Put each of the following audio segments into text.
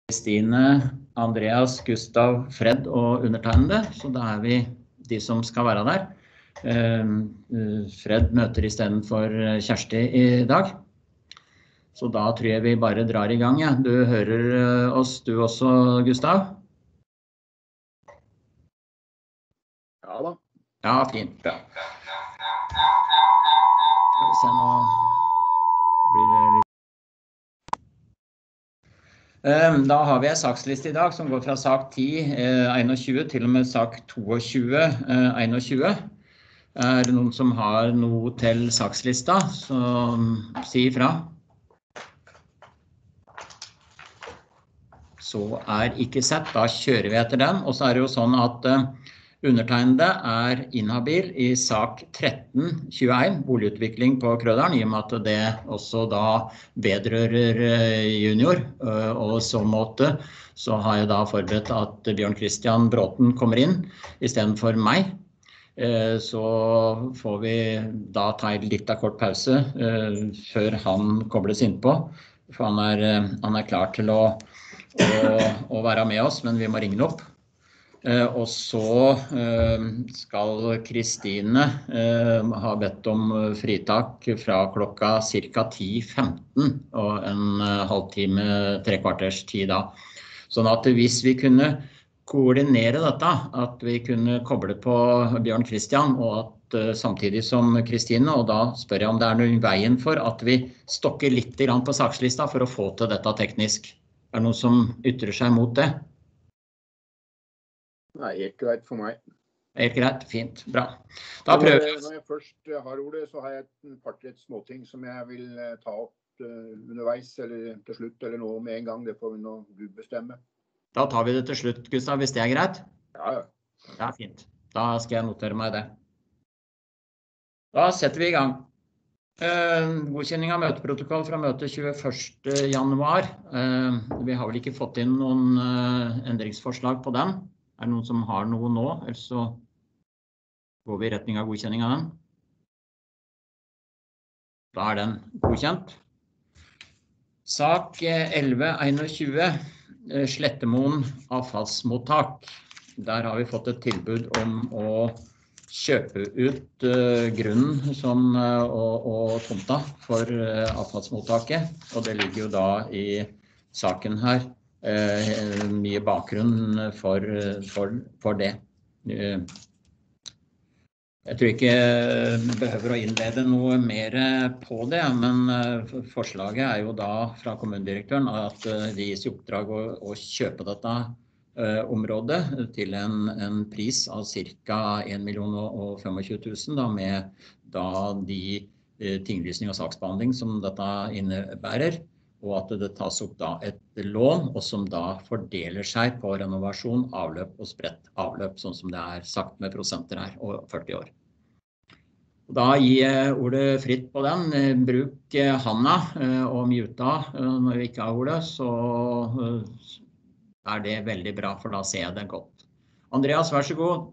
Kristine, Andreas, Gustav, Fred og undertegnede, så da vi de som skal være der. Fred møter I stedet for Kjersti I dag. Så da tror jeg vi bare drar I gang, ja. Du hører oss, du også, Gustav? Ja da. Ja, fint, bra. Skal vi se nå blir det litt... Da har vi en saksliste I dag som går fra sak 10, 21 til og med sak 22, 21. Det noen som har noe til sakslista, så si ifra. Så ikke sett, da kjører vi etter den. Og så det jo sånn at undertegnede inhabil I sak 1321, boligutvikling på Krøderen, I og med at det også da vedrører junior, og så måte så har jeg da forberedt at Bjørn Christian Bråten kommer inn I stedet for meg. Så får vi da ta en liten kort pause før han kobles inn på, for han klar til å være med oss, men vi må ringe opp. Og så skal Kristine ha bedt om fritak fra klokka cirka 10:15 og en halvtime, 3/4 tid da. Sånn at hvis vi kunne koordinere dette, at vi kunne koble på Bjørn Christian og at samtidig som Kristine, og da spør jeg om det noen veien for at vi stokker litt grann på sakslista for å få til dette teknisk. Det noen som ytrer seg mot det? Nei, helt greit for meg. Helt greit, fint, bra. Da prøver vi. Når jeg først har ordet, så har jeg et par-tre småting som jeg vil ta opp underveis, eller til slutt, eller nå med en gang. Det får vi nå Gud bestemme. Da tar vi det til slutt, Gustav, hvis det greit? Ja. Ja, fint. Da skal jeg notere meg det. Da setter vi I gang. Godkjenning av møteprotokoll fra møte 21. januar. Vi har vel ikke fått inn noen endringsforslag på den. Det noen som har noe nå, eller så går vi I retning av godkjenning av den. Da den godkjent. Sak 11.21, Slettemoen avfallsmottak. Der har vi fått et tilbud om å kjøpe ut grunnen og tomta for avfallsmottaket, og det ligger jo da I saken her. Mye bakgrunn for det. Jeg tror ikke vi behøver å innlede noe mer på det, men forslaget jo da fra kommunedirektøren at det gis I oppdrag å kjøpe dette området til en pris av cirka 1.025.000 da, med da de tinglysning og saksbehandling som dette innebærer, og at det tas opp da et lån, og som da fordeler seg på renovasjon, avløp og spredt avløp, sånn som det sagt med prosenter her, og 40 år. Da gir jeg ordet fritt på den. Bruk handa og muta når vi ikke har ordet, så det veldig bra, for da ser jeg det godt. Andreas, vær så god.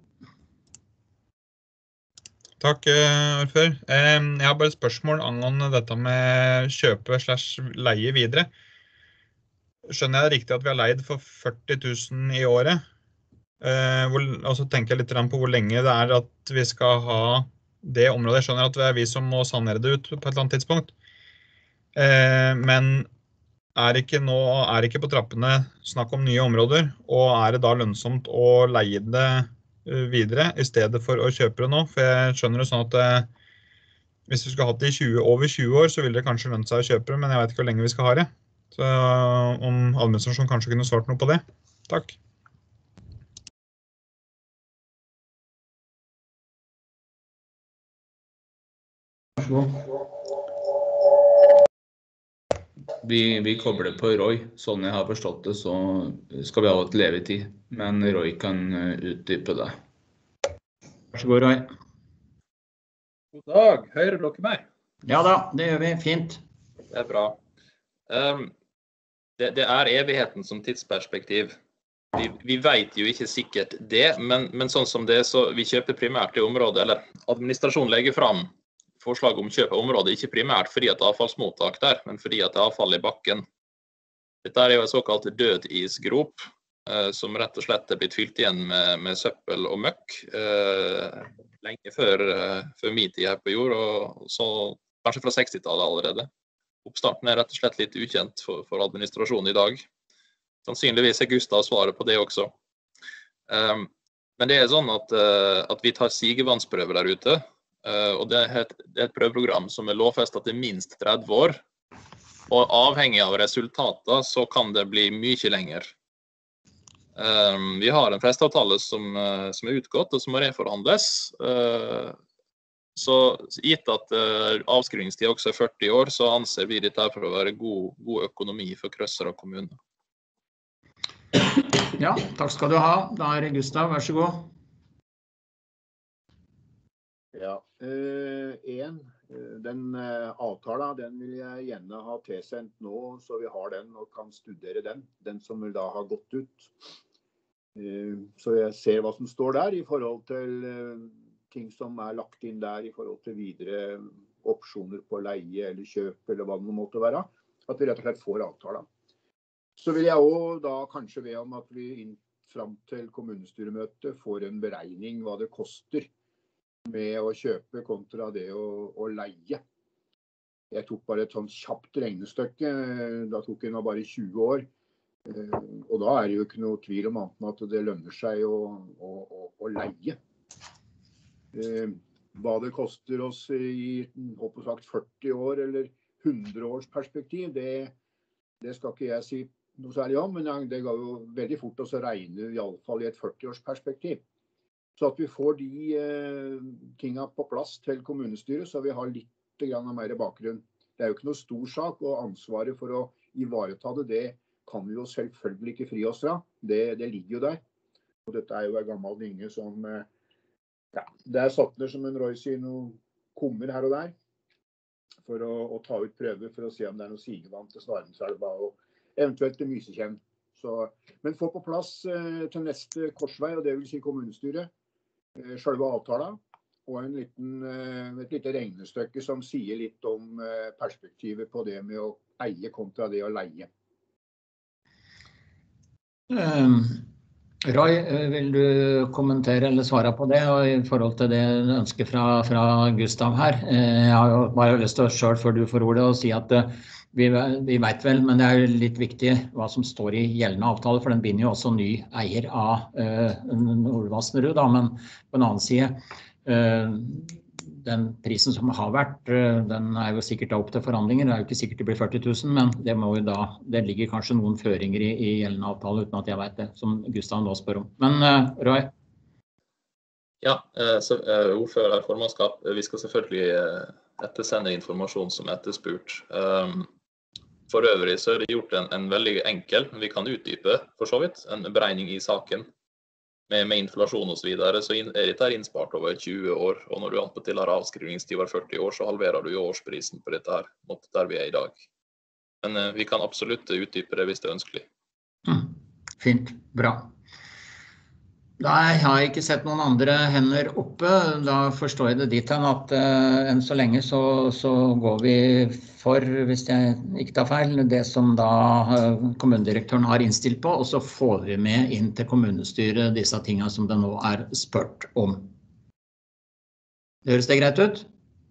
Takk, ordfører. Jeg har bare et spørsmål angående dette med kjøpe/leie videre. Skjønner jeg det riktig at vi har leid for 40.000 I året? Og så tenker jeg litt på hvor lenge det at vi skal ha det området. Jeg skjønner at det vi som må sanere det ut på et eller annet tidspunkt. Men ikke på trappene snakk om nye områder, og det da lønnsomt å leie det videre I stedet for å kjøpe det nå, for jeg skjønner det sånn at hvis vi skal ha det I over 20 år, så vil det kanskje lønne seg å kjøpe det, men jeg vet ikke hvor lenge vi skal ha det. Så om administrasjonen kanskje kunne svart noe på det. Takk. Vi kobler på Roy, sånn jeg har forstått det, så skal vi ha et levetid, men Roy kan utdype det. Vær så god, Roy. God dag, hører dere meg? Ja da, det gjør vi, fint. Det bra. Det evigheten som tidsperspektiv. Vi vet jo ikke sikkert det, men sånn som det, så vi kjøper primært det området, eller administrasjonen legger fram forslag om kjøp av området, ikke primært fordi at det avfallsmottak der, men fordi at det avfall I bakken. Dette er jo en såkalt død isgrop, som rett og slett er blitt fylt igjen med søppel og møkk lenge før min tid her på jord, og så kanskje fra 60-tallet allerede. Oppstarten er rett og slett litt ukjent for administrasjonen i dag. Sannsynligvis er Gustav svaret på det også. Men det er sånn at vi tar sigevannsprøver der ute, og det er et prøveprogram som er lovfestet til minst 30 år, og avhengig av resultater så kan det bli mye lenger. Vi har en festeavtale som er utgått og som må reforhandles, så gitt at avskrivningstid også er 40 år, så anser vi dette for å være god økonomi for Krøsera kommune. Ja, takk skal du ha. Da er det Gustav, vær så god. Ja, den avtalen, den vil jeg gjerne ha tilsendt nå, så vi har den og kan studere den som vil da ha gått ut. Så jeg ser hva som står der i forhold til ting som er lagt inn der i forhold til videre opsjoner på leie eller kjøp eller hva det måtte være, at vi rett og slett får avtalen. Så vil jeg også da kanskje be om at vi frem til kommunestyremøtet får en beregning hva det koster med å kjøpe kontra det å leie. Jeg tok bare et sånt kjapt regnestykke, da tok jeg nå bare 20 år, og da er det jo ikke noe tvil om annet enn at det lønner seg å leie. Hva det koster oss i 40 år eller 100 års perspektiv, det skal ikke jeg si noe særlig om, men det går jo veldig fort å regne i alle fall i et 40 års perspektiv. Så at vi får de tingene på plass til kommunestyret, så vi har litt mer bakgrunn. Det er jo ikke noe stor sak, og ansvaret for å ivareta det kan vi jo selvfølgelig ikke fri oss fra. Det ligger jo der. Og dette er jo en gammel dynge som, det er satt ned som en Roy sier, noen kummer her og der, for å ta ut prøver for å se om det er noe sigevann til Snarmselva, og eventuelt til Mysekjenn. Men få på plass til neste korsvei, og det vil si kommunestyret, selve avtalen, og et lite regnestykke som sier litt om perspektivet på det med å eie kontra det å leie. Roy, vil du kommentere eller svare på det, og i forhold til det ønsket fra Gustav her? Jeg har jo bare lyst til å selv før du får ordet og si at vi vet vel, men det er litt viktig hva som står i gjeldende avtale, for den binder jo også ny eier av Nordvassnerud, men på en annen side, den prisen som har vært, den er jo sikkert opp til forhandlinger, det er jo ikke sikkert det blir 40 000, men det ligger kanskje noen føringer i gjeldende avtale, uten at jeg vet det, som Gustav nå spør om. Men Roy? Ja, ordfører og formannskap, vi skal selvfølgelig ettersende informasjon som etterspurt. For øvrig så er det gjort en veldig enkel, vi kan utdype for så vidt, en beregning i saken med inflasjon og så videre, så er dette innspart over 20 år, og når du anpåtil har avskrivningstid over 40 år, så halverer du jo årsprisen på dette her, mot der vi er i dag. Men vi kan absolutt utdype det hvis det er ønskelig. Fint, bra. Nei, jeg har ikke sett noen andre hender oppe. Da forstår jeg det dit hen at enn så lenge så går vi for, hvis jeg ikke tar feil, det som da kommunedirektøren har innstilt på, og så får vi med inn til kommunestyret disse tingene som det nå er spurt om. Høres det greit ut?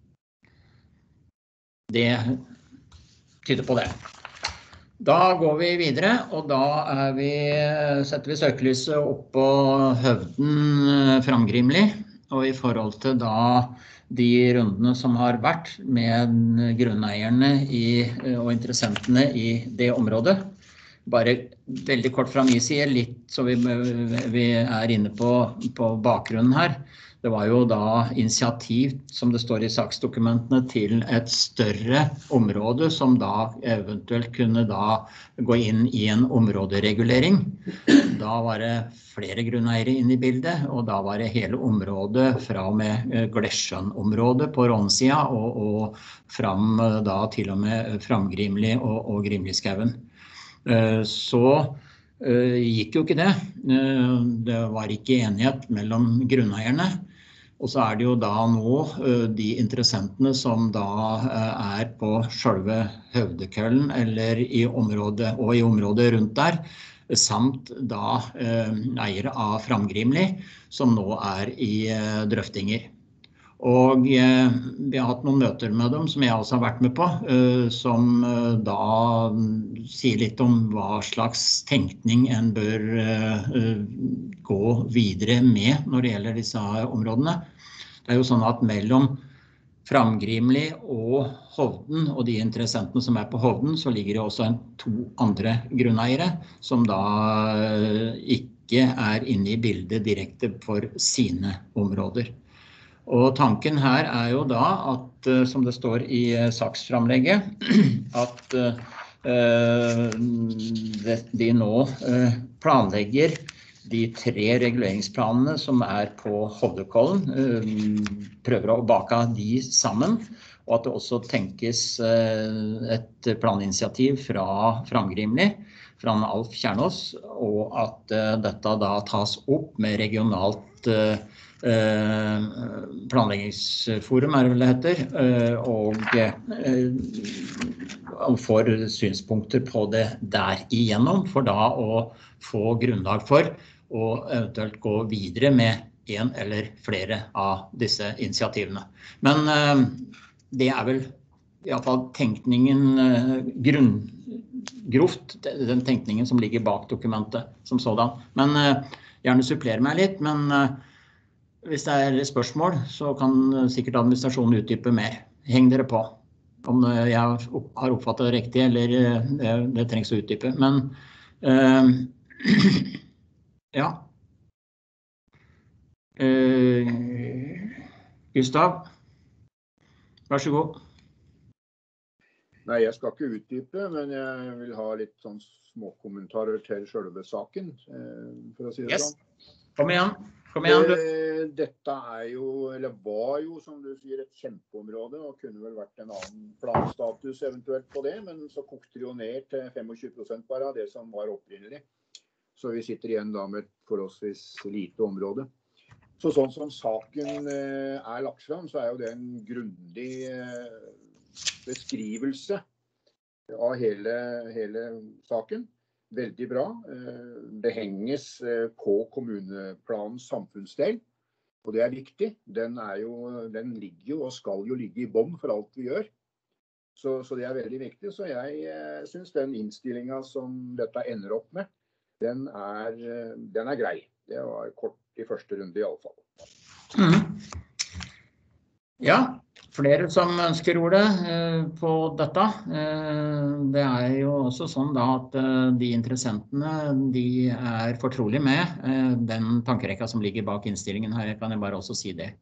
Det tyder på det. Da går vi videre, og da setter vi søkelyset opp på Høvden Framgrimli, og i forhold til da de rundene som har vært med grunneierne og interessentene i det området. Bare veldig kort fra min side, litt så vi er inne på bakgrunnen her. Det var jo da initiativ, som det står i saksdokumentene, til et større område som da eventuelt kunne da gå inn i en områderegulering. Da var det flere grunneiere inne i bildet, og da var det hele området fra og med Glesjøen-området på Rånsida og fram da til og med Framgrimli og Grimliskauen. Så gikk jo ikke det. Det var ikke enighet mellom grunneierne. Og så det jo da nå de interessentene som da på selve Høvdekøllen eller i området og i området rundt der, samt da eiere av Framgrimli, som nå i drøftinger. Og vi har hatt noen møter med dem, som jeg også har vært med på, som da sier litt om hva slags tenkning en bør gå videre med når det gjelder disse områdene. Det jo sånn at mellom Framgrimli og Hovden, og de interessentene som på Hovden, så ligger det også 2 andre grunneiere, som da ikke inne i bildet direkte for sine områder. Og tanken her jo da at, som det står i saksframlegget, at de nå planlegger de 3 reguleringsplanene som på Hovdekollen, prøver å bake de sammen, og at det også tenkes et planinitiativ fra Framgrimli, fra Alf Kjernås, og at dette da tas opp med regionalt planleggingsforum det vel det heter, og får synspunkter på det der igjennom, for da å få grunnlag for å eventuelt gå videre med en eller flere av disse initiativene. Men det vel I alle fall tenkningen grovt, den tenkningen som ligger bak dokumentet som sådan. Men gjerne supplere meg litt, men hvis det spørsmål, så kan sikkert administrasjonen utdype mer. Heng dere på, om jeg har oppfattet det riktig, eller det trengs å utdype. Men, ja. Gustav, vær så god. Nei, jeg skal ikke utdype, men jeg vil ha litt sånn små kommentarer til selve saken, for å si det sånn. Kom igjen. Dette jo, eller var jo, som du sier, et kjempeområde, og kunne vel vært en annen planstatus eventuelt på det, men så kokte det jo ned til 25% bare av det som var opprinnelig. Så vi sitter igjen da med et forholdsvis lite område. Så sånn som saken lagt fram, så jo det en grundig beskrivelse av hele saken. Veldig bra. Det henges på kommuneplanens samfunnsdel, og det viktig. Den ligger jo og skal jo ligge i bånd for alt vi gjør. Så det veldig viktig. Så jeg synes den innstillingen som dette ender opp med, den grei. Det var kort I første runde I alle fall. Ja, flere som ønsker ordet på dette. Det jo også sånn da at de interessentene, de fortrolige med den tankerekka som ligger bak innstillingen her, kan jeg bare også si det.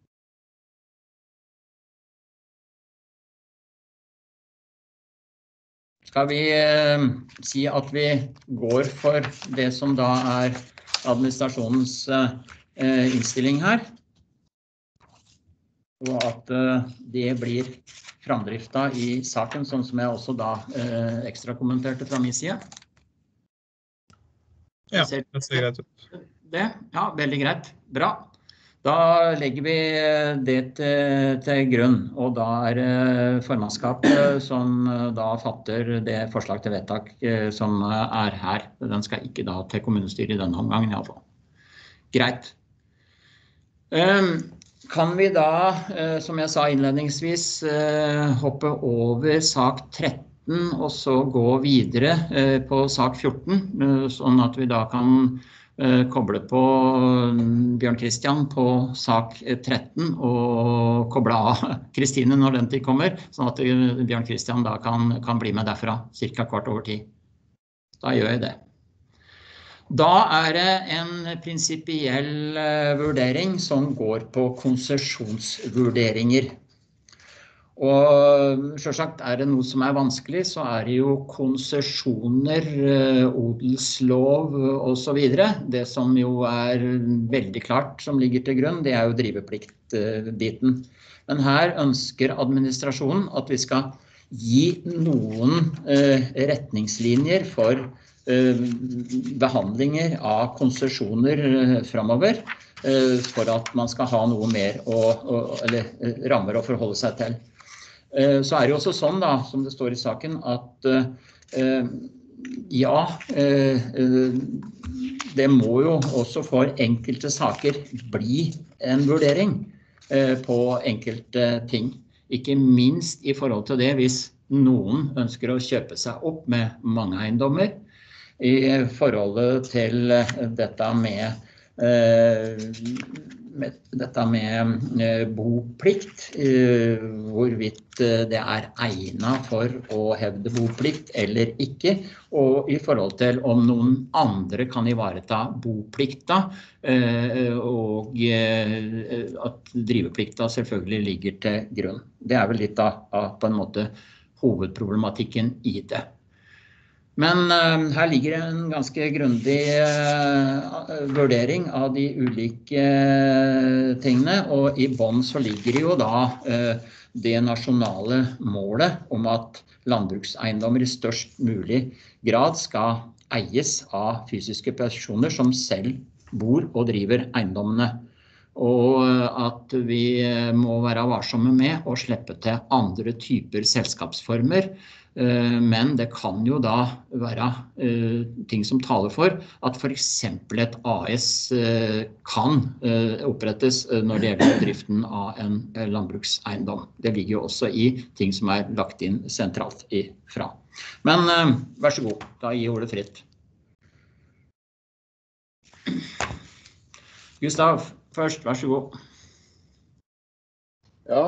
Skal vi si at vi går for det som da administrasjonens innstilling her? Og at det blir framdrifta I saken, sånn som jeg også da ekstra kommenterte fra min side. Ja, det ser greit ut. Det? Ja, veldig greit. Bra. Da legger vi det til grunn, og da det formannskapet som da fatter det forslag til vedtak som her. Den skal ikke da til kommunestyret I denne omgangen I alle fall. Greit. Kan vi da, som jeg sa innledningsvis, hoppe over sak 13 og så gå videre på sak 14, sånn at vi da kan koble på Bjørn Kristian på sak 13 og koble av Kristine når den tid kommer, sånn at Bjørn Kristian da kan bli med derfra, cirka kvart over 10. Da gjør jeg det. Da det en prinsipiell vurdering som går på konsesjonsvurderinger. Og selvsagt det noe som vanskelig, så det jo konsesjoner, odelslov og så videre. Det som jo veldig klart som ligger til grunn, det jo drivepliktbiten. Men her ønsker administrasjonen at vi skal gi noen retningslinjer for behandlinger av konsesjoner fremover, for at man skal ha noe mer eller rammer å forholde seg til. Så det jo også sånn da, som det står i saken, at det må jo også for enkelte saker bli en vurdering på enkelte ting. Ikke minst i forhold til det hvis noen ønsker å kjøpe seg opp med mange eiendommer, i forholdet til dette med boplikt, hvorvidt det egnet for å hevde boplikt eller ikke, og i forhold til om noen andre kan ivareta boplikta, og at driveplikta selvfølgelig ligger til grunn. Det vel litt av på en måte hovedproblematikken i det. Men her ligger en ganske grundig vurdering av de ulike tingene, og i bånd så ligger det jo da det nasjonale målet om at landbrukseiendommer i størst mulig grad skal eies av fysiske personer som selv bor og driver eiendommene, og at vi må være varsomme med å slippe til andre typer selskapsformer. Men det kan jo da være ting som taler for at for eksempel et AS kan opprettes når det gjelder driften av en landbrukseiendom. Det ligger jo også i ting som lagt inn sentralt ifra. Men vær så god, da gir ordet fritt. Gustav, først, vær så god. Ja,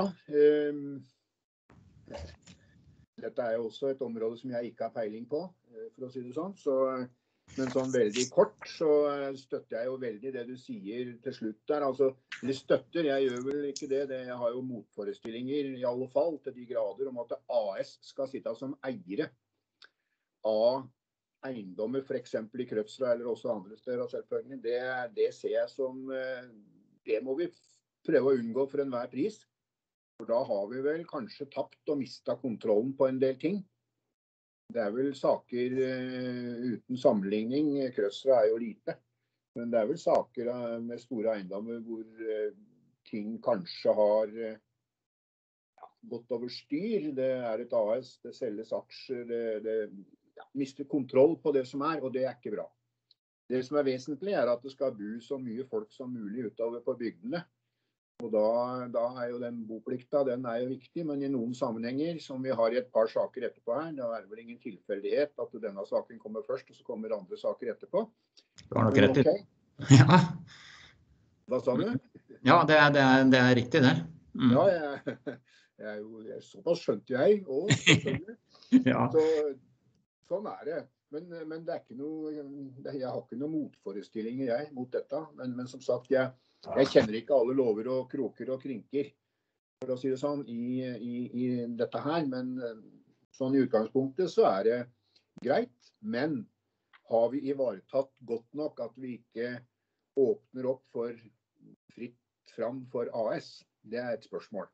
dette jo også et område som jeg ikke har peiling på, for å si det sånn. Men sånn veldig kort så støtter jeg jo veldig det du sier til slutt der. Altså, jeg gjør vel ikke det. Jeg har jo motforestillinger i alle fall til de grader om at AS skal sitte som eiere av eiendommer, for eksempel i Krødsrud eller også andre steder selvfølgelig. Det ser jeg som, det må vi prøve å unngå for enhver pris. For da har vi vel kanskje tapt og mistet kontrollen på en del ting. Det vel saker uten sammenligning, Krødsrud jo lite, men det vel saker med store eiendommer hvor ting kanskje har gått over styr. Det et AS, det selges aksjer, det mister kontroll på det som og det ikke bra. Det som vesentlig at det skal bo så mye folk som mulig utover på bygdene. Og da jo den boplikta, den jo viktig, men i noen sammenhenger, som vi har i et par saker etterpå her, det vel ingen tilfeldighet at denne saken kommer først, og så kommer andre saker etterpå. Du har nok rett i. Okay. Ja. Hva sa du? Ja, det riktig det. Ja, jeg såpass skjønte jeg, og selvfølgelig. Ja. Sånn det. Men det ikke noe, jeg har ikke noen motforestillinger mot dette, men som sagt, jeg kjenner ikke alle lover og kroker og krinker, for å si det sånn, i dette her, men sånn i utgangspunktet så det greit, men har vi ivaretatt godt nok at vi ikke åpner opp for fritt fram for AS? Det et spørsmål.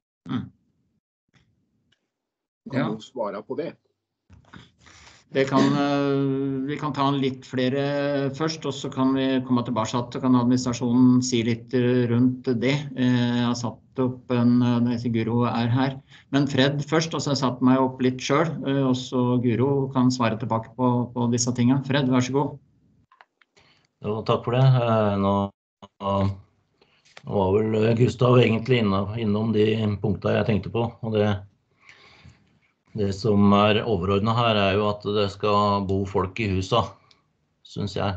Kan du svare på det? Vi kan ta litt flere først, og så kan vi komme tilbake, så kan administrasjonen si litt rundt det. Jeg har satt opp Guro her. Men Fred først, og så har jeg satt meg opp litt selv, og så Guro kan svare tilbake på disse tingene. Fred, vær så god. Jo, takk for det. Nå var vel Gustav egentlig innom de punktene jeg tenkte på, og det som overordnet her jo at det skal bo folk i huset, synes jeg.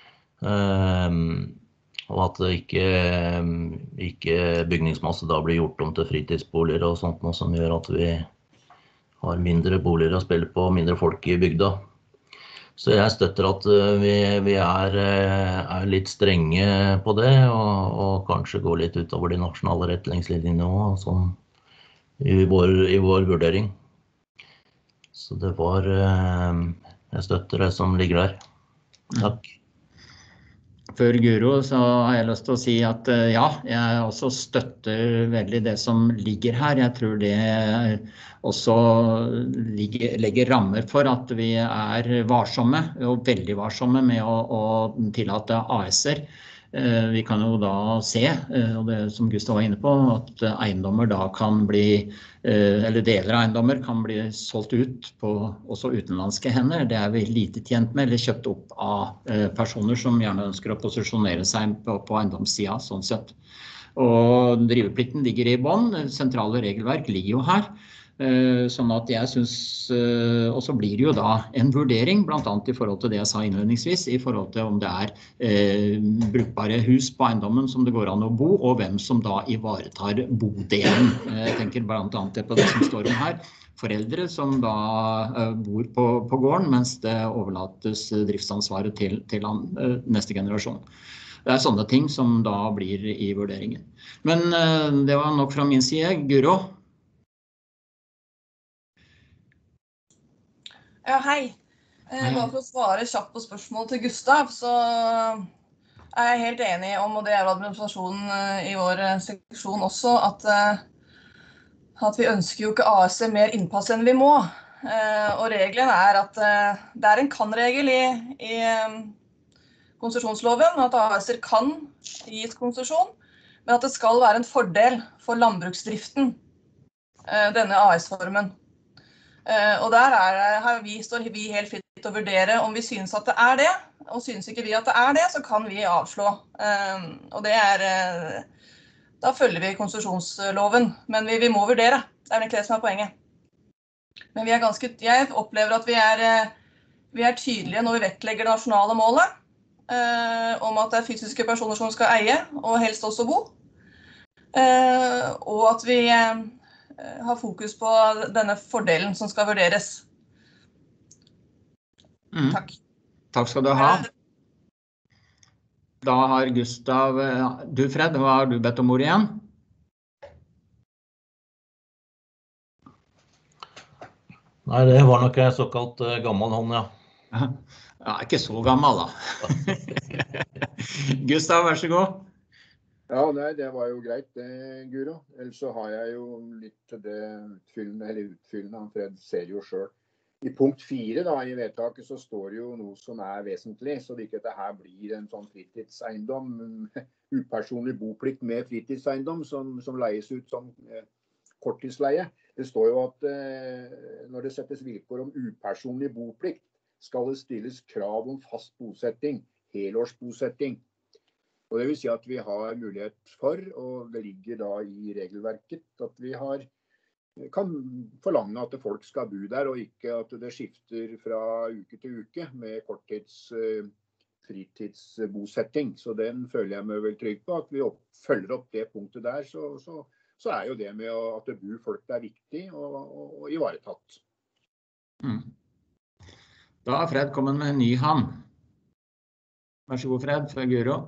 Og at det ikke bygningsmasse da blir gjort om til fritidsboliger og sånt, noe som gjør at vi har mindre boliger å spille på, mindre folk i bygda. Så jeg støtter at vi litt strenge på det, og kanskje gå litt utover de nasjonale retningslinjene også, sånn, i vår vurdering. Så det jeg støtter det som ligger der. Takk. Før Guro så har jeg lyst til å si at ja, jeg også støtter veldig det som ligger her. Jeg tror det også legger rammer for at vi varsomme, og veldig varsomme med å tillate AS-er. Vi kan jo da se, og det som Gustav var inne på, at eiendommer da kan bli, eller deler av eiendommer kan bli solgt ut på også utenlandske hender. Det vi lite tjent med, eller kjøpt opp av personer som gjerne ønsker å posisjonere seg på eiendomssiden, sånn sett. Og driveplikten ligger i bånd, sentrale regelverk ligger jo her. Sånn at jeg synes, og så blir det jo da en vurdering, blant annet i forhold til det jeg sa innledningsvis, i forhold til om det brukbare hus på eiendommen som det går an å bo, og hvem som da ivaretar bodelen. Jeg tenker blant annet på det som står om her, foreldre som da bor på gården, mens det overlates driftsansvaret til neste generasjon. Det sånne ting som da blir i vurderingen. Men det var nok fra min side. Guro? Ja, hei. Bare for å svare kjapt på spørsmålet til Gustav, så jeg helt enig om, og det administrasjonen i vår seksjon også, at vi ønsker jo ikke AS mer innpass enn vi må. Og regelen at det en kan-regel i konsesjonsloven, at AS-er kan gis konsesjon, men at det skal være en fordel for landbruksdriften, denne AS-formen. Og der står vi helt fritt til å vurdere om vi synes at det det, og synes ikke vi at det det, så kan vi avslå. Og det da følger vi konsesjonsloven, men vi må vurdere. Det egentlig det som poenget. Men jeg opplever at vi tydelige når vi vektlegger det nasjonale målet, om at det fysiske personer som skal eie, og helst også bo. Og at vi har fokus på denne fordelen som skal vurderes. Takk. Takk skal du ha. Da har Gustav, du Fred, hva har du bedt om ord igjen? Nei, det var nok en såkalt gammel hånd, ja. Ja, ikke så gammel da. Gustav, vær så god. Ja, nei, det var jo greit det, Guro. Ellers så har jeg jo litt til det utfyllende, Fred ser jo selv. I punkt 4 da, i vedtaket så står det jo noe som vesentlig, så det ikke dette her blir en sånn fritidseiendom, upersonlig boplikt med fritidseiendom som leies ut som korttidsleie. Det står jo at når det settes vilkår om upersonlig boplikt, skal det stilles krav om fast bosetting, helårsbosetting. Og det vil si at vi har mulighet for, og det ligger da i regelverket, at vi kan forlange at folk skal bo der, og ikke at det skifter fra uke til uke med fritidsbosetting. Så den føler jeg meg vel trygg på, at vi følger opp det punktet der, så jo det med at det bor folk der viktig og ivaretatt. Da har Fred kommet med en ny hand. Vær så god, Fred, fra Guro.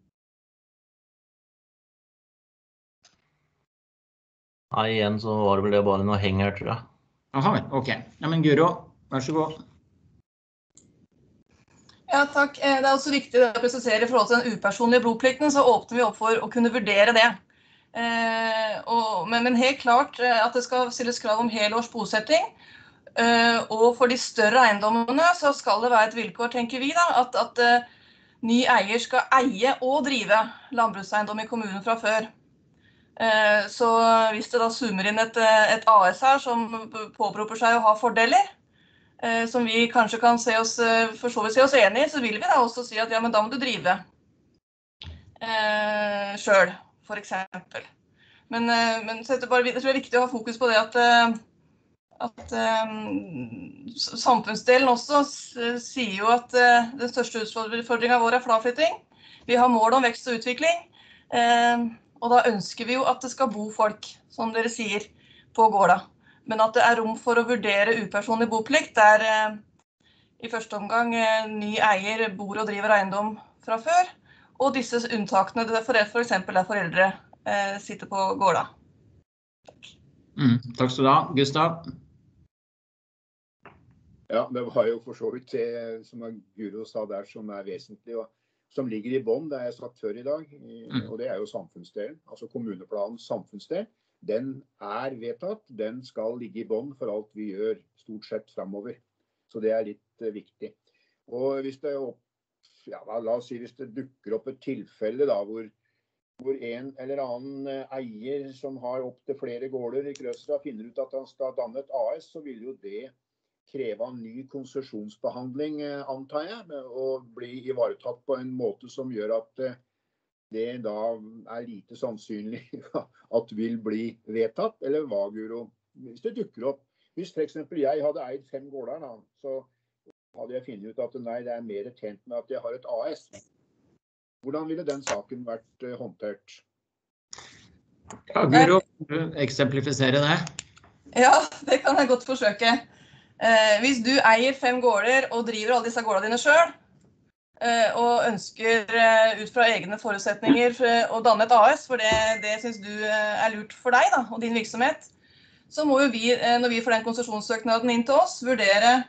Nei, igjen så var det vel det bare noe heng her, tror jeg. Aha, ok. Ja, men Guro, vær så god. Ja, takk. Det også viktig å presisere i forhold til den upersonlige blodplikten, så åpner vi opp for å kunne vurdere det. Men helt klart at det skal stilles krav om helårs bosetting, og for de større eiendommene så skal det være et vilkår, tenker vi da, at ny eier skal eie og drive landbrukseiendom i kommunen fra før. Så hvis det da zoomer inn et AS her som påberoper seg å ha fordeler, som vi kanskje kan for så vidt se oss enige i, så vil vi da også si at ja, men da må du drive selv, for eksempel. Men så jeg tror det viktig å ha fokus på det at samfunnsdelen også sier jo at den største utfordringen vår fraflytting. Vi har mål om vekst og utvikling, og da ønsker vi jo at det skal bo folk, som dere sier, på gårda. Men at det rom for å vurdere upersonlig boplikt, der i første omgang ny eier bor og driver eiendom fra før, og disse unntakene, for eksempel der foreldre sitter på gårda. Takk skal du ha. Gustav? Ja, det var jo for så vidt det som Guro sa der som vesentlig, og som ligger i bånd, det har jeg sagt før i dag, og det jo samfunnsdelen, altså kommuneplanens samfunnsdel. Den vedtatt, den skal ligge i bånd for alt vi gjør stort sett fremover. Så det litt viktig. Og hvis det ja, la oss si hvis det dukker opp et tilfelle da, hvor en eller annen eier som har opp til flere gårder i Krøsra finner ut at han skal danne et AS, så vil jo det kreve en ny konsesjonsbehandling, antar jeg, og bli ivaretatt på en måte som gjør at det da er lite sannsynlig at vil bli vedtatt, eller hva, Guro? Hvis det dukker opp, hvis for eksempel jeg hadde eid 5 gårder, da, så hadde jeg funnet ut at nei, det er mer tjent med at jeg har et AS. Hvordan ville den saken vært håndtert? Ja, Guro, kan du eksemplifisere det? Ja, det kan jeg godt forsøke. Hvis du eier 5 gårder og driver alle disse gårdene dine selv, og ønsker ut fra egne forutsetninger å danne et AS, for det synes du er lurt for deg da, og din virksomhet, så må jo vi, når vi får den konsesjonssøknaden inn til oss, vurdere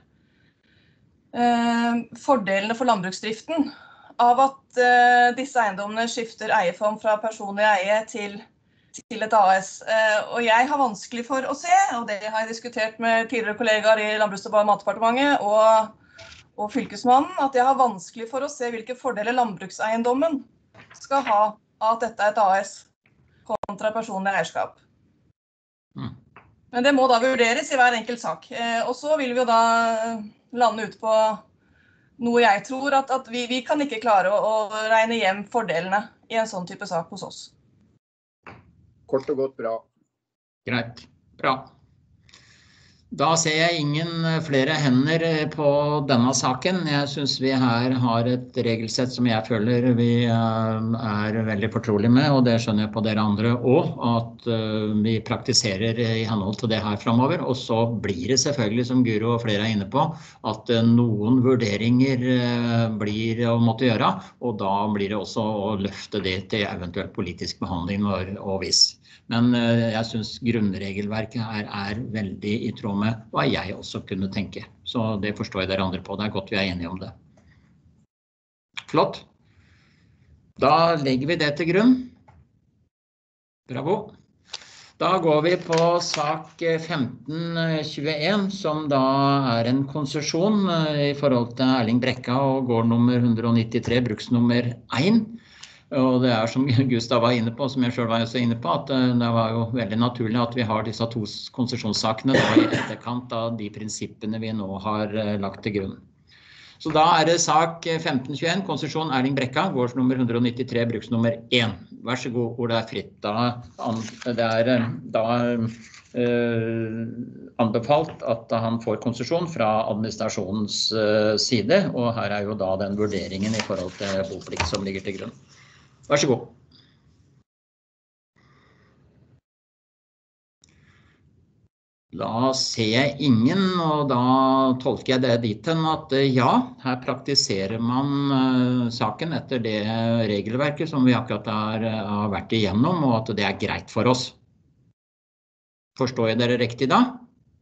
fordelene for landbruksdriften av at disse eiendommene skifter eierform fra personlig eie til et AS. Og jeg har vanskelig for å se, og det har jeg diskutert med tidligere kollegaer i Landbruks- og matdepartementet og fylkesmannen, at jeg har vanskelig for å se hvilke fordeler landbrukseiendommen skal ha av at dette er et AS kontra personlig eierskap. Men det må da vurderes i hver enkelt sak. Og så vil vi jo da lande ut på noe jeg tror at vi kan ikke klare å regne hjem fordelene i en sånn type sak hos oss. Kort og godt bra. Greit, bra. Da ser jeg ingen flere hender på denne saken. Jeg synes vi her har et regelsett som jeg føler vi er veldig fortrolig med, og det skjønner jeg på dere andre også, at vi praktiserer i henhold til det her fremover. Og så blir det selvfølgelig, som Guro og flere er inne på, at noen vurderinger blir å måtte gjøre, og da blir det også å løfte det til eventuelt politisk behandling og hvis. Men jeg synes grunnregelverket her er veldig i tråd med hva jeg også kunne tenke. Så det forstår jeg dere andre på. Det er godt vi er enige om det. Flott. Da legger vi det til grunn. Bravo. Da går vi på sak 1521, som da er en konsesjon i forhold til Erling Brekka og gård nummer 193, bruksnummer 1. Og det er som Gustav var inne på, som jeg selv var også inne på, at det var jo veldig naturlig at vi har disse 2 konsesjonssakene i etterkant av de prinsippene vi nå har lagt til grunn. Så da er det sak 1521, konsesjon Erling Brekka, gårdsnummer 193, bruksnummer 1. Vær så god, ordet er fritt. Det er da anbefalt at han får konsesjon fra administrasjonens side, og her er jo da den vurderingen i forhold til boplikt som ligger til grunn. Vær så god. Da ser jeg ingen, og da tolker jeg det dit hen at ja, her praktiserer man saken etter det regelverket som vi akkurat har vært igjennom, og at det er greit for oss. Forstår jeg dere riktig da?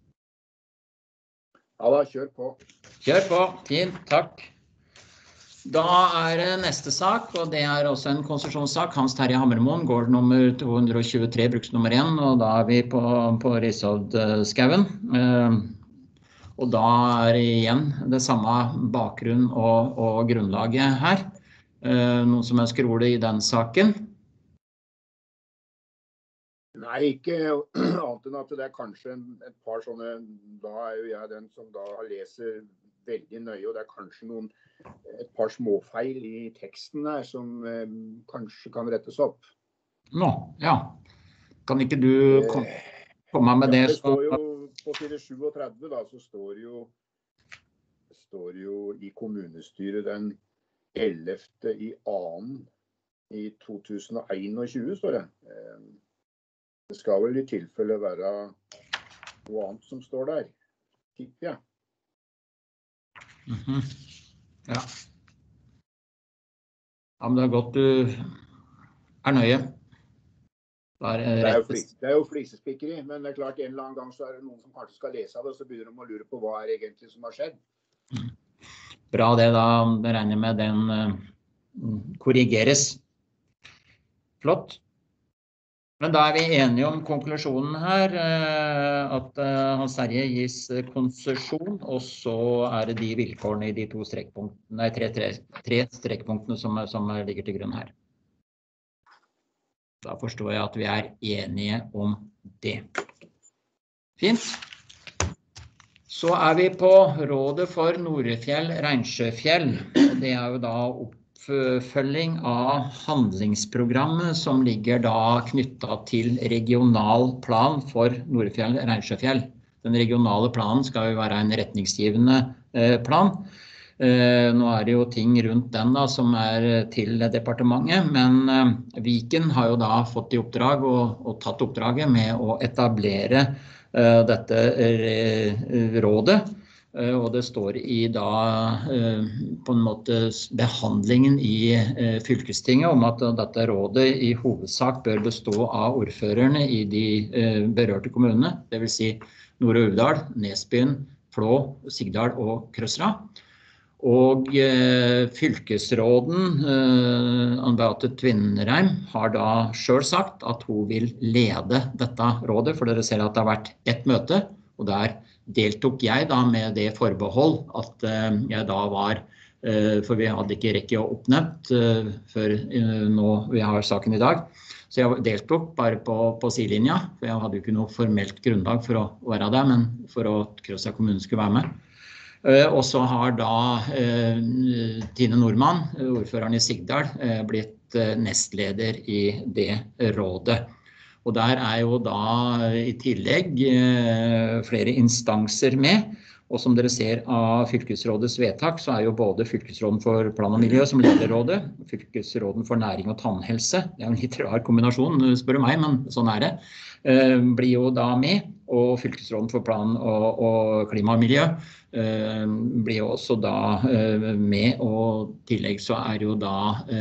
Ja da, kjør på. Kjør på, fint, takk. Da er det neste sak, og det er også en konsesjonssak, Hans Terje Hammermoen, gård nummer 223, bruksnummer 1, og da er vi på Rishovdskauen. Og da er det igjen det samme bakgrunn og grunnlaget her. Noen som ønsker ordet i den saken? Nei, ikke annet enn at det er kanskje et par sånne, da er jo jeg den som da leser veldig nøye, og det er kanskje et par småfeil i teksten her som kanskje kan rettes opp. Nå, ja. Kan ikke du komme med det? Det står jo på side 37 da, så står jo i kommunestyret den 11. i 2. i 2021, står det. Det skal vel i tilfelle være noe annet som står der, tipper jeg. Ja. Ja, men det er godt du er nøye. Det er jo flisespikkeri, men det er klart en eller annen gang så er det noen som kanskje skal lese av det, og så begynner de å lure på hva er egentlig som har skjedd. Bra det da, det regner med den korrigeres. Flott. Men da vi enige om konklusjonen her, at Hans Terje gis konsesjon, og så det de vilkårene i de tre strekkpunktene som ligger til grunn her. Da forstår jeg at vi enige om det. Fint. Så vi på Rådet for Nordfjell-Reinsjøfjell. Det jo da oppfølging av handlingsprogrammet som ligger da knyttet til regional plan for Nordfjell-Reinsjøfjell. Den regionale planen skal jo være en retningsgivende plan. Nå det jo ting rundt den da som til departementet, men Viken har jo da fått i oppdrag og tatt oppdraget med å etablere dette rådet. Og det står i da på en måte behandlingen i fylkestinget om at dette rådet i hovedsak bør bestå av ordførerne i de berørte kommunene, det vil si Nord-Uvdal, Nesbyen, Flå, Sigdal og Krøsra. Og fylkesråden, Ann-Beate Tvinnereim, har da selv sagt at hun vil lede dette rådet, for dere ser at det har vært ett møte, og der deltok jeg da med det forbehold at jeg da var, for vi hadde ikke rekke å oppnevnt før nå vi har saken i dag, så jeg deltok bare på sidelinja, for jeg hadde jo ikke noe formelt grunnlag for å være der, men for at Krøsra kommune skulle være med. Og så har da Tine Nordmann, ordføreren i Sigdal, blitt nestleder i det rådet. Og der jo da i tillegg flere instanser med, og som dere ser av fylkesrådets vedtak, så jo både fylkesråden for plan og miljø som leder rådet, fylkesråden for næring og tannhelse, det en litt rar kombinasjon, spør du meg, men sånn det, blir jo da med, og fylkesråden for plan og klima og miljø blir jo også da med, og i tillegg så jo da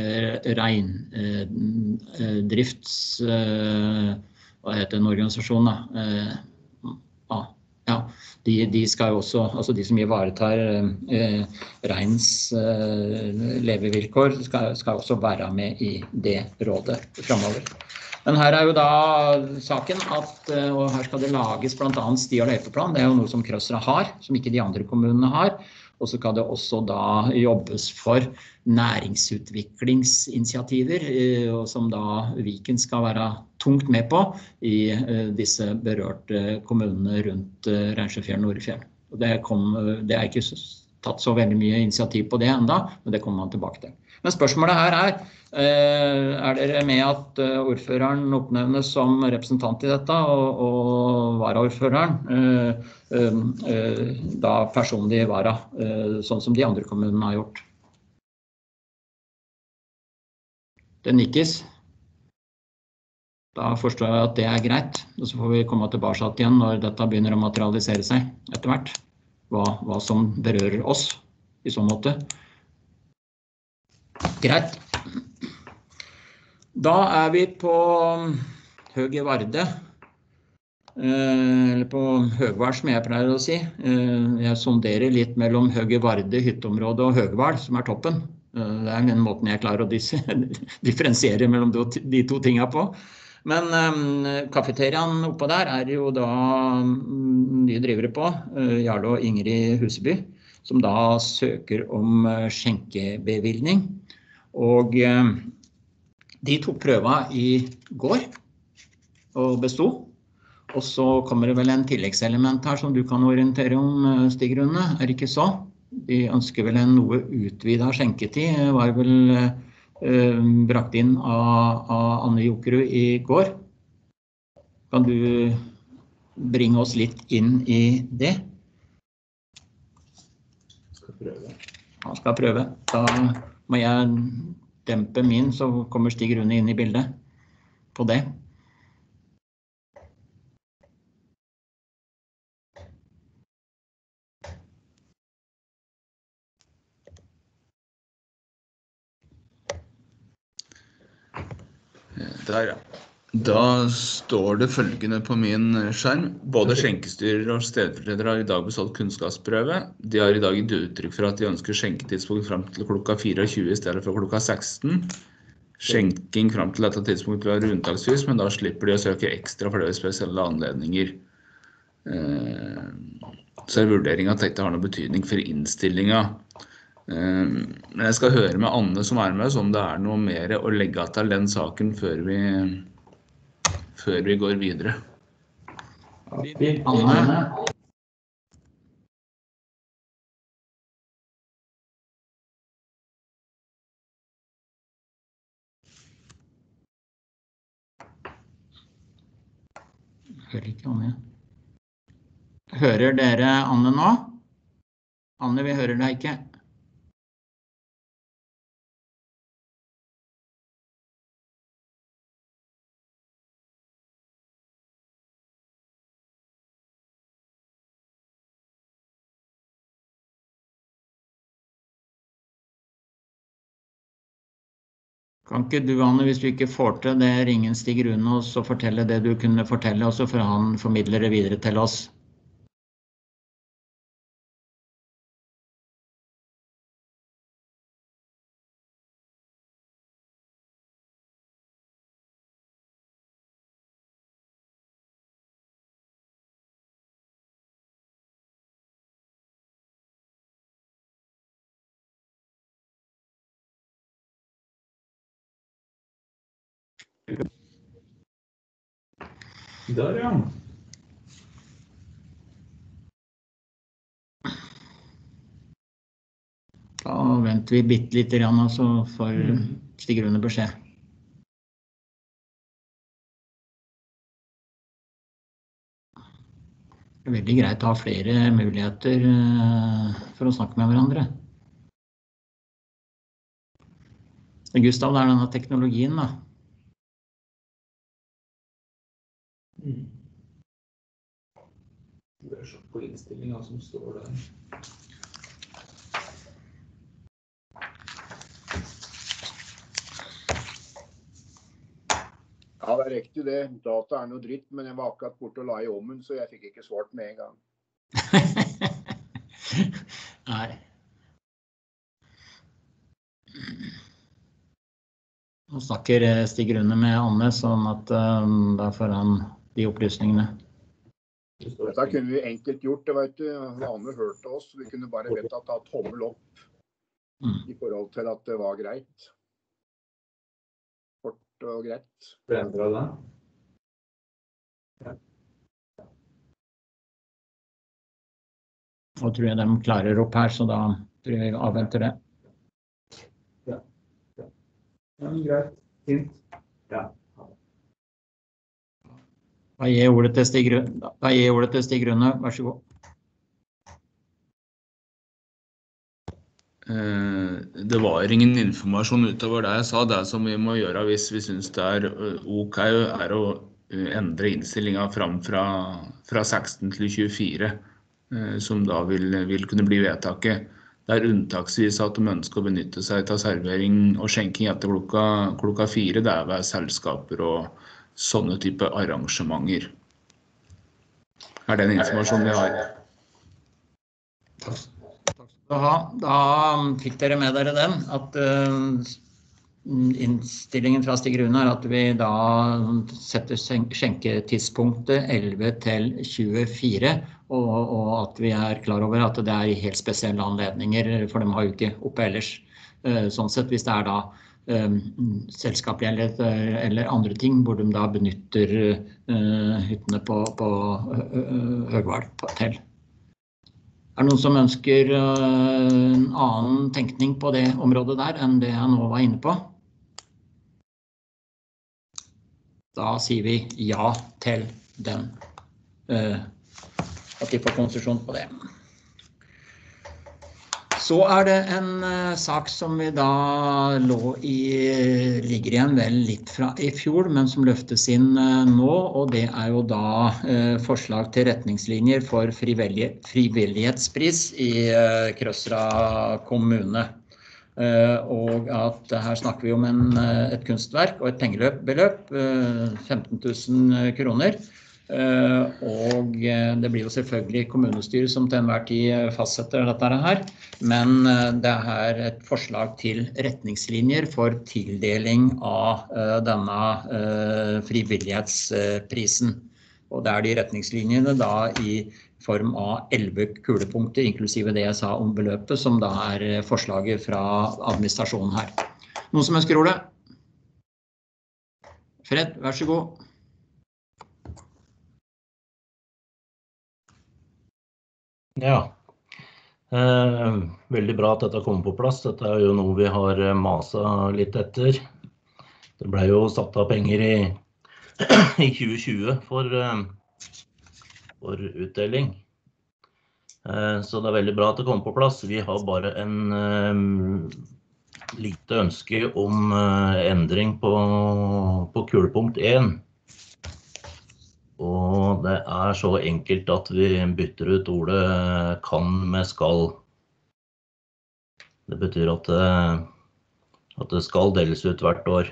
reindrifts, hva heter en organisasjon da? Ja, de skal jo også, altså de som ivaretar reins levevilkår, skal også være med i det rådet fremover. Men her jo da saken at, og her skal det lages blant annet sti- og løypeplan, det jo noe som Krøsra har, som ikke de andre kommunene har, og så skal det også da jobbes for næringsutviklingsinitiativer, som da Viken skal være tungt med på i disse berørte kommunene rundt Reinsjøfjell og Nordfjell. Og det ikke tatt så veldig mye initiativ på det enda, men det kommer man tilbake til. Men spørsmålet her dere med at ordføreren oppnevnes som representant i dette, og varaordføreren da personlig vara, sånn som de andre kommunene har gjort? Det nikkes. Da forstår jeg at det greit, og så får vi komme tilbake igjen når dette begynner å materialisere seg etter hvert, hva som berører oss i så måte. Greit. Da vi på Høge Varde, eller på Høgvald som jeg pleier å si. Jeg sonderer litt mellom Høge Varde, hytteområdet og Høgvald som toppen. Det den måten jeg klarer å differensiere mellom de to tingene på. Men kafeteriaen oppå der jo da nye drivere på, Jarle og Ingrid Huseby, som da søker om skjenkebevilgning. Og de tok prøva i går og bestod. Og så kommer det vel en tilleggselement her som du kan orientere om, Stig Rune, det ikke så? De ønsker vel en noe utvidet skjenketid, var vel brakt inn av Anne Jokerud i går. Kan du bringe oss litt inn i det? Skal prøve. Ja, skal prøve. Da må jeg dempe min, så kommer Stig Rune inn i bildet på det. Der, ja. Da står det følgende på min skjerm. Både skjenkestyrer og stedfortredere har i dag bestått kunnskapsprøve. De har i dag gitt uttrykk for at de ønsker skjenketidspunkt frem til klokka 24 i stedet for klokka 16. skjenking frem til dette tidspunktet var unntaksvis, men da slipper de å søke ekstra for det ved spesielle anledninger. Så vurderingen at dette har noe betydning for innstillingen. Men jeg skal høre med Anne som er med, så om det er noe mer å legge til den saken før vi går videre. Anne? Hører ikke Anne. Hører dere Anne nå? Anne, vi hører deg ikke. Kan ikke du, Anne, hvis du ikke får til det, ringe Stig Rune og så fortelle det du kunne fortelle, og så får han formidle det videre til oss? Der, ja. Da venter vi bitte litt, så får Stig Rune beskjed. Det er veldig greit å ha flere muligheter for å snakke med hverandre. Gustav, det er denne teknologien da. Det er så på innstillingen som står der. Ja, det er riktig det. Data er noe dritt, men jeg var akkurat borte og la i ommen, så jeg fikk ikke svart med en gang. Nei. Nå snakker Stig Rune med Anne, sånn at da får han de opplysningene. Dette kunne vi enkelt gjort, det vet du. Anne hørte oss, vi kunne bare bedt at ta tommel opp i forhold til at det var greit. Kort og greit. Endret det? Ja. Nå tror jeg de klarer opp her, så da tror jeg vi avventer det. Ja, greit. Fint. Ja. Da gir jeg ordet til Stig Rune. Vær så god. Det var ingen informasjon utover det jeg sa. Det som vi må gjøre hvis vi synes det er ok, er å endre innstillingen fram fra 16 til 24, som da vil kunne bli vedtaket. Det er unntaksvis at de ønsker å benytte seg av servering og skjenking etter klokka 4. Det er ved selskaper og sånne type arrangementer. Er den informasjonen vi har? Takk skal du ha. Da fikk dere med dere den, at innstillingen fra Stig Rune er at vi da setter skjenketidspunktet 11 til 24, og at vi er klar over at det er i helt spesielle anledninger, for de har jo ikke oppe ellers. Sånn sett, hvis det er da selskapelig eller andre ting, hvor de da benytter hyttene på Høgvald hotell. Er det noen som ønsker en annen tenkning på det området der enn det jeg nå var inne på? Da sier vi ja til den, at de får konsesjon på det. Så er det en sak som vi da ligger igjen vel litt fra i fjor, men som løftes inn nå, og det er jo da forslag til retningslinjer for frivillighetspris i Krøsra kommune. Og at her snakker vi om et kunstverk og et pengebeløp, 15 000 kroner, Og det blir jo selvfølgelig kommunestyret som til enhver tid fastsetter dette her, men det er et forslag til retningslinjer for tildeling av denne frivillighetsprisen. Og det er de retningslinjene da i form av 11 kulepunkter, inklusive det jeg sa om beløpet, som da er forslaget fra administrasjonen her. Noen som ønsker ordet? Fred, vær så god. Ja, veldig bra at dette kommer på plass. Dette er jo noe vi har maset litt etter. Det ble jo satt av penger i 2020 for utdeling. Så det er veldig bra at det kommer på plass. Vi har bare en lite ønske om endring på kulepunkt 1. Og det er så enkelt at vi bytter ut ordet kan med skal. Det betyr at det skal deles ut hvert år.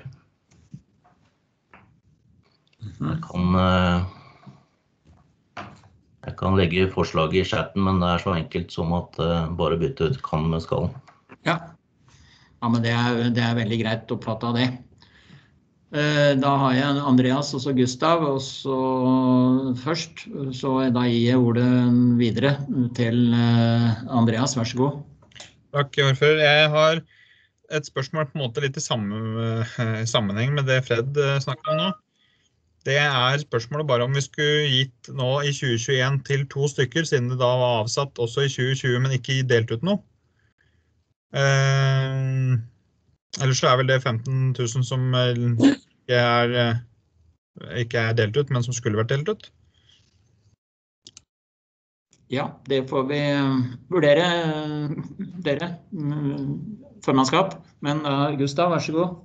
Jeg kan legge forslaget i chatten, men det er så enkelt som at bare bytte ut kan med skal. Ja, men det er veldig greit oppfattet av det. Da har jeg Andreas og så Gustav, og så først, så da gir jeg ordet videre til Andreas, vær så god. Takk, ordfører. Jeg har et spørsmål på en måte litt i sammenheng med det Fred snakket om nå. Det er spørsmålet bare om vi skulle gitt nå i 2021 til 2 stykker, siden det da var avsatt også i 2020, men ikke delt ut noe. Ellers så er vel det 15 000 som ikke er delt ut, men som skulle vært delt ut. Ja, det får vi vurdere, dere, formannskap. Men Gustav, vær så god.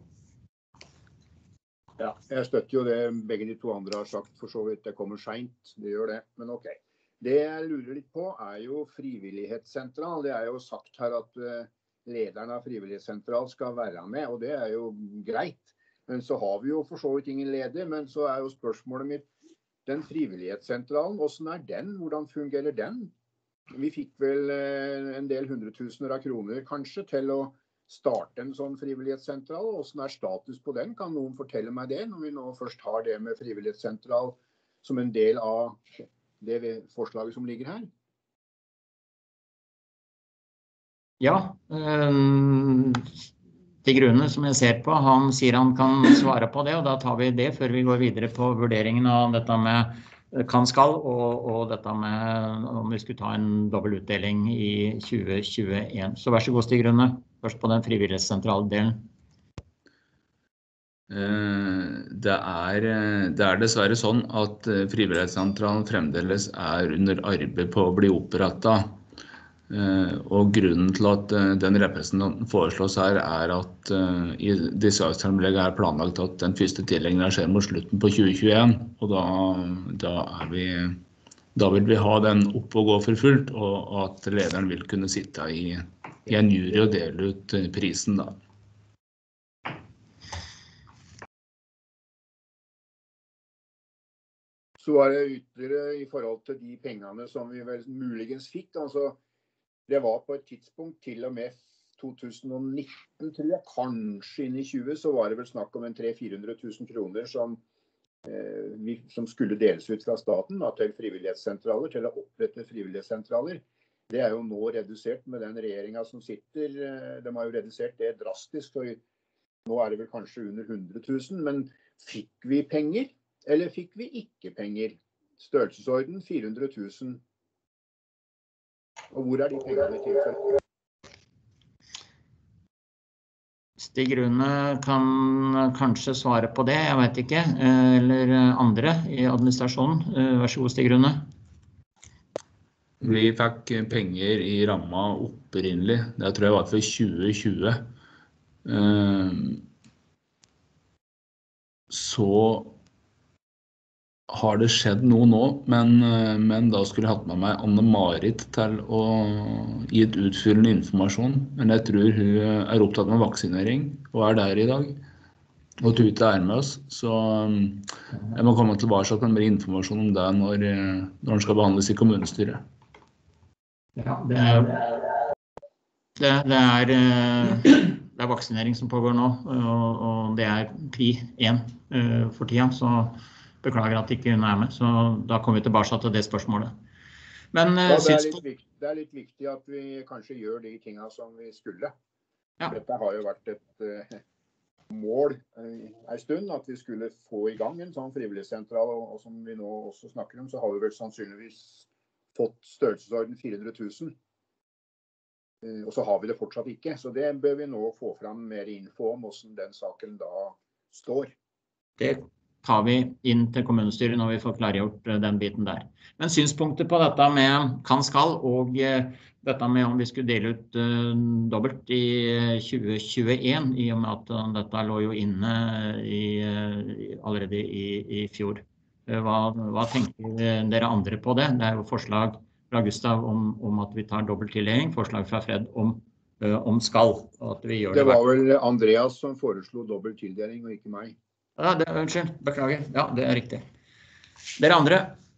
Ja, jeg støtter jo det begge de 2 andre har sagt, for så vidt det kommer sent, det gjør det, men ok. Det jeg lurer litt på er jo frivillighetssentral. Det er jo sagt her at lederen av frivillighetssentral skal være med, og det er jo greit. Men så har vi jo for så vidt ingen leder, men så er jo spørsmålet mitt, den frivillighetssentralen, hvordan er den? Hvordan fungerer den? Vi fikk vel en del 100 000 av kroner kanskje til å starte en sånn frivillighetssentral. Hvordan er status på den? Kan noen fortelle meg det, når vi nå først har det med frivillighetssentral som en del av det forslaget som ligger her? Ja, de grunnene som jeg ser på, han sier han kan svare på det, og da tar vi det før vi går videre på vurderingen av dette med kan skal, og dette med om vi skulle ta en dobbel utdeling i 2021. Så vær så god, Stig Rune, først på den frivillighetssentraldelen. Det er dessverre sånn at frivillighetssentralen fremdeles er under arbeid på å bli opprettet. Og grunnen til at den representanten foreslås her er at i distriktsfremlegget er planlagt at den første tildelingen skjer mot slutten på 2021, og da vil vi ha den opp og gå for fullt, og at lederen vil kunne sitte i en jury og dele ut prisen da. Så er det ytterligere i forhold til de pengene som vi vel muligens fikk, altså det var på et tidspunkt til og med 2019, tror jeg, kanskje inn i 20, så var det vel snakk om en 300 000–400 000 kroner som skulle deles ut fra staten da, til frivillighetssentraler, til å opprette frivillighetssentraler. Det er jo nå redusert med den regjeringen som sitter. De har jo redusert det drastisk, og nå er det vel kanskje under 100 000, men fikk vi penger, eller fikk vi ikke penger? Størrelsesorden 400 000. Og hvor er de pengene i tilfelle? Stig Rune kan kanskje svare på det, jeg vet ikke, eller andre i administrasjonen. Vær så god, Stig Rune. Vi fikk penger i ramma opprinnelig, det tror jeg var for 2020. Så har det skjedd noe nå, men da skulle jeg hatt med meg Anne-Marit til å gi et utfyllende informasjon. Men jeg tror hun er opptatt med vaksinering og er der i dag. og Tute med oss, så jeg må komme tilbake med mer informasjon om det når den skal behandles i kommunestyret. Ja, det er vaksinering som pågår nå, og det er pri 1 for tida, så beklager at ikke hun med, så da kommer vi tilbake til det spørsmålet. Men ja, det er litt viktig at vi kanskje gjør de tingene som vi skulle. Ja. Dette har jo vært et mål en stund, at vi skulle få i gang en sånn frivilligsentral, og som vi nå også snakker om, så har vi vel sannsynligvis fått størrelsesorden 400 000. Og så har vi det fortsatt ikke, så det bør vi nå få fram mer info om hvordan den saken da står. Det tar vi inn til kommunestyret når vi får klargjort den biten der. Men synspunkter på dette med kan-skal og dette med om vi skulle dele ut dobbelt i 2021, i og med at dette lå jo inne allerede i fjor. Hva tenker dere andre på det? Det er jo forslag fra Gustav om at vi tar dobbelttildeling, forslag fra Fred om skal. At vi gjør det var vel Andreas som foreslo dobbelttildeling og ikke meg. Ja, unnskyld, beklager. Ja, det er riktig. Dere andre?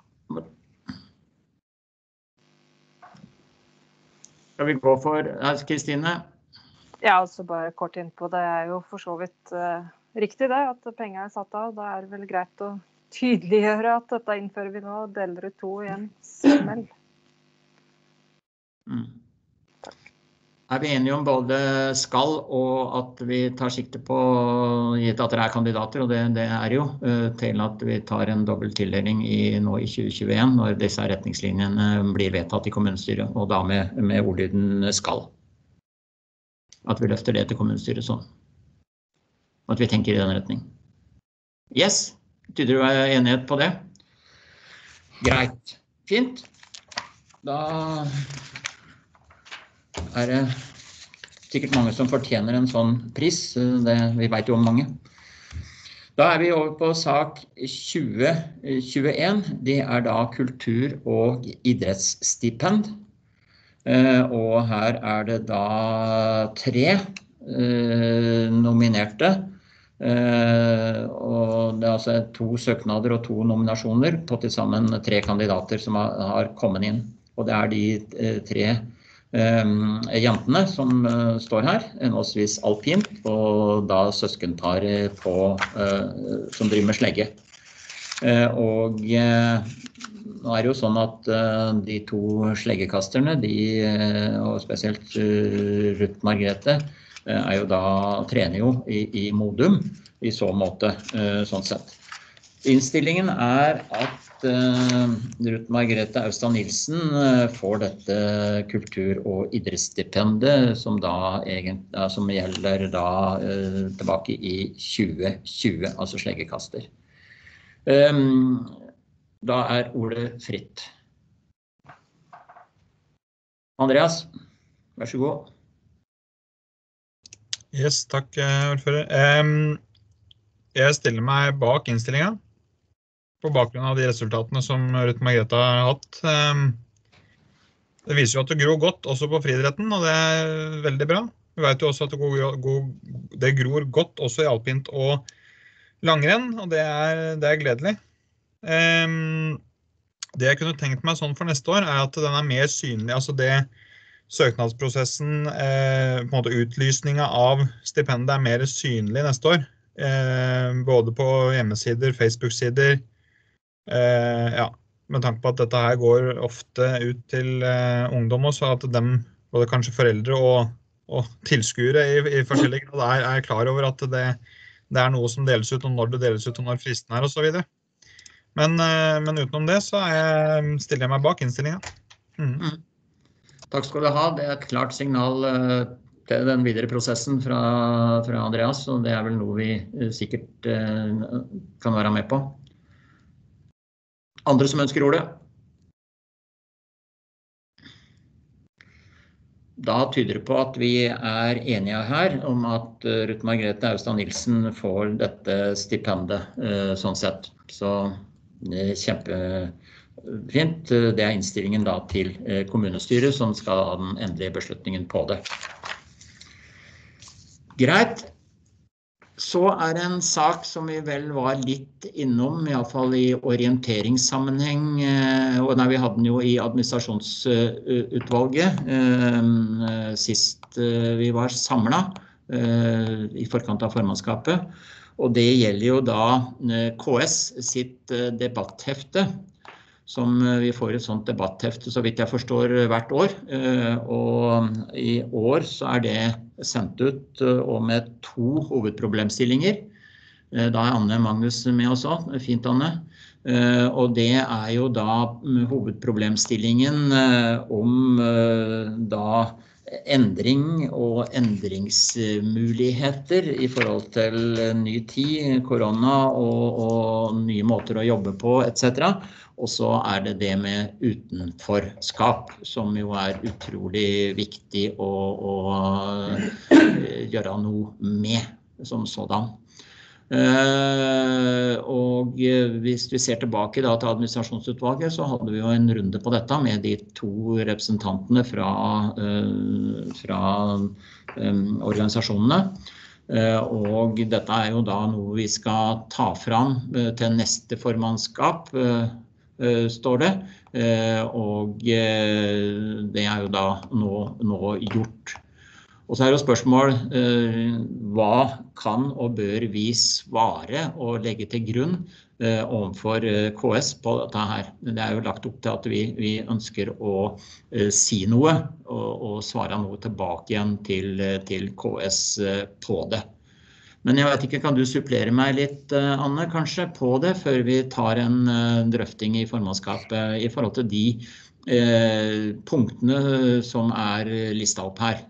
Skal vi gå for Kristine? Ja, altså bare kort inn på det. Er jo for så vidt riktig det, at penger satt av. Da er det vel greit å tydeliggjøre at dette innfører vi nå, deler ut 2 i en smell. Er vi enige om både skal og at vi tar sikte på, gitt at det er kandidater, og det er jo, til at vi tar en dobbelt tildeling nå i 2021, når disse retningslinjene blir vedtatt i kommunestyret, og da med ordlyden skal. At vi løfter det til kommunestyret sånn. At vi tenker i den retning. Yes, tyder du er enighet på det? Greit. Fint. Da er det sikkert mange som fortjener en sånn pris, vi vet jo om mange. Da er vi over på sak 2021, det er da kultur- og idrettsstipend. Og her er det da 3 nominerte, og det er altså 2 søknader og 2 nominasjoner på til sammen 3 kandidater som har kommet inn. Og det er de 3 jentene som står her, henholdsvis alpint, og da søskenparet som driver med slegge. Og nå er det jo sånn at de 2 sleggekasterne, og spesielt Ruth Margrethe, er jo da, trener jo i Modum i så måte, sånn sett. Innstillingen er at Ruth Margrethe Austad Nilsen får dette kultur- og idrettsstipendet som gjelder da tilbake i 2020, altså sleggekaster. Da er ordet fritt. Andreas, vær så god. Yes, takk, ordfører. Jeg stiller meg bak innstillingen, på bakgrunn av de resultatene som Ruth Margrethe har hatt. Det viser jo at det gror godt også på friidretten, og det er veldig bra. Vi vet jo også at det gror godt også i alpint og langrenn, og det er gledelig. Det jeg kunne tenkt meg sånn for neste år er at den er mer synlig, altså det søknadsprosessen, på en måte utlysningen av stipendet er mer synlig neste år. Både på hjemmesider, Facebook-sider, ja, med tanke på at dette her går ofte ut til ungdom også, at dem, både kanskje foreldre og tilskuere i forskjellige grad er klar over at det er noe som deles ut, og når det deles ut, og når fristen er, og så videre. Men utenom det så stiller jeg meg bak innstillingen. Takk skal du ha. Det er et klart signal til den videre prosessen fra Andreas, og det er vel noe vi sikkert kan være med på. Andre som ønsker ordet? Da tyder det på at vi er enige her om at Ruth Margrethe Austad Nilsen får dette stipendet, sånn sett. Så det er kjempefint. Det er innstillingen da til kommunestyret som skal ha den endelige beslutningen på det. Greit. Så det en sak som vi vel var litt innom, I alle fall I orienteringssammenheng, og vi hadde den jo I administrasjonsutvalget sist vi var samlet I forkant av formannskapet, og det gjelder jo da KS sitt debatthefte, som vi får et sånt debatthefte, så vidt jeg forstår, hvert år. Og I år så det sendt ut og med 2 hovedproblemstillinger. Da Anne Magnus med oss også, fint Anne. Og det jo da hovedproblemstillingen om da endring og endringsmuligheter I forhold til ny tid, korona og nye måter å jobbe på, etc. Og så det med utenforskap, som jo utrolig viktig å gjøre noe med som sådan. Og hvis vi ser tilbake da til administrasjonsutvalget, så hadde vi jo en runde på dette med de 2 representantene fra organisasjonene. Og dette jo da noe vi skal ta fram til neste formannskap, står det. Og det jo da nå gjort. Og så det jo spørsmål, hva kan og bør vi svare og legge til grunn overfor KS på dette her? Det jo lagt opp til at vi ønsker å si noe og svare noe tilbake igjen til KS på det. Men jeg vet ikke, kan du supplere meg litt, Anne, kanskje på det, før vi tar en drøfting I formannskapet I forhold til de punktene som listet opp her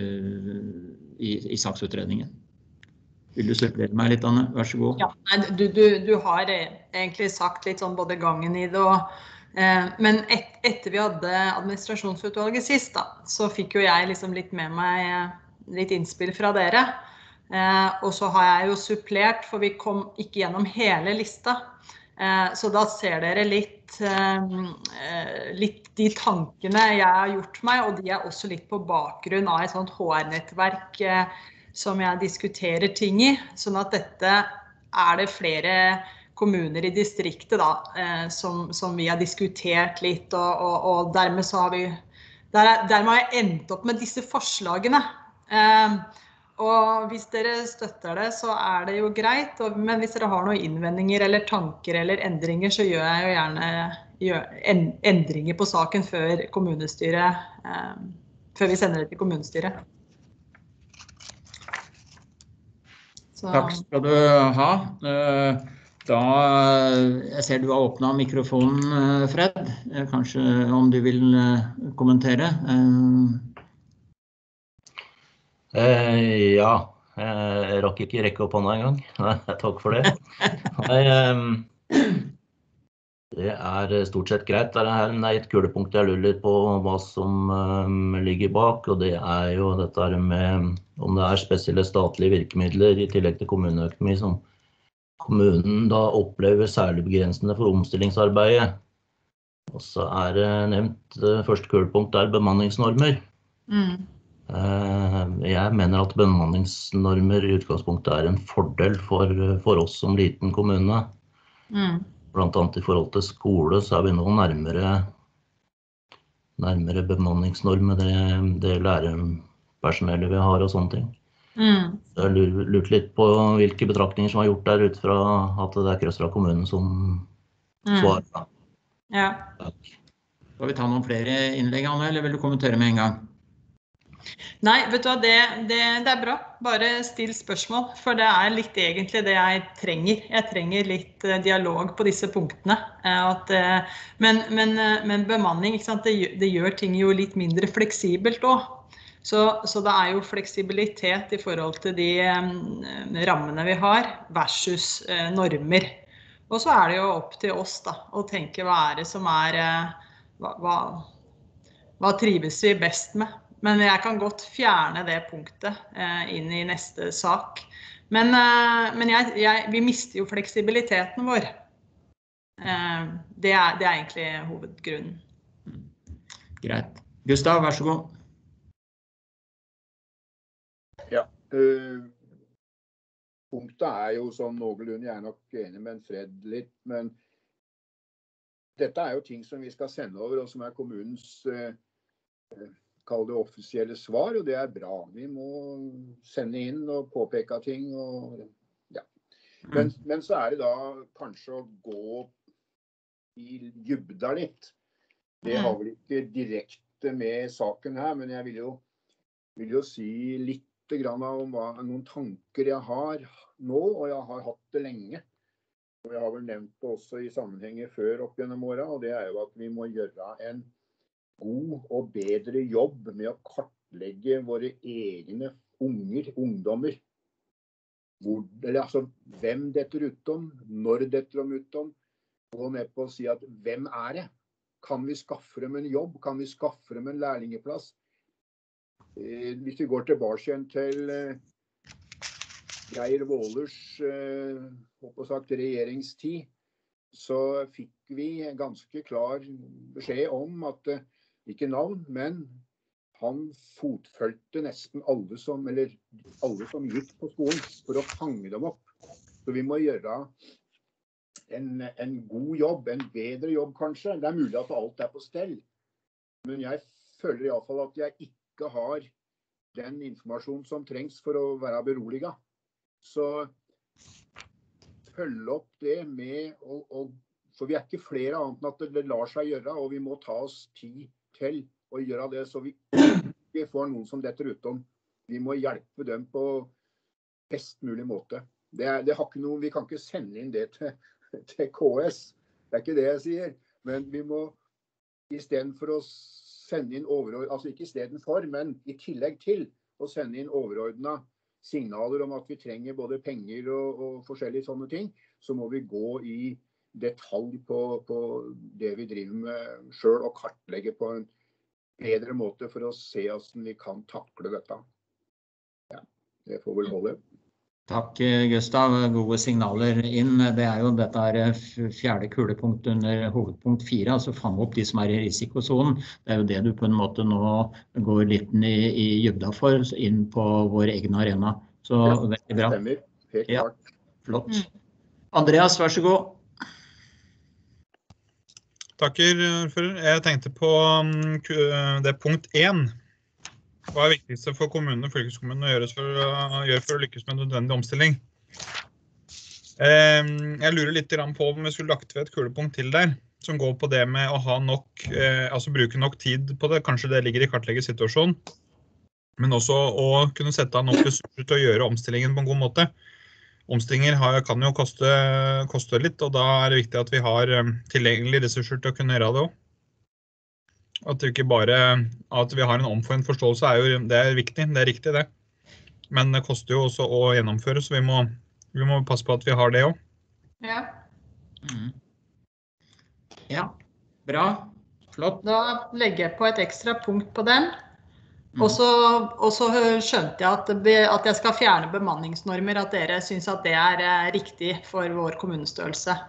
I saksutredningen. Vil du supplere meg litt, Anne? Vær så god. Ja, du har egentlig sagt litt sånn både gangen I det, men etter vi hadde administrasjonsutvalget sist, da, så fikk jo jeg liksom litt med meg litt innspill fra dere. Og så har jeg jo supplert, for vi kom ikke gjennom hele lista. Så da ser dere litt de tankene jeg har gjort meg, og de også litt på bakgrunn av et sånt HR-nettverk som jeg diskuterer ting I. Sånn at dette det flere kommuner I distriktet da, som vi har diskutert litt, og dermed så har dermed har jeg endt opp med disse forslagene. Og hvis dere støtter det, så det jo greit, men hvis dere har noen innvendinger eller tanker eller endringer, så gjør jeg jo gjerne endringer på saken før kommunestyret, før vi sender det til kommunestyret. Så. Takk skal du ha. Da, jeg ser du har åpnet mikrofonen, Fred. Kanskje om du vil kommentere? Ja, jeg rakk ikke rekke opp hånda en gang. Takk for det. Det stort sett greit. Det et kulepunkt jeg lurer litt på hva som ligger bak, og det jo dette med om det spesielle statlige virkemidler I tillegg til kommuneøkonomi som kommunen da opplever særlig begrensende for omstillingsarbeidet. Og så det nevnt, første kulepunkt bemanningsnormer. Jeg mener at bemanningsnormer I utgangspunktet en fordel for oss som liten kommune. Blant annet I forhold til skole så vi nå nærmere bemanningsnormer det lærerpersonellet vi har og sånne ting. Jeg lurt litt på hvilke betraktninger som gjort der ut fra at det Krøstra kommunen som svarer. Ja. Skal vi ta noen flere innlegg, Anne, eller vil du kommentere med en gang? Nei, vet du hva, det bra. Bare still spørsmål, for det litt egentlig det jeg trenger. Jeg trenger litt dialog på disse punktene. Men bemanning, ikke sant? Det gjør ting jo litt mindre fleksibelt også. Så det jo fleksibilitet I forhold til de rammene vi har versus normer. Og så det jo opp til oss da, å tenke hva det som hva trives vi best med. Men jeg kan godt fjerne det punktet inn I neste sak. Men vi mister jo fleksibiliteten vår. Det egentlig hovedgrunnen. Greit. Gustav, vær så god. Ja, punktet jo sånn noenlunde, jeg nok enig med en Fred litt, men dette jo ting som vi skal sende over, og som kommunens kall det offisielle svar, og det bra. Vi må sende inn og påpeke ting, og ja. Men så det da kanskje å gå i dybda litt. Det har vel ikke direkte med saken her, men jeg vil jo si litt grann om noen tanker jeg har nå, og jeg har hatt det lenge. Og jeg har vel nevnt det også i sammenhenger før opp gjennom året, og det jo at vi må gjøre en god og bedre jobb med å kartlegge våre egne ungdommer. Altså, hvem detter utom, når detter de utom, gå ned på å si at hvem det? Kan vi skaffe dem en jobb? Kan vi skaffe dem en lærlingeplass? Hvis vi går tilbake igjen til Geir Vålers regjeringstid, så fikk vi ganske klar beskjed om at, ikke navn, men han fotfølgte nesten alle som gikk på skolen for å fange dem opp. Så vi må gjøre en god jobb, en bedre jobb kanskje. Det mulig at alt på stell, men jeg føler I alle fall at jeg ikke har den informasjonen som trengs for å være beroliget. Så følg opp det med, for vi ikke flere annet enn at det lar seg gjøre, og vi må ta oss tid til å gjøre det, så vi ikke får noen som detter utom. Vi må hjelpe dem på best mulig måte. Det har ikke noe, vi kan ikke sende inn det til KS. Det ikke det jeg sier, men vi må I stedet for å sende inn altså ikke I stedet for, men I tillegg til å sende inn overordnede signaler om at vi trenger både penger og forskjellige sånne ting, så må vi gå I detalj på det vi driver med selv og kartlegge på en bedre måte for å se hvordan vi kan takle dette. Ja, det får vel holde. Takk, Gustav. Gode signaler inn. Det jo dette fjerde kulepunkt under hovedpunkt 4, altså fange opp de som I risikosonen. Det jo det du på en måte nå går litt I dybda for, inn på vår egen arena. Så ja, veldig bra. Stemmer. Helt klart. Ja, flott. Andreas, vær så god. Takker, ordfører. Jeg tenkte på det punkt 1. Hva viktigste for kommunene og fylkeskommunene å gjøre for å lykkes med nødvendig omstilling? Jeg lurer litt på om vi skulle lagt ved et kulepunkt til der, som går på det med å ha nok, altså bruke nok tid på det. Kanskje det ligger I kartlegge situasjonen, men også å kunne sette av nok ressurser til å gjøre omstillingen på en god måte. Omstillinger kan jo koste litt, og da det viktig at vi har tilgjengelige ressurser til å kunne gjøre det også. At det ikke bare at vi har en omforent forståelse det viktig, det riktig det. Men det koster jo også å gjennomføre, så vi må passe på at vi har det også. Ja. Ja, bra, flott. Da legger jeg på et ekstra punkt på den. Og så skjønte jeg at jeg skal fjerne bemanningsnormer, at dere synes at det riktig for vår kommunestørrelse.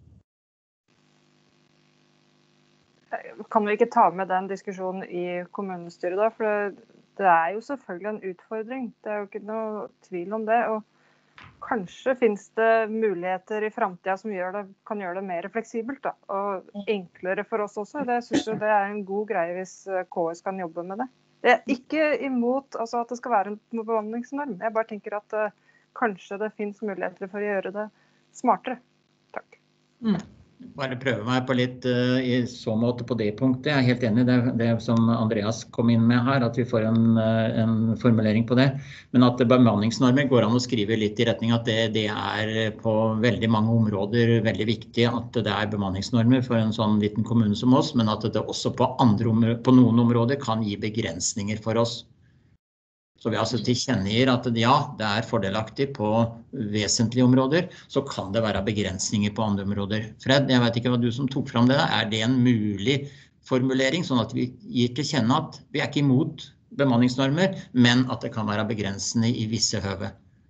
Kan vi ikke ta med den diskusjonen I kommunestyret da, for det jo selvfølgelig en utfordring. Det jo ikke noe tvil om det, og kanskje finnes det muligheter I fremtiden som kan gjøre det mer fleksibelt da, og enklere for oss også. Det synes jeg det en god greie hvis KS kan jobbe med det. Jeg ikke imot altså at det skal være en bemanningsnorm. Jeg bare tenker at kanskje det finnes muligheter for å gjøre det smartere. Takk. Bare prøve meg på litt I så måte på det punktet. Jeg helt enig I det som Andreas kom inn med her, at vi får en formulering på det. Men at bemanningsnormer går an å skrive litt I retning at det på veldig mange områder veldig viktig at det bemanningsnormer for en sånn liten kommune som oss, men at det også på noen områder kan gi begrensninger for oss. Så vi altså tilkjennegir at ja, det fordelaktig på vesentlige områder, så kan det være begrensninger på andre områder. Fred, jeg vet ikke hva du som tok fram det. Det en mulig formulering, sånn at vi gir til kjenne at vi ikke imot bemanningsnormer, men at det kan være begrensende I visse høve.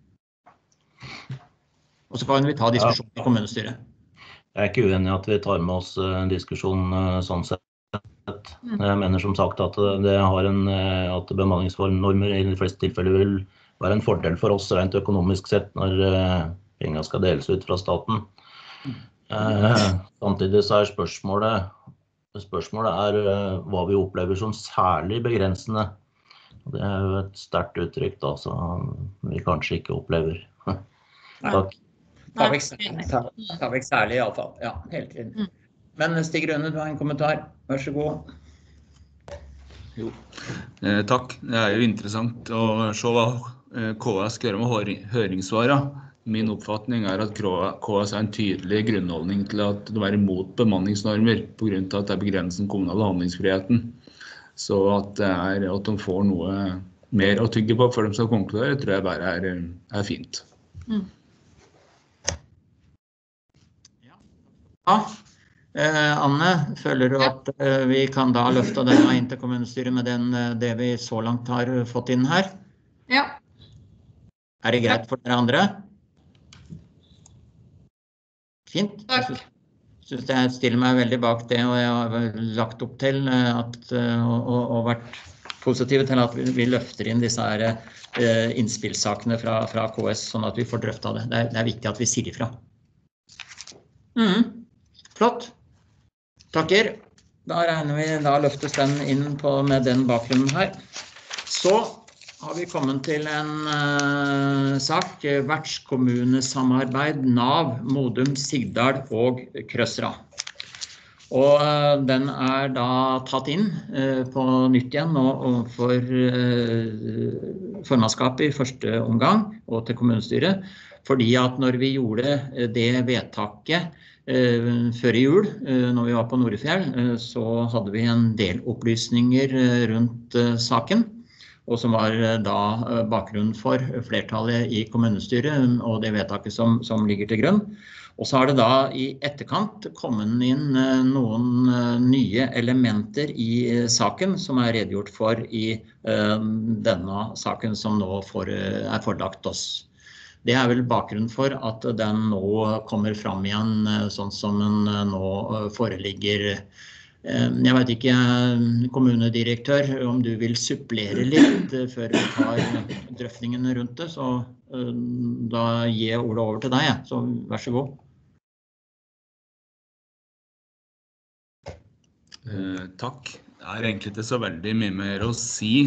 Og så kan vi ta diskusjonen I kommunestyret. Jeg ikke uenig I at vi tar med oss en diskusjon sånn sett. Jeg mener som sagt at det har at bemanningsnormer I de fleste tilfeller vil være en fordel for oss rent økonomisk sett når pengene skal deles ut fra staten. Samtidig så spørsmålet hva vi opplever som særlig begrensende. Det jo et sterkt uttrykk da, som vi kanskje ikke opplever. Takk. Tar vekk særlig i alle fall. Ja, helt tiden. Men Stig Rønne, du har en kommentar. Vær så god. Jo, takk. Det jo interessant å se hva KS skal gjøre med høringssvarene. Min oppfatning at KS en tydelig grunnholdning til at de imot bemanningsnormer på grunn av at det begrenser den kommunale handlingsfriheten. Så at de får noe mer å tygge på før de skal konkludere, tror jeg bare fint. Ja, Anne, føler du at vi kan da løfte denne inn til kommunestyret med det vi så langt har fått inn her? Ja. Det greit for dere andre? Fint. Takk. Jeg synes jeg stiller meg veldig bak det, og jeg har lagt opp til og vært positive til at vi løfter inn disse her innspillsakene fra KS, sånn at vi får drøftet det. Det viktig at vi sier ifra. Flott. Takker. Da regner vi, da løftes den inn med den bakgrunnen her. Så har vi kommet til en sak, vertskommunesamarbeid, NAV, Modum, Sigdal og Krøsra. Og den da tatt inn på nytt igjen og for formannskapet i første omgang og til kommunestyret, fordi at når vi gjorde det vedtaket før i jul, når vi var på Norefjell, så hadde vi en del opplysninger rundt saken, og som var da bakgrunnen for flertallet i kommunestyret og det vedtaket som ligger til grunn. Og så har det da i etterkant kommet inn noen nye elementer i saken som redegjort for i denne saken som nå forelagt oss. Det vel bakgrunnen for at den nå kommer fram igjen sånn som den nå foreligger. Jeg vet ikke, kommunedirektør, om du vil supplere litt før vi tar drøftingen rundt det, så da gir jeg ordet over til deg, så vær så god. Takk. Det egentlig ikke så veldig mye mer å si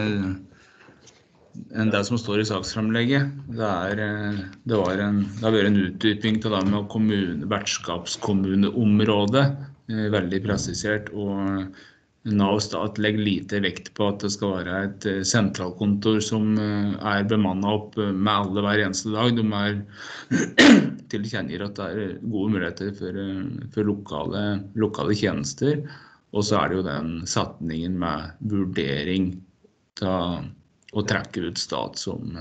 enn det som står i saksfremlegget. Det har vært en utdyping til det med vertskapskommuneområdet, veldig presisert, og NAV stat legger lite vekt på at det skal være et sentralkontor som bemannet opp med alle hver eneste dag. De tilkjenner at det gode muligheter for lokale tjenester, og så det jo den setningen med vurdering til å trekke ut stat som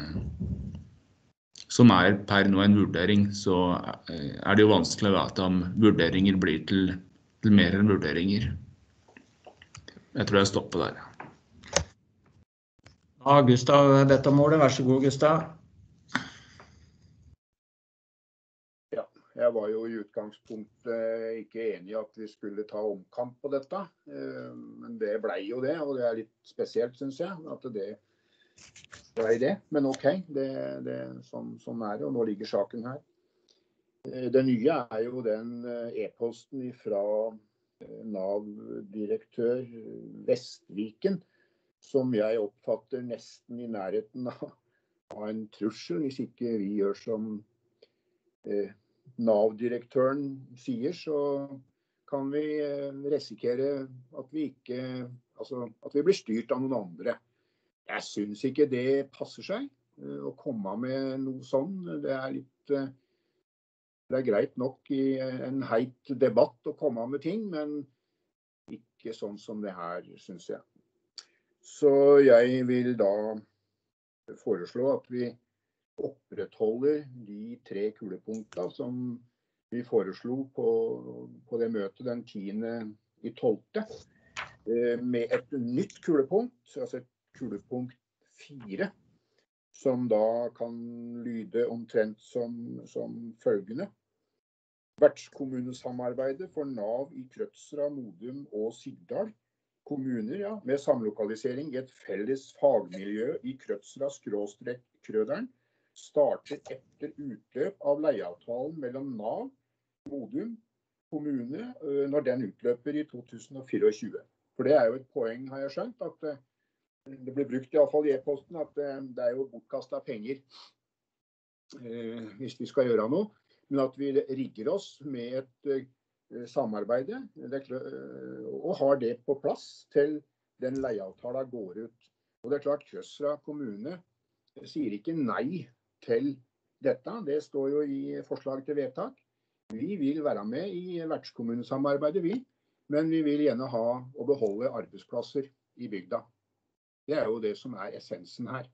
per nå en vurdering, så det jo vanskelig å vite om vurderinger blir til mer enn vurderinger. Jeg tror jeg stopper der. Ja, Gustav bedt om ordet. Vær så god, Gustav. Ja, jeg var jo i utgangspunktet ikke enig i at vi skulle ta omkamp på dette, men det ble jo det, og det litt spesielt, synes jeg, at det ble det. Men ok, det sånn det, og nå ligger saken her. Det nye jo den e-posten fra NAV-direktør Vestviken, som jeg oppfatter nesten i nærheten av en trussel, hvis ikke vi gjør som NAV-direktøren sier, så kan vi risikere at vi blir styrt av noen andre. Jeg synes ikke det passer seg å komme med noe sånn. Det greit nok i en heit debatt å komme med ting, men ikke sånn som det her, synes jeg. Så jeg vil da foreslå at vi opprettholder de 3 kulepunktene som vi foreslo på det møtet den 10.12. Med et nytt kulepunkt, altså et kulepunkt 4, som da kan lyde omtrent som følgende. Vertskommunesamarbeidet for NAV i Krødsra, Modum og Sigdal kommuner, ja, med samlokalisering i et felles fagmiljø i Krødsra/Krøderen starter etter utløp av leieavtalen mellom NAV, Modum kommune, når den utløper i 2024. For det jo et poeng, har jeg skjønt, at det blir brukt i hvert fall i e-posten, at det jo bortkastet penger hvis vi skal gjøre noe, men at vi rigger oss med et samarbeide og har det på plass til den leieavtalen går ut. Og det klart, Krødsra kommune sier ikke nei til dette. Det står jo i forslag til vedtak. Vi vil være med i vertskommunesamarbeidet, men vi vil gjerne ha og beholde arbeidsplasser i bygda. Det jo det som essensen her.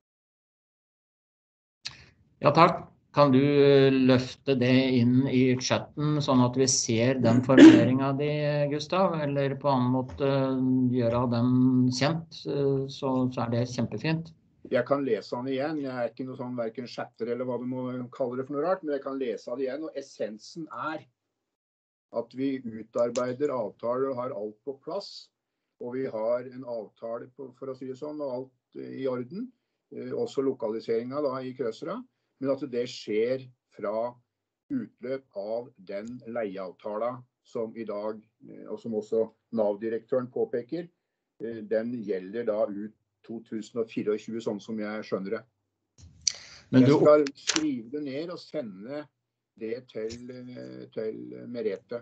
Ja, takk. Kan du løfte det inn i chatten, sånn at vi ser den formuleringen di, Gustav, eller på annen måte gjøre den kjent, så det kjempefint. Jeg kan lese den igjen. Jeg ikke noe sånn hverken chatter eller hva du må kalle det for noe rart, men jeg kan lese det igjen, og essensen at vi utarbeider avtaler og har alt på plass, og vi har en avtale, for å si det sånn, og alt i orden, også lokaliseringen da i Krødsra, men at det skjer fra utløp av den leieavtalen som i dag, og som også NAV-direktøren påpeker, den gjelder da ut 2024, sånn som jeg skjønner det. Jeg skal skrive det ned og sende det til Merete.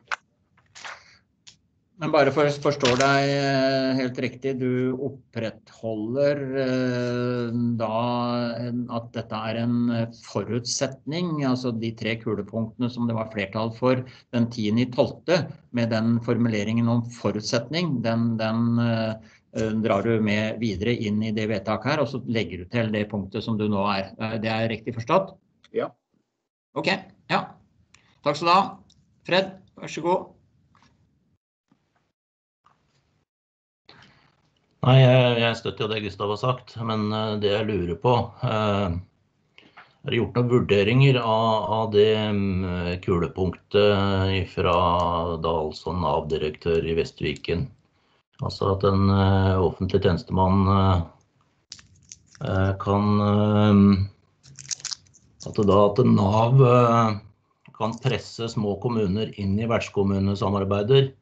Men bare for å forstå deg helt riktig, du opprettholder da at dette en forutsetning, altså de 3 kulepunktene som det var flertall for den 10.12. Med den formuleringen om forutsetning, den drar du med videre inn i det vedtaket her, og så legger du til det punktet som du nå Det riktig forstått? Ja. Ok, ja. Takk skal du ha. Fred, vær så god. Nei, jeg støtter jo det Gustav har sagt, men det jeg lurer på, det gjort noen vurderinger av det kulepunktet fra da altså NAV-direktør i Vestviken. Altså at en offentlig tjenestemann at NAV kan presse små kommuner inn i vertskommunesamarbeider.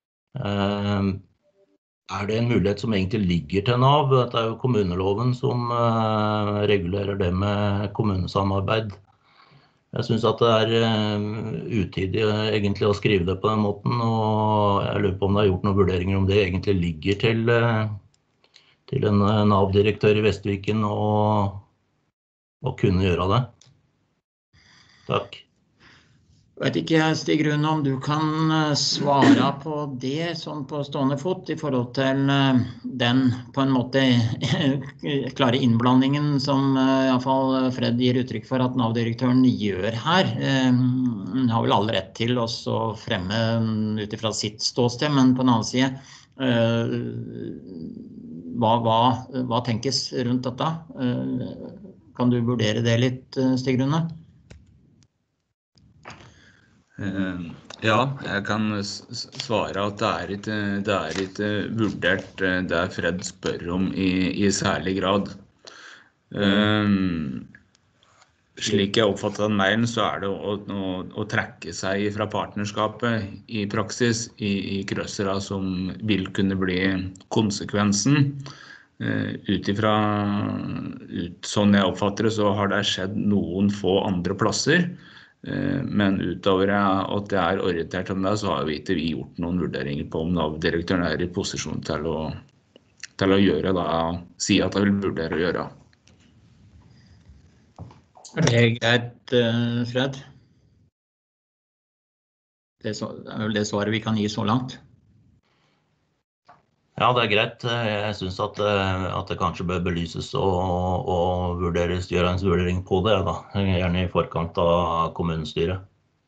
Det en mulighet som egentlig ligger til NAV? Det jo kommuneloven som regulerer det med kommunesamarbeid. Jeg synes at det utidig egentlig å skrive det på den måten, og jeg lurer på om det har gjort noen vurderinger om det egentlig ligger til en NAV-direktør i Vestviken å kunne gjøre det. Takk. Jeg vet ikke, Stig Rune, om du kan svare på det sånn på stående fot i forhold til den på en måte klare innblandingen som i hvert fall Fred gir uttrykk for at NAV-direktøren gjør her. Han har vel all rett til å fremme utifra sitt ståsted, men på en annen side, hva tenkes rundt dette? Kan du vurdere det litt, Stig Rune? Ja, jeg kan svare at det ikke vurdert det Fred spør om i særlig grad. Slik jeg oppfattet mailen, så det å trekke seg fra partnerskapet i praksis i Krødsra som vil kunne bli konsekvensen. Utifra sånn jeg oppfatter det, så har det skjedd noen få andre plasser. Men utover at jeg orientert om det, så har vi ikke gjort noen vurderinger på om NAV-direktøren i posisjon til å gjøre det, si at jeg vil vurdere å gjøre. Det greit, Fred? Det vel det svaret vi kan gi så langt. Ja, det greit. Jeg synes at det kanskje bør belyses og vurderes, gjøre en vurdering på det, da. Gjerne i forkant av kommunestyret.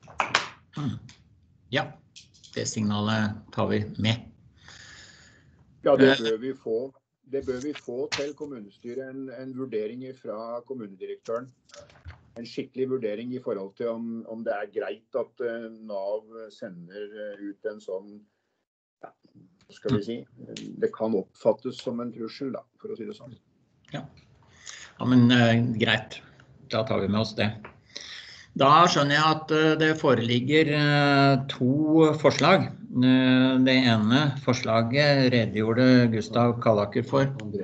Ja, det signalet tar vi med. Ja, det bør vi få til kommunestyret, en vurdering fra kommunedirektøren. En skikkelig vurdering i forhold til om det greit at NAV sender ut en sånn skal vi si, det kan oppfattes som en trussel da, for å si det sånn. Ja, men greit. Da tar vi med oss det. Da skjønner jeg at det foreligger to forslag. Det ene forslaget redegjorde Gustav Kallaker for.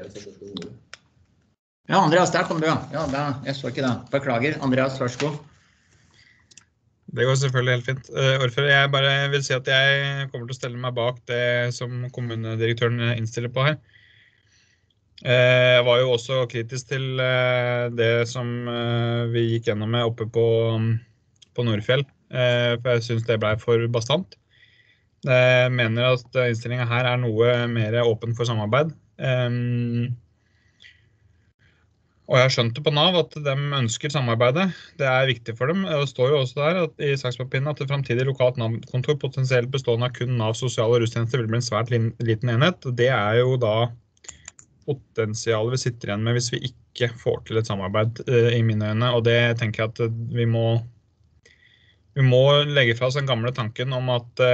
Ja, Andreas, der kom du, ja. Ja, jeg så ikke det. Beklager. Andreas, vær så god. Det går selvfølgelig helt fint. Ordfører, jeg bare vil si at jeg kommer til å stelle meg bak det som kommunedirektøren innstiller på her. Jeg var jo også kritisk til det som vi gikk gjennom med oppe på Nordfjell, for jeg synes det ble for bastant. Jeg mener at innstillingen her noe mer åpen for samarbeid. Og jeg skjønte på NAV at de ønsker samarbeidet. Det viktig for dem. Det står jo også der at, i sakspapirene at det fremtidige lokalt Nav-kontor potensielt bestående av kun NAV sosial- og rustjenester vil bli en svært liten enhet. Det jo da potensialet vi sitter igjen med hvis vi ikke får til et samarbeid i mine øyne. Og det tenker jeg at vi må legge fra oss den gamle tanken om at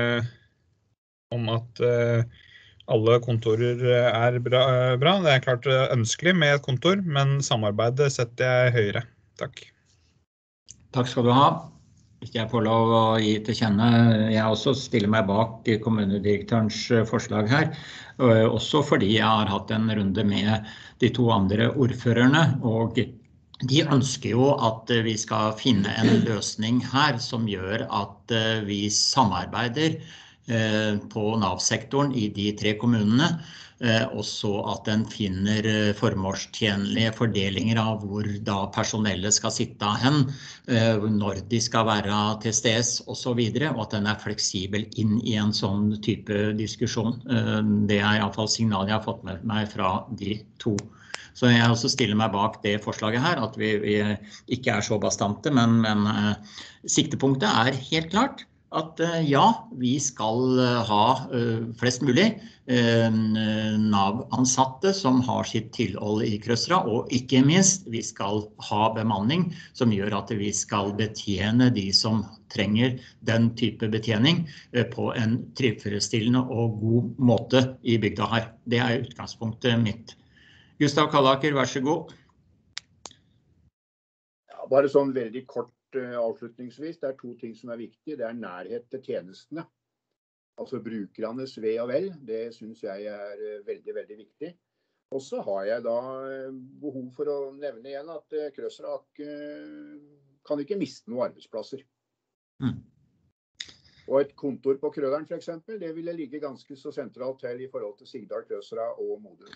alle kontorer bra. Det klart ønskelig med et kontor, men samarbeidet setter jeg høyere. Takk. Takk skal du ha. Hvis jeg får lov å gi til kjenne, jeg også stiller meg bak kommunedirektørens forslag her, også fordi jeg har hatt en runde med de to andre ordførerne, og de ønsker jo at vi skal finne en løsning her som gjør at vi samarbeider på NAV-sektoren i de tre kommunene, og så at den finner formålstjenlige fordelinger av hvor da personellet skal sitte hen, når de skal være til steds og så videre, og at den fleksibel inn i en sånn type diskusjon. Det I hvert fall signalet jeg har fått med meg fra de to. Så jeg også stiller meg bak det forslaget her, at vi ikke så bastante, men siktepunktet helt klart. At ja, vi skal ha flest mulig NAV-ansatte som har sitt tilhold i Krøsra, og ikke minst, vi skal ha bemanning som gjør at vi skal betjene de som trenger den type betjening på en tilfredsstillende og god måte i bygda her. Det utgangspunktet mitt. Gustav Kallaker, vær så god. Ja, bare sånn veldig kort avslutningsvis, det to ting som viktige. Det nærhet til tjenestene. Altså brukernes ve og vel. Det synes jeg veldig, veldig viktig. Og så har jeg da behov for å nevne igjen at Krøsrak kan ikke miste noen arbeidsplasser. Og et kontor på Krøderen for eksempel, det ville ligge ganske så sentralt til i forhold til Sigdal, Krøsra og Modum.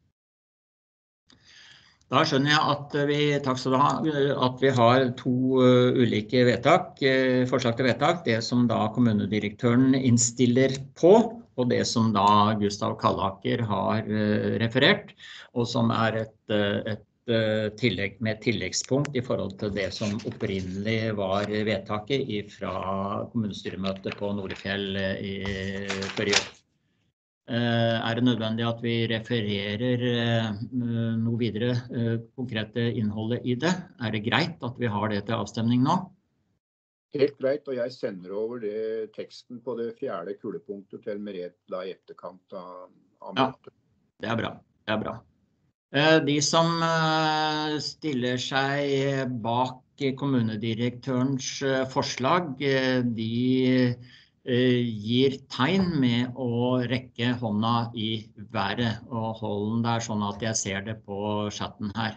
Da skjønner jeg at takk skal du ha, at vi har to ulike vedtak, forslag til vedtak, det som da kommunedirektøren innstiller på, og det som da Gustav Kallaker har referert, og som et tillegg med tilleggspunkt i forhold til det som opprinnelig var vedtaket fra kommunestyremøtet på Nordfjell før i år. Det nødvendig at vi refererer noe videre konkrete innholdet i det? Det greit at vi har det til avstemning nå? Helt greit, og jeg sender over teksten på det 4. kulepunktet til Merete da i etterkant av møtet. Ja, det bra. Det bra. De som stiller seg bak kommunedirektørens forslag, de gir tegn med å rekke hånda i været, og hold den der sånn at jeg ser det på chatten her.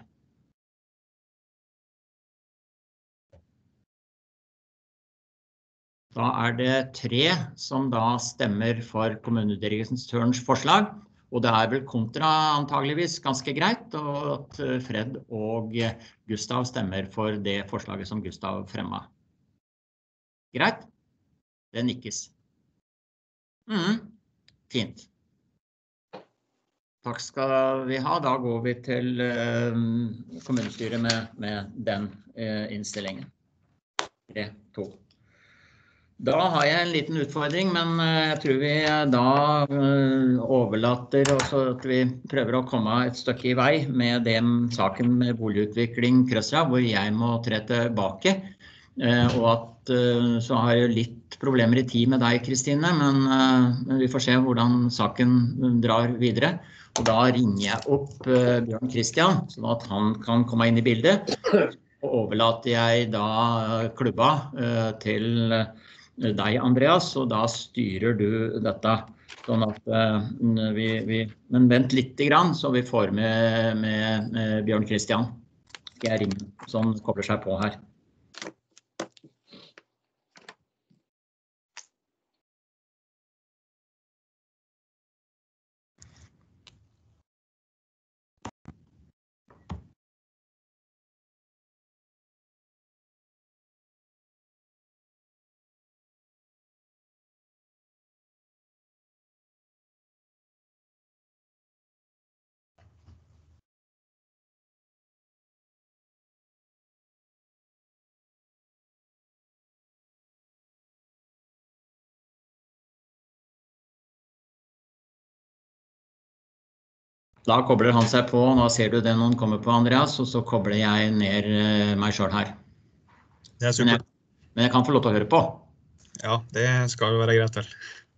Da det 3 som da stemmer for kommunedirektørens forslag, og det vel kontra antageligvis ganske greit, og at Fred og Gustav stemmer for det forslaget som Gustav fremmet. Greit? Det nikkes. Fint. Takk skal vi ha. Da går vi til kommunestyret med den innstillingen. 3, 2. Da har jeg en liten utfordring, men jeg tror vi da overlater også at vi prøver å komme et stykke i vei med den saken med boligutvikling Krøsra, hvor jeg må tre tilbake. Og at så har jeg litt problemer i tid med deg, Kristine, men vi får se hvordan saken drar videre. Og da ringer jeg opp Bjørn Christian, sånn at han kan komme inn i bildet. Og overlater jeg da klubba til deg, Andreas, og da styrer du dette. Sånn at men vent litt grann, så vi får med Bjørn Christian. Jeg ringer, som kobler seg på her. Da kobler han seg på, og nå ser du det når han kommer på, Andreas, og så kobler jeg ned meg selv her. Det super. Men jeg kan få lov til å høre på. Ja, det skal jo være greit vel.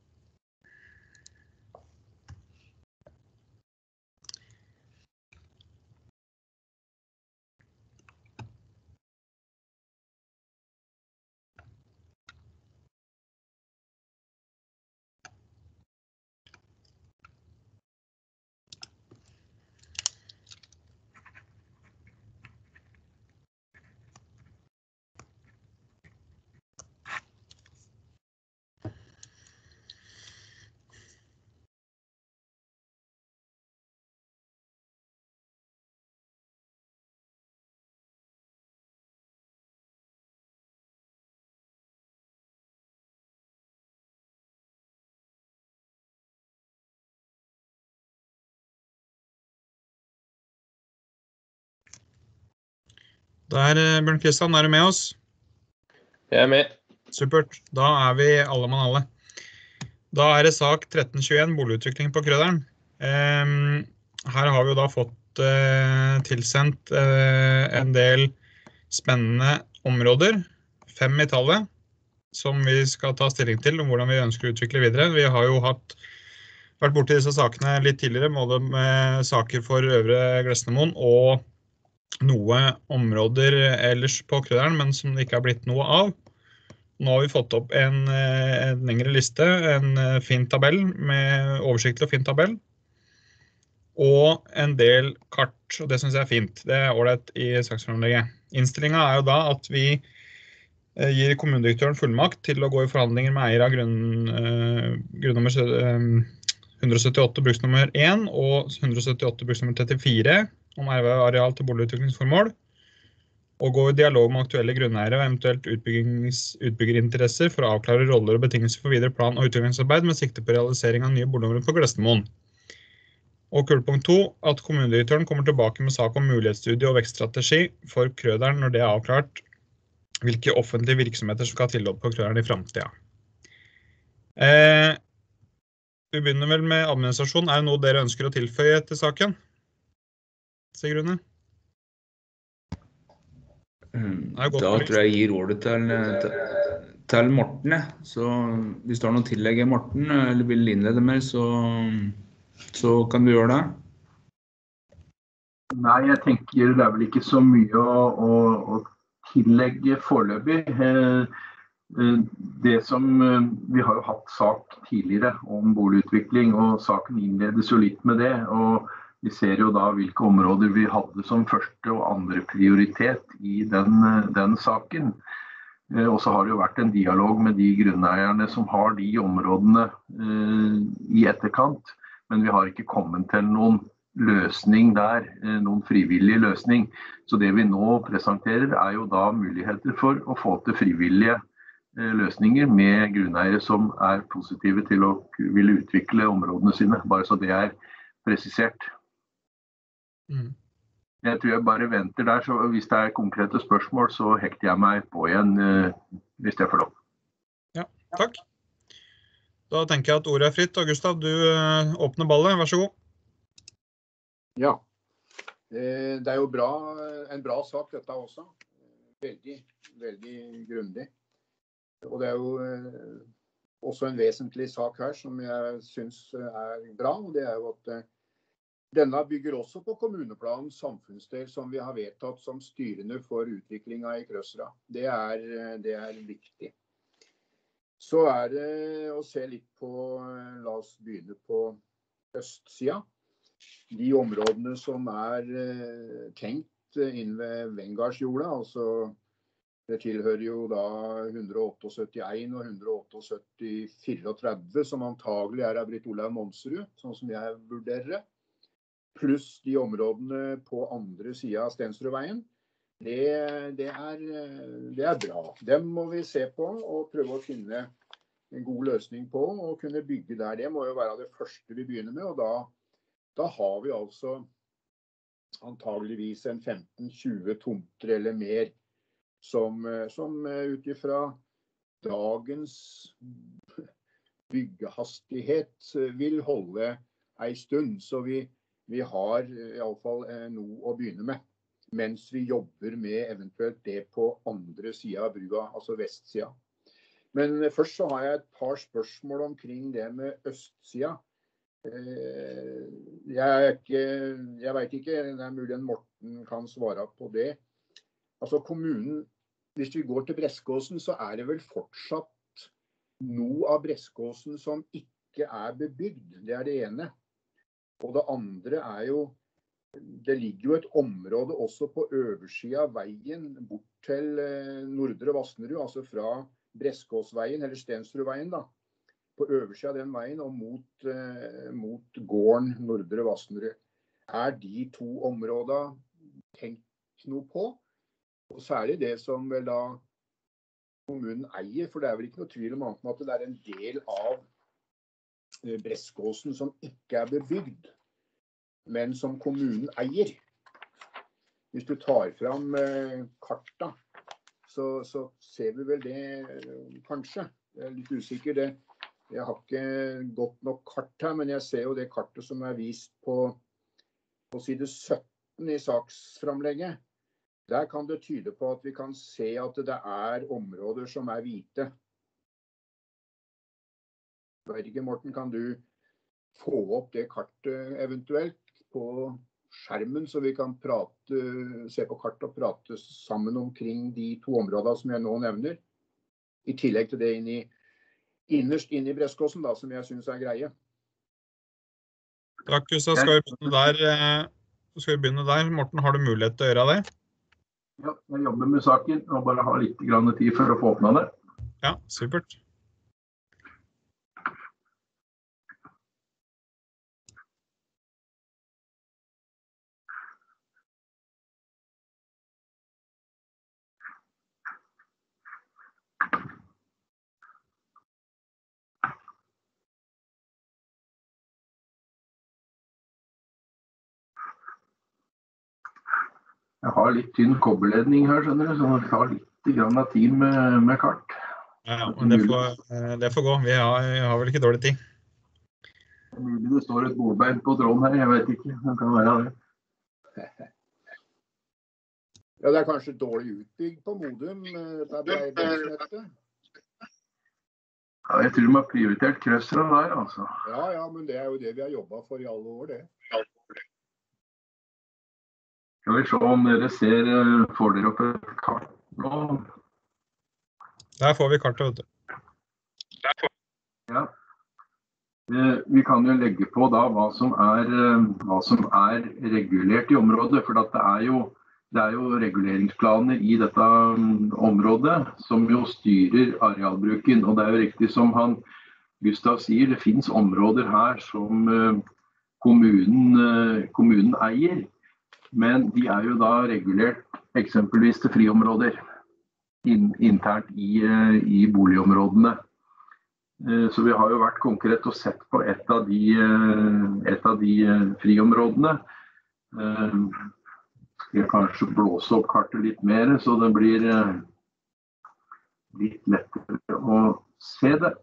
Da Bjørn Christian, du med oss? Jeg med. Supert, da vi alle mann alle. Da det sak 1321, boligutvikling på Krøderen. Her har vi jo da fått tilsendt en del spennende områder, 5 i tallet, som vi skal ta stilling til om hvordan vi ønsker å utvikle videre. Vi har jo vært borte i disse sakene litt tidligere, både med saker for Øvre Glesnemoen og noe områder ellers på Krøderen, men som det ikke har blitt noe av. Nå har vi fått opp en lengre liste, en fin tabell, med oversiktlig og fin tabell, og en del kart, og det synes jeg fint. Det ordentlig i saksframlegget. Innstillingen jo da at vi gir kommunedirektøren fullmakt til å gå i forhandlinger med eier av grunnnummer 178 bruksnummer 1 og 178 bruksnummer 34, om areal til boligutviklingsformål, og gå i dialog med aktuelle grunneiere og eventuelt utbyggerinteresser for å avklare roller og betingelser for videre plan- og utviklingsarbeid med sikte på realisering av nye boligområder på Glesnemoen. Og kulepunkt 2, at kommunedirektøren kommer tilbake med sak om mulighetsstudie og vekststrategi for Krøderen når det avklart hvilke offentlige virksomheter som skal ha tilhold på Krøderen i fremtiden. Vi begynner vel med administrasjon. Det noe dere ønsker å tilføye til saken? Sigrune? Da tror jeg gir ordet til Morten. Så hvis du har noe tillegg, Morten, eller vil innlede mer, så kan du gjøre det. Nei, jeg tenker det vel ikke så mye å tillegge foreløpig. Det som vi har jo hatt sak tidligere om boligutvikling, og saken innledes jo litt med det, og vi ser jo da hvilke områder vi hadde som første og andre prioritet i den saken. Og så har det jo vært en dialog med de grunneierne som har de områdene i etterkant, men vi har ikke kommet til noen løsning der, noen frivillig løsning. Så det vi nå presenterer jo da muligheter for å få til frivillige løsninger med grunneiere som positive til å ville utvikle områdene sine, bare så det presisert. Jeg tror jeg bare venter der, så hvis det konkrete spørsmål, så hekter jeg meg på igjen hvis jeg får lov. Ja, takk. Da tenker jeg at ordet fritt, og Gustav, du åpner ballet, vær så god. Ja, det jo en bra sak dette også. veldig, veldig grundig. Og det jo også en vesentlig sak her som jeg synes bra, og det jo at denne bygger også på kommuneplanens samfunnsdel som vi har vedtatt som styrende for utviklingen i Krøsra. Det viktig. Så det å se litt på, la oss begynne på østsiden. De områdene som tenkt inn ved Vengardsjorda, altså det tilhører jo da 178-1 og 178-34, som antagelig av Britt Olav Monsrud, sånn som jeg vurderer det. Pluss de områdene på andre siden av Stensrudveien. Det bra. Dem må vi se på og prøve å finne en god løsning på og kunne bygge der. Det må jo være det første vi begynner med, og da har vi altså antageligvis en 15-20 tomter eller mer som utifra dagens byggehastighet vil holde en stund. Så vi har i alle fall noe å begynne med, mens vi jobber med eventuelt det på andre siden av brua, altså vestsiden. Men først så har jeg et par spørsmål omkring det med østsiden. Jeg vet ikke, det mulig en Morten kan svare på det. Altså kommunen, hvis vi går til Breskåsen, så det vel fortsatt noe av Breskåsen som ikke bebygd. Det det ene. Og det andre jo, det ligger jo et område også på øversiden av veien bort til Nordre Vassnerud, altså fra Breskåsveien, eller Stensrudveien da, på øversiden av den veien og mot gården Nordre Vassnerud. De to områdene tenkt noe på? Og særlig det som vel da kommunen eier, for det vel ikke noe tvil om annet at det en del av Breskåsen som ikke bebygd, men som kommunen eier. Hvis du tar fram karta, så ser vi vel det kanskje. Jeg litt usikker. Jeg har ikke godt nok kart her, men jeg ser jo det kartet som vist på side 17 i saksframlegget. Der kan det tyde på at vi kan se at det områder som hvite. Jeg vet ikke, Morten, kan du få opp det kartet eventuelt på skjermen, så vi kan se på kartet og prate sammen omkring de to områdene som jeg nå nevner, i tillegg til det innerst inn i Breskåsen, da, som jeg synes greie. Takk, så skal vi begynne der. Morten, har du mulighet til å gjøre det? Ja, jeg jobber med saken og bare har litt tid for å få åpne det. Ja, supert. Jeg har litt tynn kobberledning her, skjønner du, så det tar litt av tid med kart. Ja, men det får gå. Vi har vel ikke dårlig tid. Det mulig det står et bordbein på tråden her, jeg vet ikke. Det kan være det. Ja, det kanskje dårlig utbygd på Modum, dette breibåndsnettet. Ja, jeg tror de har prioritert Krøsra der, altså. Ja, men det jo det vi har jobbet for i alle år, det. Skal vi se om dere får dere opp et kart nå. Der får vi kartet, vet du. Ja. Vi kan jo legge på da hva som regulert i området, for det jo reguleringsplaner i dette området som jo styrer arealbruken. Og det jo riktig som Gustav sier, det finnes områder her som kommunen eier. Men de jo da regulert eksempelvis til friområder internt i boligområdene. Så vi har jo vært konkret og sett på et av de friområdene. Skal jeg kanskje blåse opp kartet litt mer, så det blir litt lettere å se det.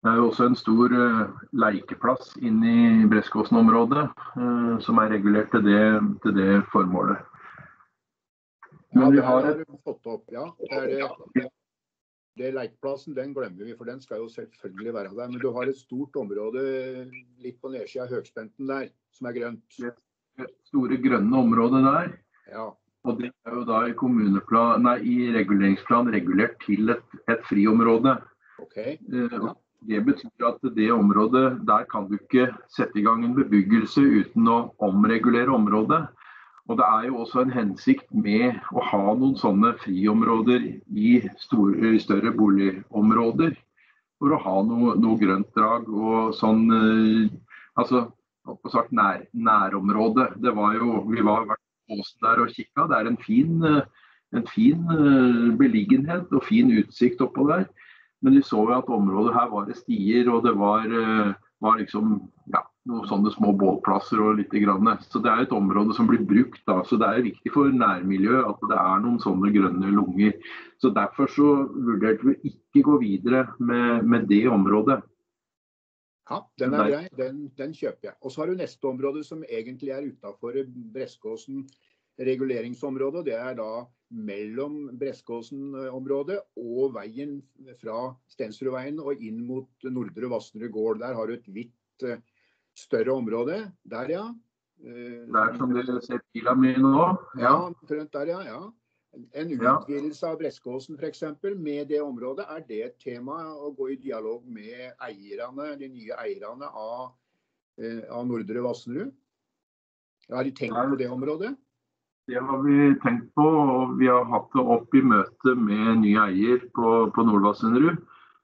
Det er jo også en stor leikeplass inne i Breskåsen-området som regulert til det formålet. Men vi har fått opp, ja. Det leikeplassen, den glemmer vi, for den skal jo selvfølgelig være der. Men du har et stort område litt på nedsiden av høgspenten der, som grønt. Det store grønne området der. Ja. Og det jo da i reguleringsplan regulert til et friområde. Okay. Ja. Det betyr at det området, der kan du ikke sette i gang en bebyggelse uten å omregulere området. Og det jo også en hensikt med å ha noen sånne friområder i større boligområder, for å ha noe grønt drag og sånn, altså nærområde. Vi var vært på Åsen der og kikket, det en fin beliggenhet og fin utsikt oppå der. Men vi så jo at området her var det stier, og det var liksom, ja, noen sånne små bålplasser og litt grann. Så det et område som blir brukt da, så det viktig for nærmiljøet at det noen sånne grønne lunger. Så derfor så vurderte vi ikke gå videre med det området. Ja, den grei, den kjøper jeg. Og så har du neste område som egentlig utenfor Breskåsen reguleringsområdet. Det da mellom Breskåsen-området og veien fra Stensrudveien og inn mot Nordre Vassnerud gård. Der har du et vidt større område. Der, ja. Der som dere ser pila mi nå. Ja, der, ja. En utvidelse av Breskåsen for eksempel, med det området, det et tema å gå i dialog med eierne, de nye eierne av Nordre Vassnerud? Har de tenkt på det området? Det har vi tenkt på, og vi har hatt det opp i møte med nye eier på Nordre Vassnerud.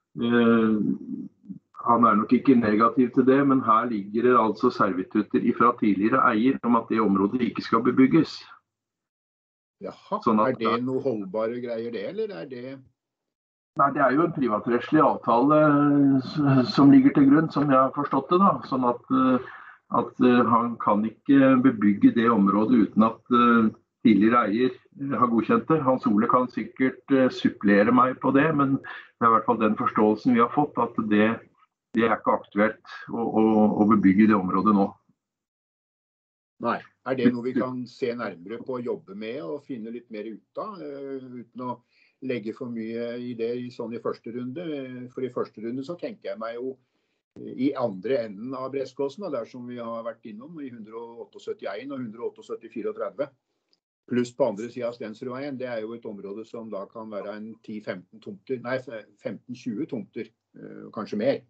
Han nok ikke negativ til det, men her ligger det altså servitutter fra tidligere eier om at det området ikke skal bebygges. Jaha, sånn det noe holdbare greier det, eller det? Nei, det jo en privatrettslig avtale som ligger til grunn, som jeg har forstått det da. Sånn at han kan ikke bebygge det området uten at tidligere eier har godkjent det. Hans Ole kan sikkert supplere meg på det, men det i hvert fall den forståelsen vi har fått, at det ikke aktuelt å bebygge det området nå. Nei, det noe vi kan se nærmere på å jobbe med og finne litt mer ut av, uten å legge for mye i det sånn i første runde? For i første runde så tenker jeg meg jo i andre enden av Breskåsen, der som vi har vært innom, i 178 og 178-34, pluss på andre siden av Stensrudveien. Det jo et område som da kan være en 10-15 tomter, nei 15-20 tomter, kanskje mer.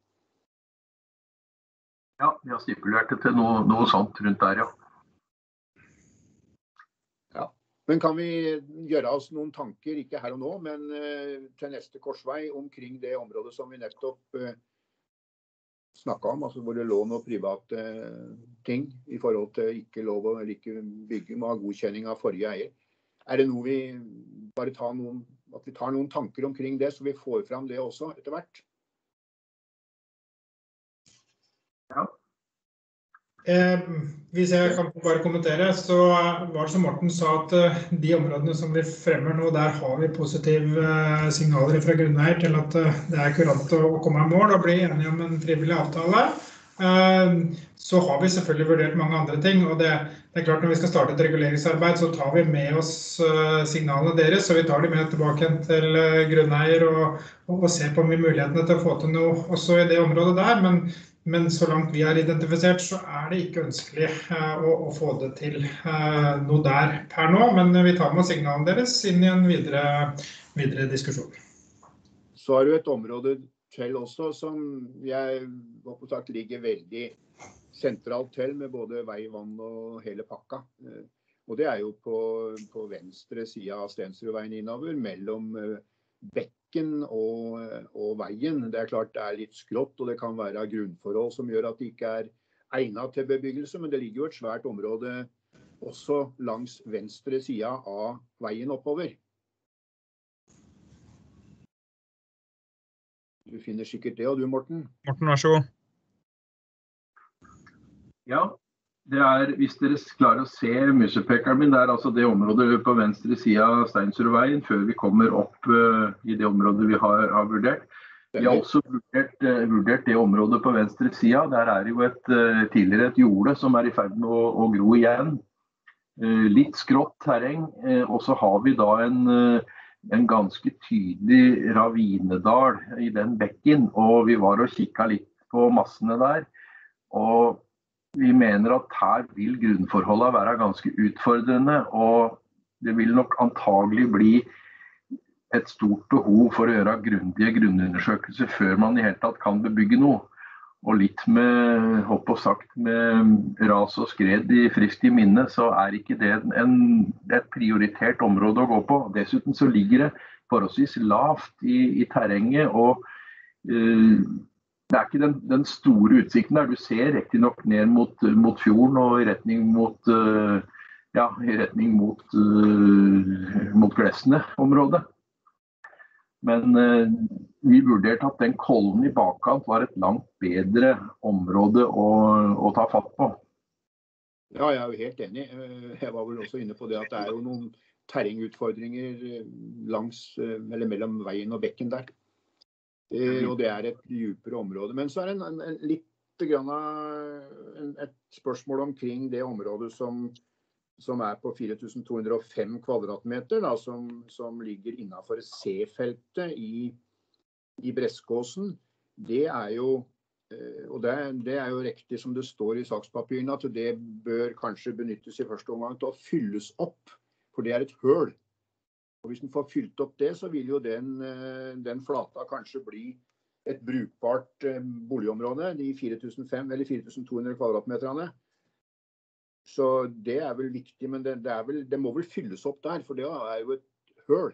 Ja, vi har stipulert det til noe sånt rundt der, ja. Men kan vi gjøre oss noen tanker, ikke her og nå, men til neste korsvei omkring det området som vi nettopp snakket om, altså hvor det lå noen private ting i forhold til ikke lov å ikke bygge med godkjenning av forrige eier. Det noe vi bare tar noen tanker omkring det, så vi får fram det også etter hvert? Ja. Hvis jeg kan bare kommentere, så var det som Morten sa at de områdene som vi fremmer nå, der har vi positive signaler fra grunneier til at det kurant å komme i mål og bli enige om en frivillig avtale. Så har vi selvfølgelig vurdert mange andre ting, og det klart når vi skal starte et reguleringsarbeid, så tar vi med oss signalene deres, så vi tar de med tilbake til grunneier og ser på mulighetene til å få til noe også i det området der, men så langt vi har identifisert, så det ikke ønskelig å få det til noe der per nå, men vi tar med signalene deres inn i en videre diskusjon. Så har du et område til også, som jeg ligger veldig sentralt til, med både vei, vann og hele pakka. Og det jo på venstre side av Stensrudveien innover, mellom bekken og veien. Det klart det litt skrått, og det kan være grunnforhold som gjør at det ikke egnet til bebyggelse, men det ligger jo et svært område også langs venstre side av veien oppover. Du finner sikkert det, og du, Morten? Morten, vær så god. Ja, det hvis dere klarer å se musepekeren min, det altså det området på venstre side av Stensrudveien, før vi kommer opp i det området vi har vurdert. Vi har også vurdert det området på venstre sida. Der er jo tidligere et jorde som er i ferd med å gro igjen. Litt skrått terreng, og så har vi da en ganske tydelig ravinedal i den bekken, og vi var og kikket litt på massene der, og vi mener at her vil grunnforholdene være ganske utfordrende, og det vil nok antagelig bli et stort behov for å gjøre grundige grunnundersøkelser før man i hele tatt kan bebygge noe. Og litt med, håper sagt, med ras og skred i friskt i minne, så er ikke det et prioritert område å gå på. Dessuten så ligger det forholdsvis lavt i terrenget, og det er ikke den store utsikten der. Du ser riktig nok ned mot fjorden og i retning mot Glesne-området. Men vi vurderte at den kollen i bakkant var et langt bedre område å ta fatt på. Ja, jeg er jo helt enig. Jeg var vel også inne på det at det er jo noen terrengutfordringer mellom veien og bekken der. Og det er et dypere område. Men så er det et spørsmål omkring det området som er på 4205 kvadratmeter, da, som ligger innenfor C-feltet i Breskåsen. Det er jo, og det er jo riktig som det står i sakspapirene, at det bør kanskje benyttes i første omgang til å fylles opp, for det er et høl. Og hvis den får fylt opp det, så vil jo den flata kanskje bli et brukbart boligområde, de 4500 eller 4200 kvadratmeterne. Så det er vel viktig, men det må vel fylles opp der, for det er jo et høl.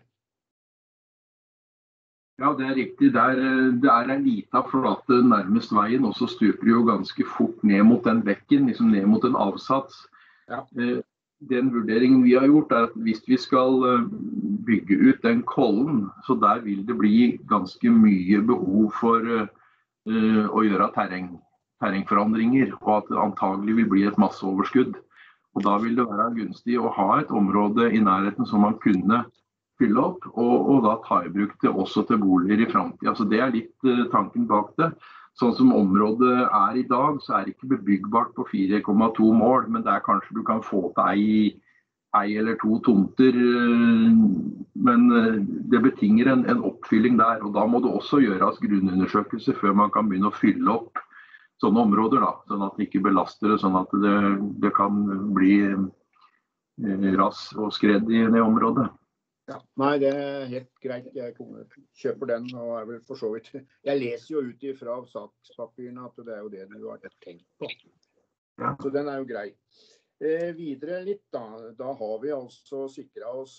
Ja, det er riktig. Det er en liten flate nærmest veien, og så stuper det jo ganske fort ned mot den bekken, liksom ned mot en avsats. Ja. Den vurderingen vi har gjort er at hvis vi skal bygge ut den kollen, så der vil det bli ganske mye behov for å gjøre terrengforandringer, og at det antagelig vil bli et masseoverskudd. Og da vil det være gunstig å ha et område i nærheten som man kunne fylle opp, og da ta i bruk det også til boliger i fremtiden. Altså det er litt tanken bak det. Sånn som området er i dag, så er det ikke bebyggbart på 4,2 mål, men det er kanskje du kan få til ei eller to tomter, men det betinger en oppfylling der, og da må det også gjøres grunnundersøkelse før man kan begynne å fylle opp sånne områder, da, sånn at det ikke belaster det, sånn at det kan bli ras og skred i det området. Ja, nei, det er helt greit. Jeg kjøper den, og er vel for så vidt. Jeg leser jo ut ifra sakspapirene at det er jo det du har tenkt på. Ja. Så den er jo grei. Videre litt da har vi altså sikret oss,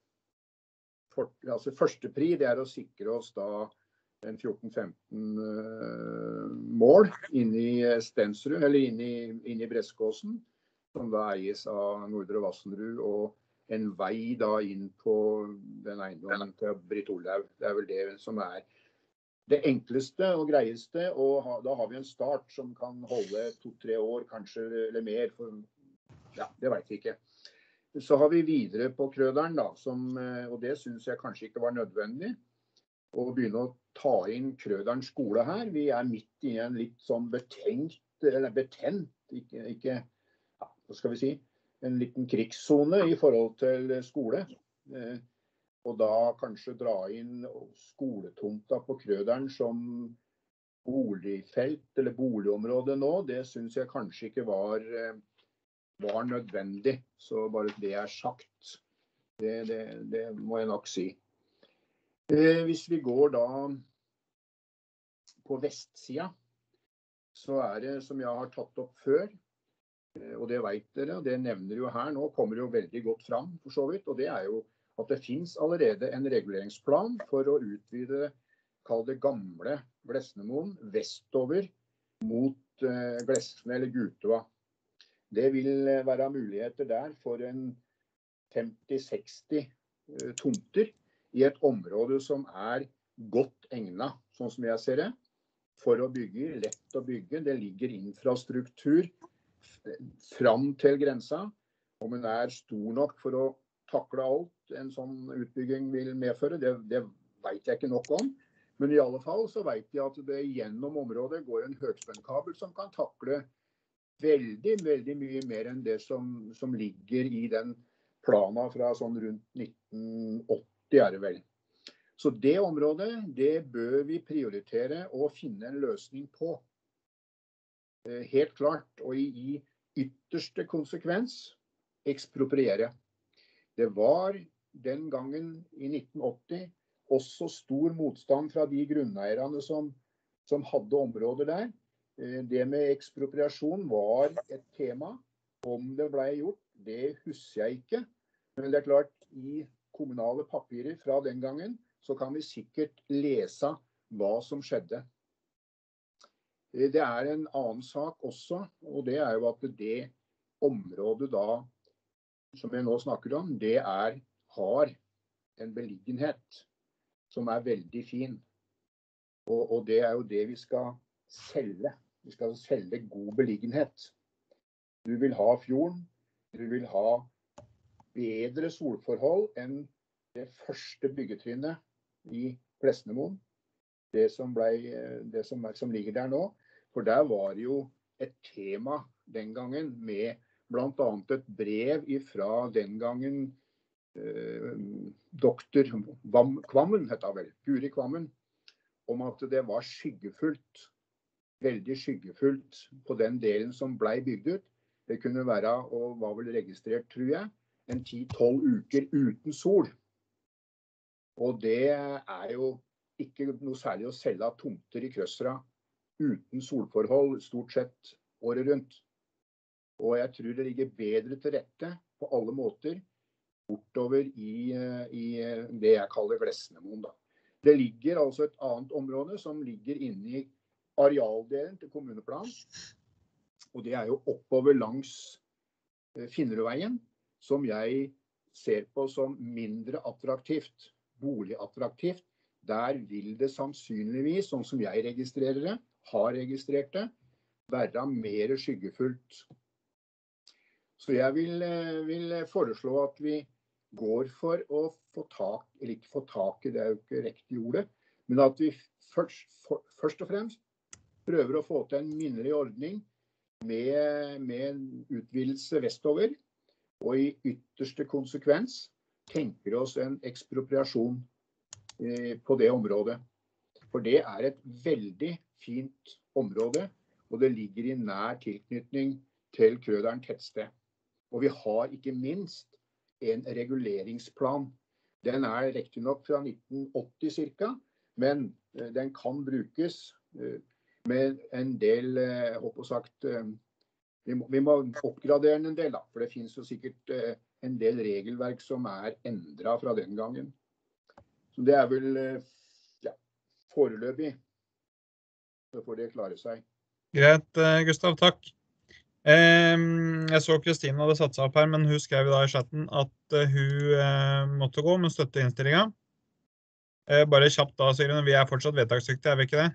første pri, det er å sikre oss da en 14-15 mål inne i Stensrud, eller inne i Breskåsen, som da eies av Nordre Vassenrud, og en vei da inn på den eiendommen til Britt Olaug. Det er vel det som er det enkleste og greieste, og da har vi en start som kan holde 2-3 år, kanskje, eller mer, for ja, det vet vi ikke. Så har vi videre på Krøderen da, og det synes jeg kanskje ikke var nødvendig, å begynne å ta inn Krøderen skole her. Vi er midt i en litt sånn betent, ikke, ja, hva skal vi si, en liten krigszone i forhold til skole. Og da kanskje dra inn skoletomta på Krøderen som boligfelt eller boligområde nå, det synes jeg kanskje ikke var nødvendig. Så bare det er sagt. Det må jeg nok si. Hvis vi går da på vestsida, så er det som jeg har tatt opp før, og det vet dere, og det nevner jo her nå, kommer jo veldig godt fram for så vidt, og det er jo at det finnes allerede en reguleringsplan for å utvide, kall det gamle Glesnemoen, vestover mot Glesne eller Gutua. Det vil være muligheter der for en 50-60 tomter i et område som er godt egnet, sånn som jeg ser det, for å bygge, lett å bygge. Det ligger infrastruktur fram til grensa, om den er stor nok for å takle alt en sånn utbygging vil medføre, det vet jeg ikke nok om. Men i alle fall så vet jeg at det gjennom området går en høgspentkabel som kan takle veldig, veldig mye mer enn det som ligger i den plana fra sånn rundt 1980 er det vel. Så det området, det bør vi prioritere og finne en løsning på. Helt klart, og i ytterste konsekvens ekspropriere. Det var den gangen i 1980 også stor motstand fra de grunneierne som hadde områder der. Det med ekspropriasjon var et tema. Om det ble gjort, det husker jeg ikke. Men det er klart, i kommunale papirer fra den gangen, så kan vi sikkert lese hva som skjedde. Det er en annen sak også, og det er jo at det området da, som jeg nå snakker om, det har en beliggenhet som er veldig fin. Og det er jo det vi skal selge. Vi skal selge god beliggenhet. Du vil ha fjorden, du vil ha bedre solforhold enn det første byggetrinnet i Plesnemoen. Det som ligger der nå. For der var det jo et tema den gangen med blant annet et brev fra den gangen doktor Kvammen, heter det vel, Guri Kvammen, om at det var skyggefullt, veldig skyggefullt på den delen som ble bygd ut. Det kunne være, og var vel registrert, tror jeg, en 10-12 uker uten sol. Og det er jo ikke noe særlig å selge tomter i Krøsra uten solforhold stort sett året rundt. Og jeg tror det ligger bedre til rette på alle måter bortover i det jeg kaller Glesnemoen. Det ligger altså et annet område som ligger inne i arealdelen til kommuneplan. Og det er jo oppover langs Finnerudveien, som jeg ser på som mindre attraktivt, boligattraktivt. Der vil det sannsynligvis, sånn som jeg registrerer det, har registrert det, være mer skyggefullt. Så jeg vil foreslå at vi går for å få tak, eller ikke få tak i, det er jo ikke riktig ordet, men at vi først og fremst prøver å få til en minnelig ordning med en utvidelse vestover, og i ytterste konsekvens tenker oss en ekspropriasjon på det området. For det er et veldig fint område, og det ligger i nær tilknytning til Krøderen tettsted. Og vi har ikke minst en reguleringsplan. Den er riktig nok fra 1980 cirka, men den kan brukes med en del, jeg håper sagt, vi må oppgradere den en del, for det finnes jo sikkert en del regelverk som er endret fra den gangen. Så det er vel foreløpig, så får det klare seg. Greit, Gustav, takk. Jeg så Kristine hadde satt seg opp her, men hun skrev da i chatten at hun måtte gå med støtte i innstillingen. Bare kjapt da, Sigrun, vi er fortsatt vedtaksdyktige, er vi ikke det?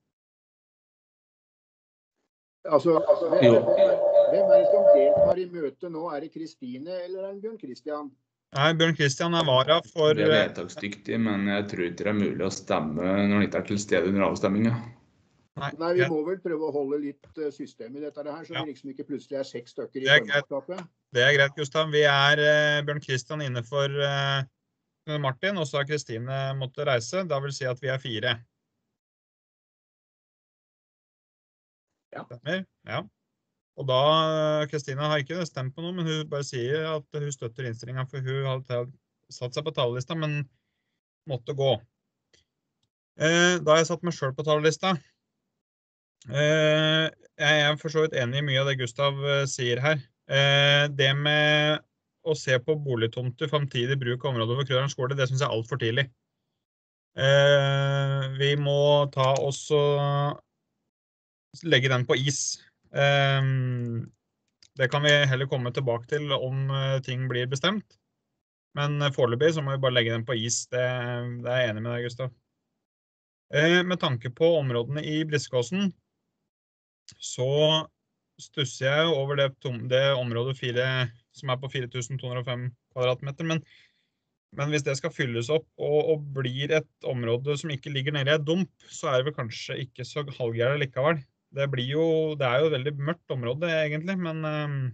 Altså, hvem er det som deltar i møtet nå? Er det Kristine eller er det Bjørn Kristian? Nei, Bjørn Kristian er vara for... Det er vedtaksdyktig, men jeg tror ikke det er mulig å stemme når han ikke er til stede under avstemmingen. Nei, vi må vel prøve å holde litt system i dette her, så det liksom ikke plutselig er 6 stykker i formannskapet. Det er greit, Gustav. Vi er Bjørn Kristian inne for Martin, og så har Kristine måttet reise. Da vil si at vi er 4. Ja. Stemmer? Ja. Og da, Kristine har ikke stemt på noe, men hun bare sier at hun støtter innstillingen, for hun hadde satt seg på talerlista, men måtte gå. Da har jeg satt meg selv på talerlista. Jeg er for så vidt enig i mye av det Gustav sier her. Det med å se på boligtomter fremtidig bruk av området for Krøderen skole, det synes jeg er alt for tidlig. Vi må ta oss og legge den på is. Det kan vi heller komme tilbake til om ting blir bestemt. Men foreløpig så må vi bare legge den på is. Det er jeg enig med deg, Gustav. Med tanke på områdene i Briskåsen, så stusser jeg over det området 4, som er på 4205 kvadratmeter, men Men hvis det skal fylles opp og blir et område som ikke ligger nede i et dump, så det vel kanskje ikke så halvgærlig likevel. Det er jo et veldig mørkt område egentlig, men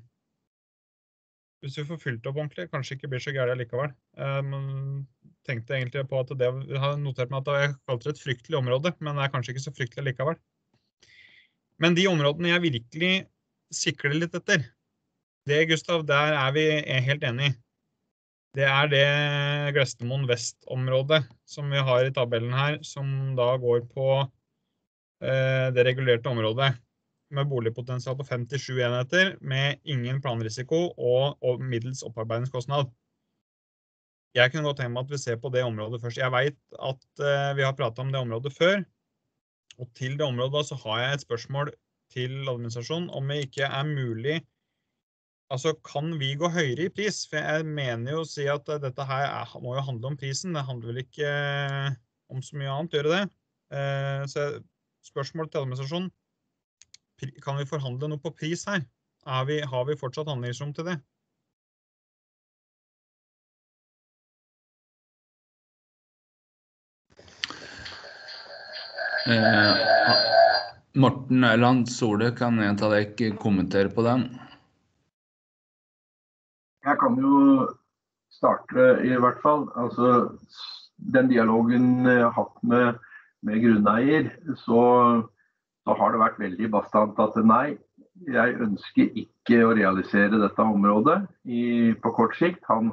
hvis vi får fylt opp ordentlig, kanskje ikke blir så gærlig likevel. Tenkte egentlig på at jeg har notert meg at jeg kalte det et fryktelig område, men det er kanskje ikke så fryktelig likevel. Men de områdene jeg virkelig sikler litt etter, det, Gustav, der vi helt enige. Det det Glestemoen Vest-området som vi har i tabellen her, som da går på det regulerte området med boligpotensial på 57 enheter, med ingen planrisiko og middels opparbeidingskostnad. Jeg kunne godt tenke meg at vi ser på det området først. Jeg vet at vi har pratet om det området før, og til det området så har jeg et spørsmål til administrasjonen om det ikke mulig. Altså, kan vi gå høyere i pris? For jeg mener jo å si at dette her må jo handle om prisen. Det handler vel ikke om så mye annet, gjør det? Så spørsmål til administrasjonen. Kan vi forhandle noe på pris her? Har vi fortsatt handlingsrom til det? Morten Øyland Sole, kan en av dere kommentere på den? Jeg kan jo starte i hvert fall. Altså, den dialogen jeg har hatt med grunneier, så har det vært veldig bastant at nei, jeg ønsker ikke å realisere dette området på kort sikt. Han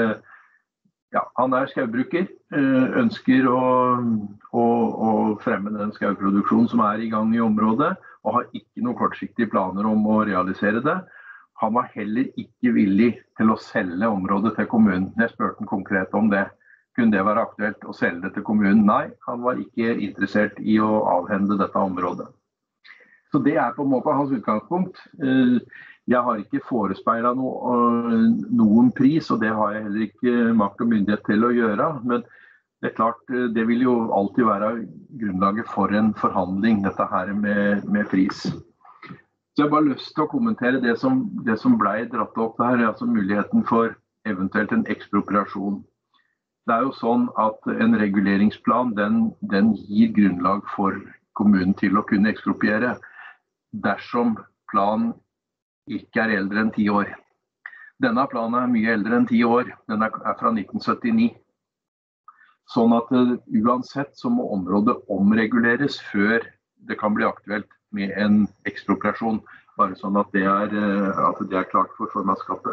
skaubruker, ønsker å fremme den skauproduksjonen som i gang i området, og har ikke noen kortsiktige planer om å realisere det. Han var heller ikke villig til å selge området til kommunen. Jeg spurte han konkret om det. Kunne det være aktuelt å selge det til kommunen? Nei, han var ikke interessert i å avhende dette området. Så det på en måte hans utgangspunkt. Jeg har ikke forespeilet noen pris, og det har jeg heller ikke makt og myndighet til å gjøre. Men det klart, det vil jo alltid være grunnlaget for en forhandling, dette her med pris. Så jeg har bare lyst til å kommentere det som ble dratt opp her, altså muligheten for eventuelt en ekspropriasjon. Det jo sånn at en reguleringsplan, den gir grunnlag for kommunen til å kunne ekspropriere dersom planen ikke eldre enn 10 år. Denne planen mye eldre enn 10 år, den fra 1979. Sånn at uansett så må området omreguleres før det kan bli aktuelt med en ekspropriasjon, bare sånn at det klart for formannskapet.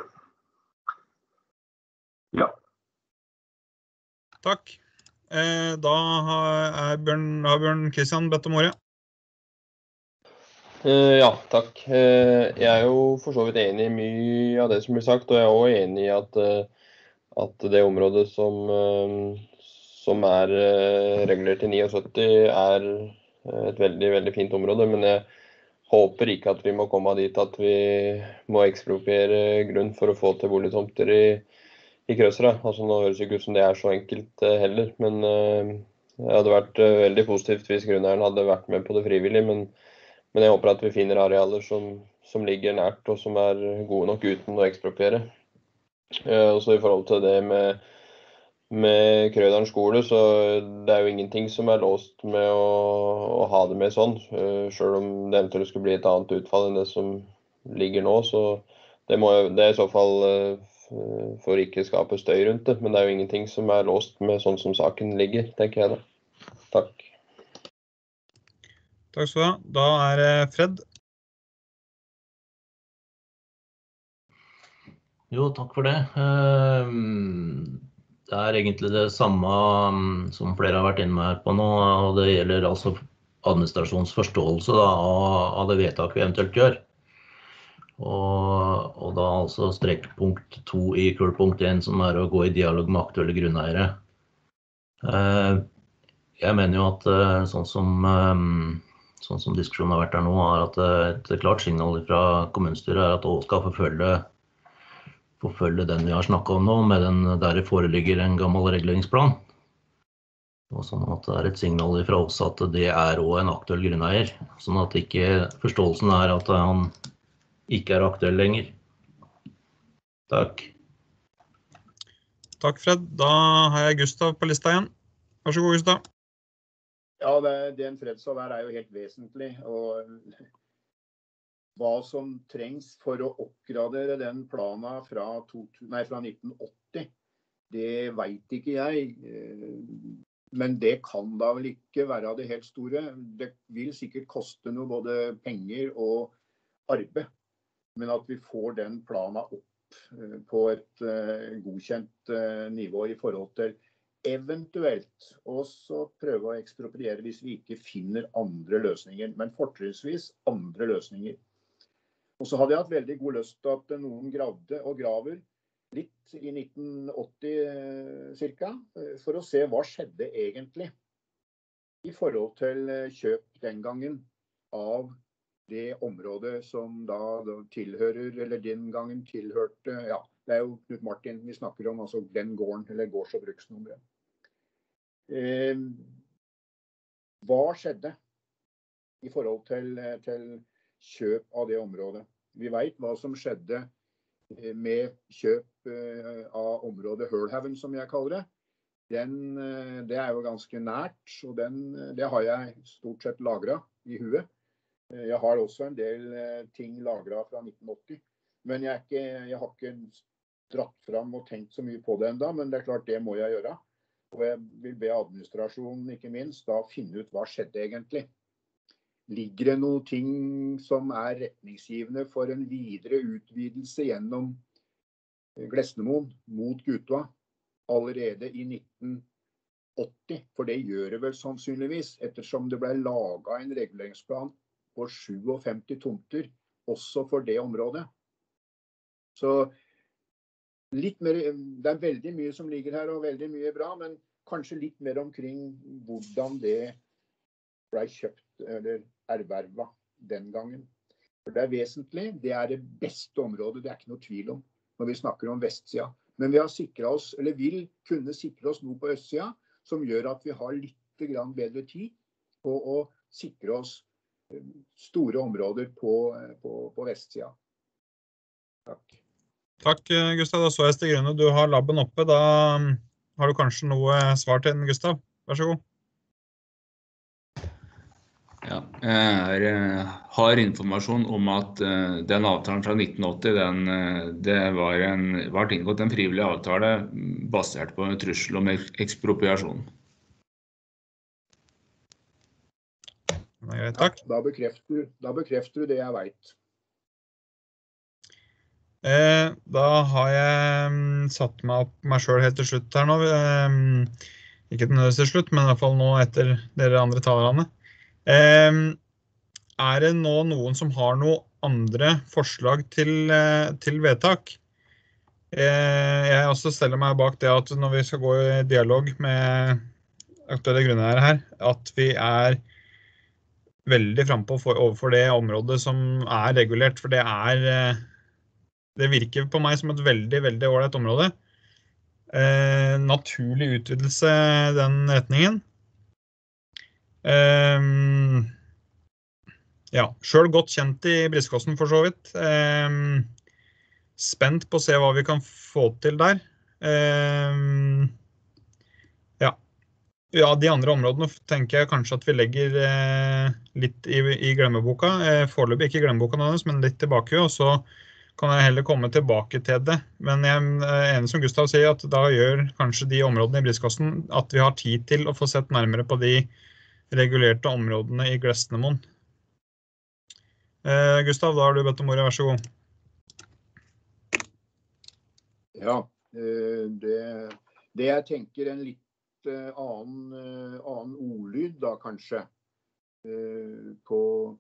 Ja. Takk. Da har Bjørn Kristian bedt om ordet. Ja, takk. Jeg jo for så vidt enig i mye av det som blir sagt, og jeg også enig i at det området som regulert til 79 et veldig, veldig fint område, men jeg håper ikke at vi må komme dit at vi må ekspropriere grunn for å få til boligtomter i Krøsera. Altså, nå høres det ikke ut som det så enkelt heller, men det hadde vært veldig positivt hvis grunneieren hadde vært med på det frivillig, men jeg håper at vi finner arealer som ligger nært og som gode nok uten å ekspropriere. Og så i forhold til det med Krøderen skole, så det jo ingenting som låst med å ha det med sånn, selv om det eventuelt skulle bli et annet utfall enn det som ligger nå, så det i så fall for ikke skape støy rundt det, men det jo ingenting som låst med sånn som saken ligger, tenker jeg da. Takk. Takk skal du ha. Da det Fred. Jo, takk for det. Det egentlig det samme som flere har vært inne med her på nå, og det gjelder altså administrasjonsforståelse av det vedtaket vi eventuelt gjør. Og da altså strekpunkt 2 i kullpunkt 1, som å gå i dialog med aktuelle grunneiere. Jeg mener jo at sånn som diskusjonen har vært her nå, at et klart signal fra kommunestyret at det også skal forfølge den vi har snakket om nå, med der det foreligger en gammel reguleringsplan. Og sånn at det et signal fra oss at det også en aktuell grunneier, sånn at ikke forståelsen at han ikke aktuell lenger. Takk. Takk, Fred. Da har jeg Gustav på lista igjen. Vær så god, Gustav. Ja, den Fred sa der jo helt vesentlig. Og hva som trengs for å oppgradere den planen fra 1980, det vet ikke jeg. Men det kan da vel ikke være det helt store. Det vil sikkert koste noe både penger og arbeid. Men at vi får den planen opp på et godkjent nivå i forhold til eventuelt også prøve å ekspropriere hvis vi ikke finner andre løsninger, men fortrinnsvis andre løsninger. Og så hadde jeg hatt veldig god lyst til at noen gravde og graver litt i 1980 cirka, for å se hva skjedde egentlig i forhold til kjøp den gangen av det området som da tilhører, eller den gangen tilhørte, ja, det jo Knut Martin vi snakker om, altså den gården, eller gårds- og bruksnummeret. Hva skjedde i forhold til kjøp av det området? Vi vet hva som skjedde med kjøp av området Hølhaugen, som jeg kaller det. Det jo ganske nært, og det har jeg stort sett lagret i huet. Jeg har også en del ting lagret fra 1980, men jeg har ikke dratt fram og tenkt så mye på det enda, men det klart det må jeg gjøre. Og jeg vil be administrasjonen ikke minst da finne ut hva skjedde egentlig. Ligger det noen ting som retningsgivende for en videre utvidelse gjennom Glesnemoen mot Gutua allerede i 1980? For det gjør det vel sannsynligvis, ettersom det ble laget en reguleringsplan på 57 tomter, også for det området. Så litt mer, det veldig mye som ligger her, og veldig mye bra, men kanskje litt mer omkring hvordan det ble kjøpt eller ervervet den gangen. For det vesentlig, det det beste området, det ikke noe tvil om, når vi snakker om vestsida. Men vi har sikret oss, eller vil kunne sikre oss noe på østsida, som gjør at vi har litt grann bedre tid på å sikre oss store områder på vestsida. Takk. Takk, Gustav. Da så jeg Stig Rune, du har labben oppe. Da har du kanskje noe svar til den, Gustav. Vær så god. Ja, jeg har informasjon om at den avtalen fra 1980, det var inngått en frivillig avtale basert på en trussel om ekspropriasjon. Takk. Ja, da bekrefter du det jeg vet. Da har jeg satt meg opp meg selv helt til slutt her nå. Ikke nødvendigvis til slutt, men I hvert fall nå etter dere andre talerne. Det nå noen som har noen andre forslag til vedtak? Jeg også steller meg bak det at når vi skal gå I dialog med aktuelle grunneiere her, at vi veldig frempå overfor det området som regulert, for det virker på meg som et veldig, veldig ålreit område. Naturlig utvidelse I den retningen. Ja, selv godt kjent I Briskåsen for så vidt. Spent på å se hva vi kan få til der. Ja, de andre områdene tenker jeg kanskje at vi legger litt I glemmeboka. Foreløpig ikke I glemmeboka nødvendigvis, men litt tilbake, og så kan jeg heller komme tilbake til det. Men jeg enig som Gustav sier, at da gjør kanskje de områdene I Briskåsen at vi har tid til å få sett nærmere på de regulerte områdene I Glesnemoen. Gustav, da har du bedt om ordet, vær så god. Ja, det jeg tenker en litt annen ordlyd da kanskje på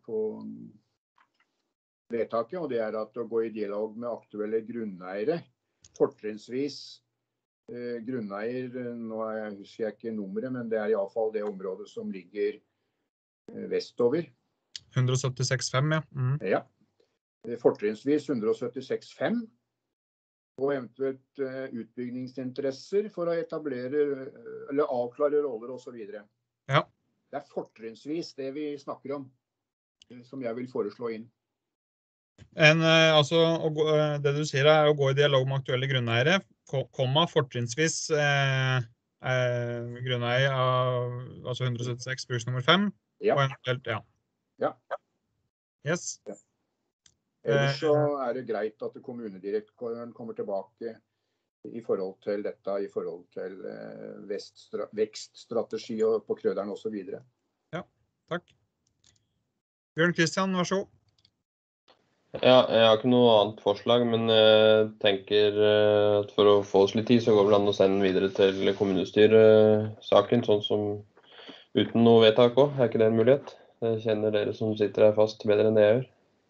vedtaket, og det at å gå I dialog med aktuelle grunneiere, fortrinnsvis grunneier, nå husker jeg ikke nummeret, men det I alle fall det området som ligger vestover. 176,5, ja. Ja, fortrinnsvis 176,5. Og eventuelt utbyggingsinteresser for å etablere eller avklare roller og så videre. Ja. Det fortrinnsvis det vi snakker om, som jeg vil foreslå inn. Altså, det du sier å gå I dialog med aktuelle grunneiere, komma fortrinnsvis grunneier av altså 176 bruksnummer 5, og eventuelt, Ja. Yes. Ja. Ellers så det greit at kommunedirektøren kommer tilbake i forhold til dette, i forhold til vekststrategi og på Krøderen og så videre. Ja, takk. Bjørn Kristian, vær så god. Ja, jeg har ikke noe annet forslag, men jeg tenker at for å få oss litt tid, så går det an å sende videre til kommunestyresaken, sånn som uten noe vedtak også. Ikke det en mulighet? Jeg kjenner dere som sitter her fast bedre enn det jeg gjør.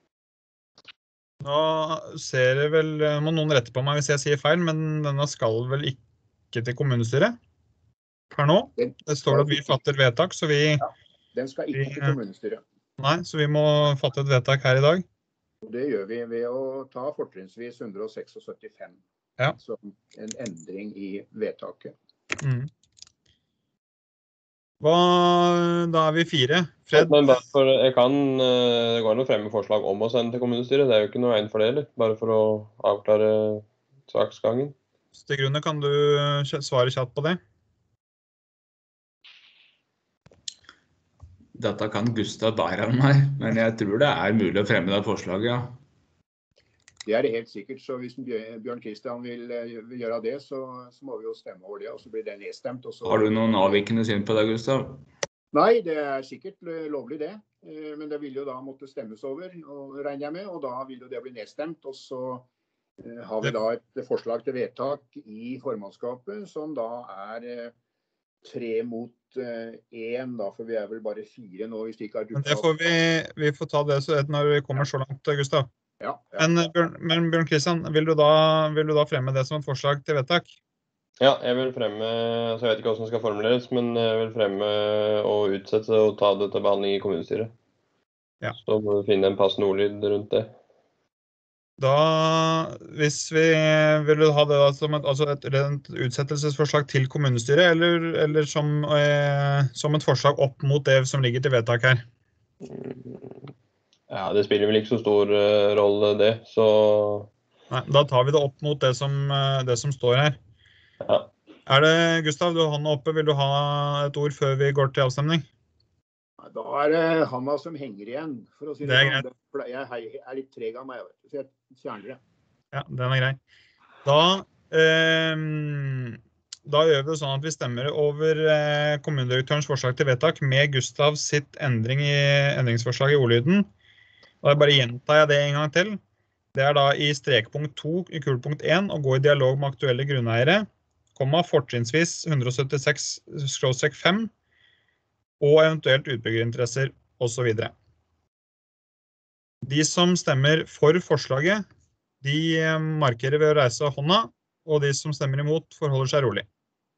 Da ser jeg vel, må noen rette på meg hvis jeg sier feil, men denne skal vel ikke til kommunestyret per nå. Det står at vi fatter vedtak, så vi... Ja, den skal ikke til kommunestyret. Nei, så vi må fatte et vedtak her i dag. Det gjør vi ved å ta fortrinnsvis 176, som en endring i vedtaket. Da vi 4. Fred? Men bare for, det går an å fremme forslag om å sende til kommunestyret. Det jo ikke noe veien for det, eller? Bare for å avklare saksgangen. Stig Rune, kan du svare kjapt på det? Dette kan Gustav bære av meg, men jeg tror det mulig å fremme det forslaget, ja. Det det helt sikkert, så hvis Bjørn Kristian vil gjøre det, så må vi jo stemme over det, og så blir det nedstemt. Har du noen avvikende syn på det, Gustav? Nei, det sikkert lovlig det, men det vil jo da måtte stemmes over, regner jeg med, og da vil jo det bli nedstemt, og så har vi da et forslag til vedtak i formannskapet, som da 3 mot 1, da, for vi vel bare 4 nå hvis det ikke Men det får vi får ta det når vi kommer så langt, Gustav. Ja. Men Bjørn Kristian, vil du da fremme det som et forslag til vedtak? Ja, jeg vil fremme, så jeg vet ikke hvordan det skal formuleres, men jeg vil fremme og utsette og ta det til behandling i kommunestyret. Ja. Så må vi finne en passende ordlyd rundt det. Da, hvis vil du ha det da som et utsettelsesforslag til kommunestyret, eller som et forslag opp mot det som ligger til vedtak her? Ja, det spiller vel ikke så stor rolle det, så... Nei, da tar vi det opp mot det som står her. Ja. Det, Gustav, du har hånda oppe, vil du ha et ord før vi går til avstemning? Da det handa som henger igjen, for å si det sånn. Jeg litt treg av meg, så jeg fjerner det. Ja, den grei. Da gjør vi det sånn at vi stemmer over kommunedirektørens forslag til vedtak med Gustav sitt endringsforslag i ordlyden. Og bare gjentar jeg det en gang til. Det da i strekpunkt 2 i kulepunkt 1 å gå i dialog med aktuelle grunneiere, fortrinnsvis 176/5, og eventuelt utbyggerinteresser, og så videre. De som stemmer for forslaget, de markerer ved å reise hånda, og de som stemmer imot forholder seg rolig.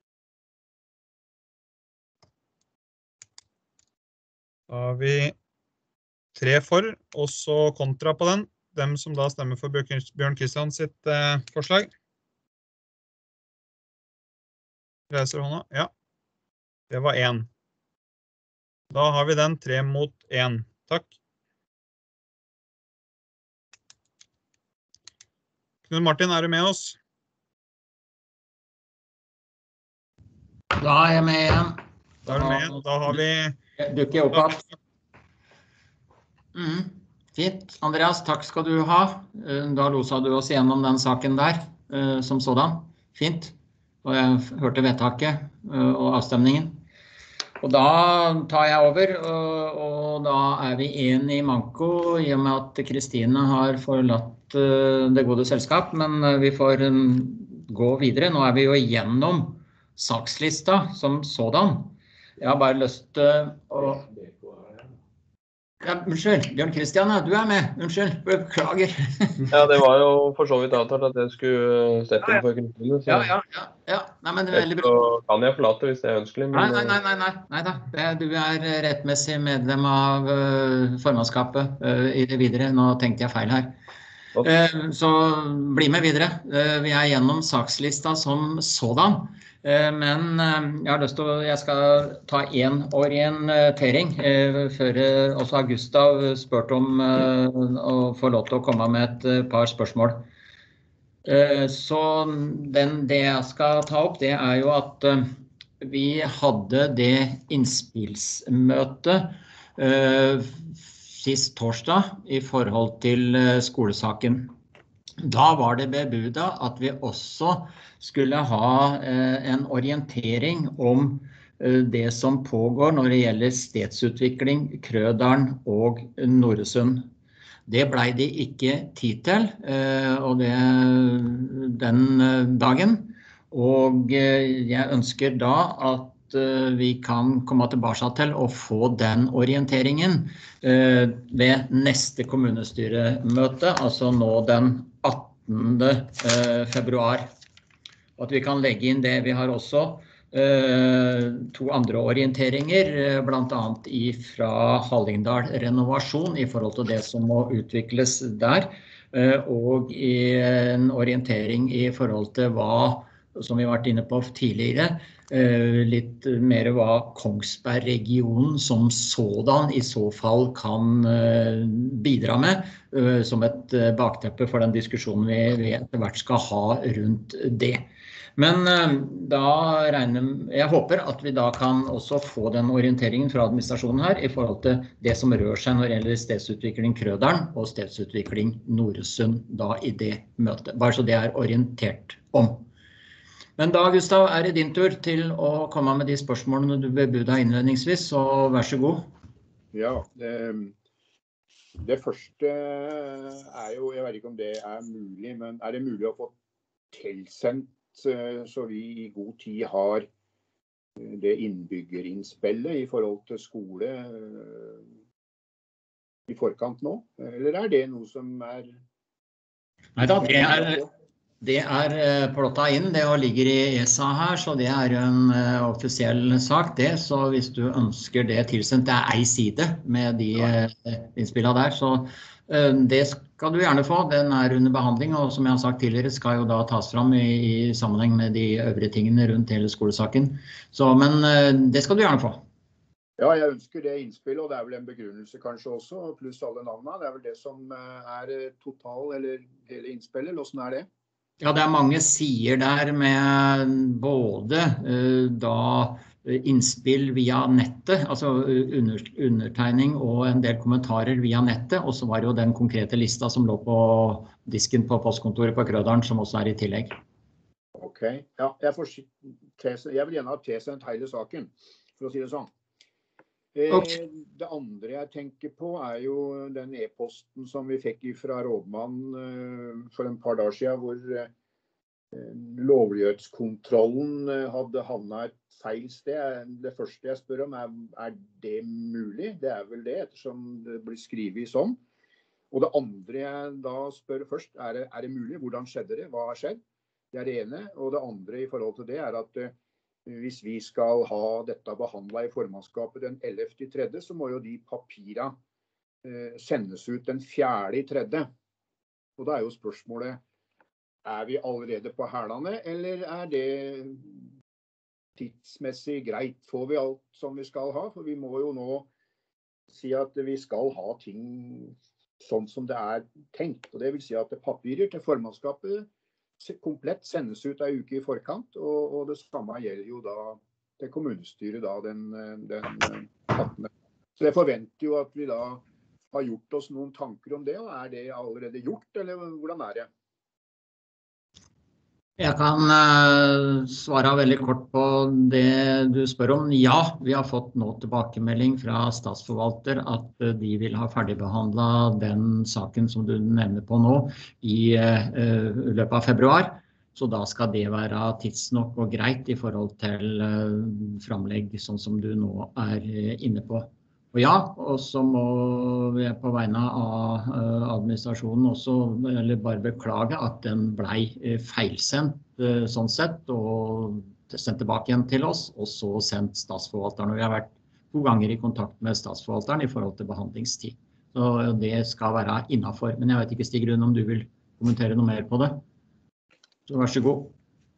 Da har vi 3 for, og så kontra på den. Dem som da stemmer for Bjørn Kristian sitt forslag. Reiser hånda, ja. Det var 1. Da har vi den 3 mot 1. Takk. Knut Martin, du med oss? Da jeg med igjen. Da du med igjen. Da har vi... Dukker jeg opp at. Fint. Andreas, takk skal du ha. Da losa du oss gjennom den saken der, som sådan. Fint. Og jeg hørte vedtaket og avstemningen. Og da tar jeg over, og da vi en i manko, i og med at Kristine har forlatt det gode selskap, men vi får gå videre. Nå vi jo igjennom sakslista som sådan. Jeg har bare lyst til å... Ja, unnskyld, Bjørn Kristian, du med. Unnskyld, beklager. Ja, det var jo for så vidt avtalt at jeg skulle steppe inn for Kristine. Ja. Nei, men det veldig bra. Så kan jeg forlate hvis det ønskelig. Men... Nei da. Du rettmessig medlem av formannskapet i det videre. Nå tenkte jeg feil her. Så bli med videre. Vi gjennom sakslista som sådan. Men jeg skal ta en orientering før også har Gustav spurt om å få lov til å komme med et par spørsmål. Så det jeg skal ta opp, det jo at vi hadde det innspillsmøtet sist torsdag I forhold til skolesaken. Da var det bebudet at vi også skulle ha en orientering om det som pågår når det gjelder stedsutvikling, Krøderen og Noresund. Det ble det ikke tid til og den dagen, og jeg ønsker da at vi kan komme tilbake til å få den orienteringen ved neste kommunestyremøte, altså nå den 18. februar. Og at vi kan legge inn det. Vi har også 2 andre orienteringer, blant annet fra Hallingdal Renovasjon I forhold til det som må utvikles der, og en orientering I forhold til hva, som vi har vært inne på tidligere, litt mer hva Kongsberg-regionen som sådan I så fall kan bidra med, som et bakteppe for den diskusjonen vi etter hvert skal ha rundt det. Men jeg håper at vi da kan også få den orienteringen fra administrasjonen her I forhold til det som rør seg når det gjelder stedsutvikling Krøderen og stedsutvikling Noresund da I det møtet. Bare så det orientert om. Men da, Gustav, det din tur til å komme med de spørsmålene du bebudet innledningsvis, så vær så god. Ja, det første jo, jeg vet ikke om det mulig, men det mulig å få tilsendt så vi I god tid har det innbyggerinnspillet I forhold til skole I forkant nå? Eller det noe som Neida, det plotta inn, det ligger I ESA her, så det jo en offisiell sak det, så hvis du ønsker det tilsendt, det en side med de innspillene der, så det skal du gjerne få, den under behandling, og som jeg har sagt tidligere, skal jo da tas fram I sammenheng med de øvrige tingene rundt hele skolesaken. Så, men det skal du gjerne få. Ja, jeg ønsker det innspill, og det vel en begrunnelse kanskje også, pluss alle navnene. Det vel det som total, eller hele innspillet, eller hvordan det? Ja, det mange sider der med både da innspill via nettet, altså undertegning og en del kommentarer via nettet, og så var jo den konkrete lista som lå på disken på postkontoret på Krøderen, som også I tillegg. Ok, ja, jeg vil gjerne ha tilsendt hele saken, for å si det sånn. Okay. Det andre jeg tenker på jo den e-posten som vi fikk fra rådmannen for en par dager siden, hvor lovlighetskontrollen hadde havnet et feil sted. Det første jeg spør om det mulig? Det vel det, ettersom det blir skrevet sånn. Og det andre jeg da spør først, det mulig? Hvordan skjedde det? Hva har skjedd? Det det ene. Og det andre I forhold til det at hvis vi skal ha dette behandlet I formannskapet den 11.3., så må jo de papirene sendes ut den 4.3. Og da jo spørsmålet, vi allerede på hælene, eller det tidsmessig greit? Får vi alt som vi skal ha? For vi må jo nå si at vi skal ha ting sånn som det tenkt. Og det vil si at papirer til formannskapet komplett sendes ut en uke I forkant, og det samme gjelder jo da til kommunestyret da den 18. Så jeg forventer jo at vi da har gjort oss noen tanker om det, og det allerede gjort, eller hvordan det? Jeg kan svare veldig kort på det du spør om. Ja, vi har fått nå tilbakemelding fra statsforvalter at de vil ha ferdigbehandlet den saken som du nevner på nå I løpet av februar. Så da skal det være tidsnok og greit I forhold til framlegg sånn som du nå inne på. Og ja, og så må vi på vegne av administrasjonen også bare beklage at den ble feilsendt sånn sett, og sendt tilbake igjen til oss, og så sendt statsforvalteren. Og vi har vært 2 ganger I kontakt med statsforvalteren I forhold til behandlingstid. Så det skal være innenfor. Men jeg vet ikke, Stig Rune, om du vil kommentere noe mer på det. Så vær så god.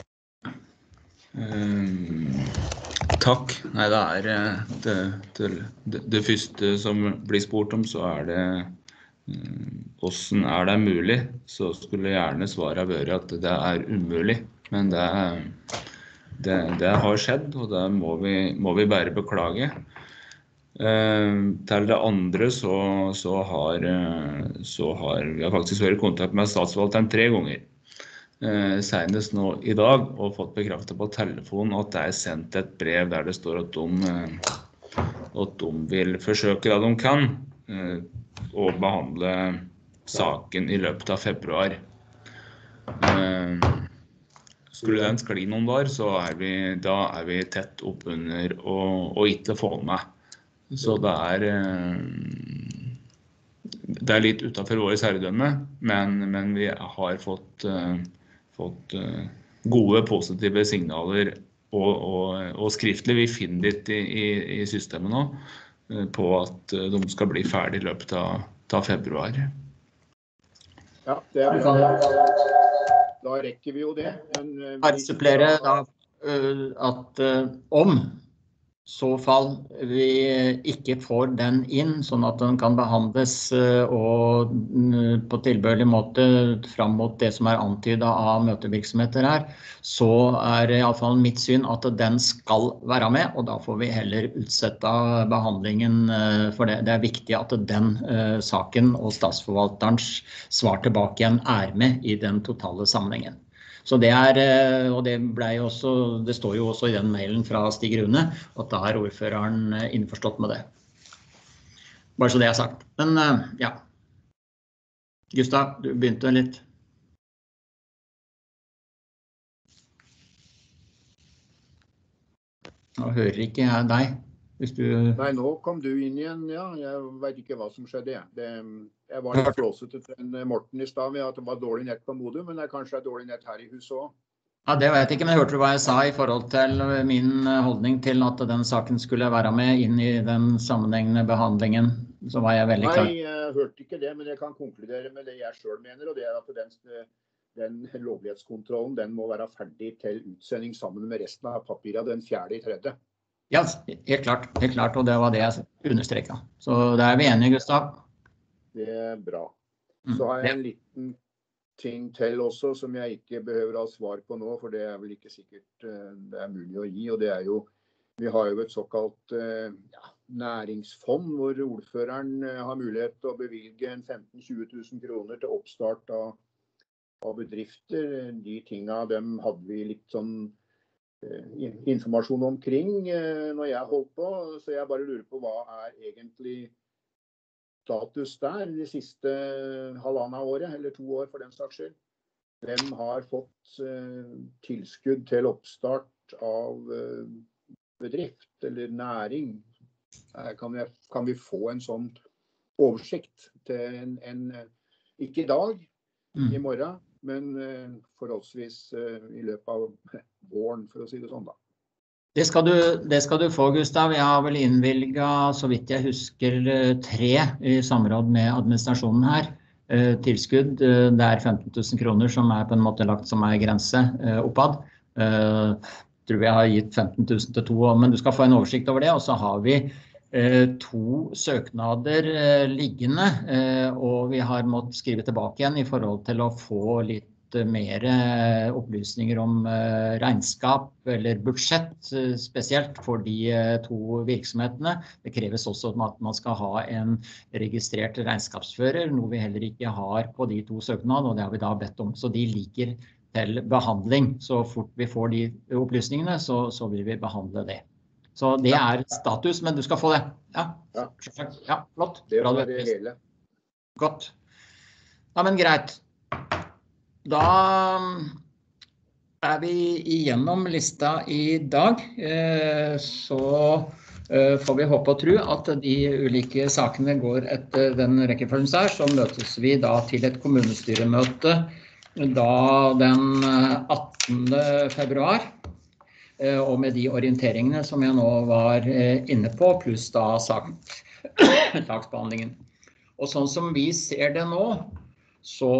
Takk. Nei, det det første som blir spurt om, så det hvordan det mulig, så skulle gjerne svaret være at det umulig. Men det har skjedd, og det må vi bare beklage. Til det andre så har vi faktisk vært i kontakt med statsforvalteren 3 ganger. Senest nå i dag, og fått bekreftet på telefon at det sendt et brev der det står at de vil forsøke det de kan, og behandle saken i løpet av februar. Skulle den skli noen dager, så da vi tett opp under og ikke få med. Så det er litt utenfor våre herredømme, men vi har fått gode, positive signaler og skriftlig. Vi finner litt i systemet nå på at de skal bli ferdig i løpet av februar. Ja, det bra. Da rekker vi jo det. Jeg supplerer da at om så fall vi ikke får den inn, sånn at den kan behandles og på tilbørlig måte fram mot det som antydet av møtevirksomheter her, så I alle fall mitt syn at den skal være med, og da får vi heller utsette behandlingen, for det viktig at den saken og statsforvalterens svar tilbake igjen med I den totale sammenhengen. Så det og det det står jo også I den mailen fra Stig Rune, at da ordføreren innforstått med det. Bare så det sagt. Men ja. Gustav, du begynte litt. Nå hører ikke jeg deg. Hvis du... Nei, nå kom du inn igjen, ja. Jeg vet ikke hva som skjedde. Jeg var litt flåsete til Morten I sted med at det var dårlig nett på Modum, men det kanskje dårlig nett her I huset også. Ja, det vet jeg ikke, men hørte du hva jeg sa I forhold til min holdning til at den saken skulle være med inn I den sammenhengende behandlingen? Så var jeg veldig klar. Nei, jeg hørte ikke det, men jeg kan konkludere med det jeg selv mener, og det at den lovlighetskontrollen, den må være ferdig til utsending sammen med resten av papirene den 4.3. Ja, helt klart, og det var det jeg understrekket. Så der vi enige, Gustav. Det bra. Så har jeg en liten ting til også, som jeg ikke behøver ha svar på nå, for det vel ikke sikkert det mulig å gi, og det jo, vi har jo et såkalt næringsfond, hvor ordføreren har mulighet til å bevilge 15-20 000 kroner til oppstart av bedrifter. De tingene, dem hadde vi litt sånn informasjon omkring når jeg holdt på, så jeg bare lurer på hva egentlig status der de siste halvannet året, eller 2 år for den saks skyld. Hvem har fått tilskudd til oppstart av bedrift eller næring? Kan vi få en sånn oversikt til ikke I dag, I morgen, men forholdsvis I løpet av våren, for å si det sånn da. Det skal du få, Gustav. Jeg har vel innvilget, så vidt jeg husker, 3 I samråd med administrasjonen her. Tilskudd, det 15 000 kroner som på en måte lagt som grense oppad. Tror jeg har gitt 15 000 til 2, men du skal få en oversikt over det, og så har vi 2 søknader liggende, og vi har måttet skrive tilbake igjen I forhold til å få litt mer opplysninger om regnskap eller budsjett, spesielt for de 2 virksomhetene. Det kreves også at man skal ha en registrert regnskapsfører, noe vi heller ikke har på de 2 søknadene, og det har vi da bedt om. Så de ligger til behandling. Så fort vi får de opplysningene, så vil vi behandle det. Så det status, men du skal få det. Ja, flott. Det var det hele. Godt. Ja, men greit. Da vi igjennom lista I dag, så får vi håpe og tro at de ulike sakene går etter den rekkefølgen her, så møtes vi da til et kommunestyremøte da den 18. februar, og med de orienteringene som jeg nå var inne på, pluss da saksbehandlingen. Og sånn som vi ser det nå, så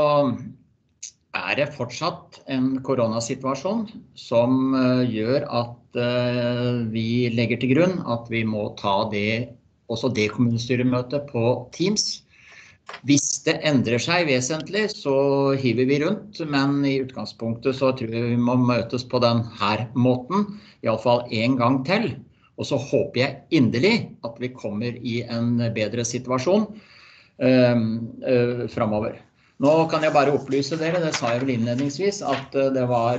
det fortsatt en koronasituasjon som gjør at vi legger til grunn at vi må ta også det kommunestyremøtet på Teams. Hvis det endrer seg vesentlig, så hiver vi rundt, men i utgangspunktet så tror jeg vi må møtes på den her måten, i alle fall en gang til. Og så håper jeg inderlig at vi kommer i en bedre situasjon fremover. Nå kan jeg bare opplyse dere, det sa jeg vel innledningsvis, at det var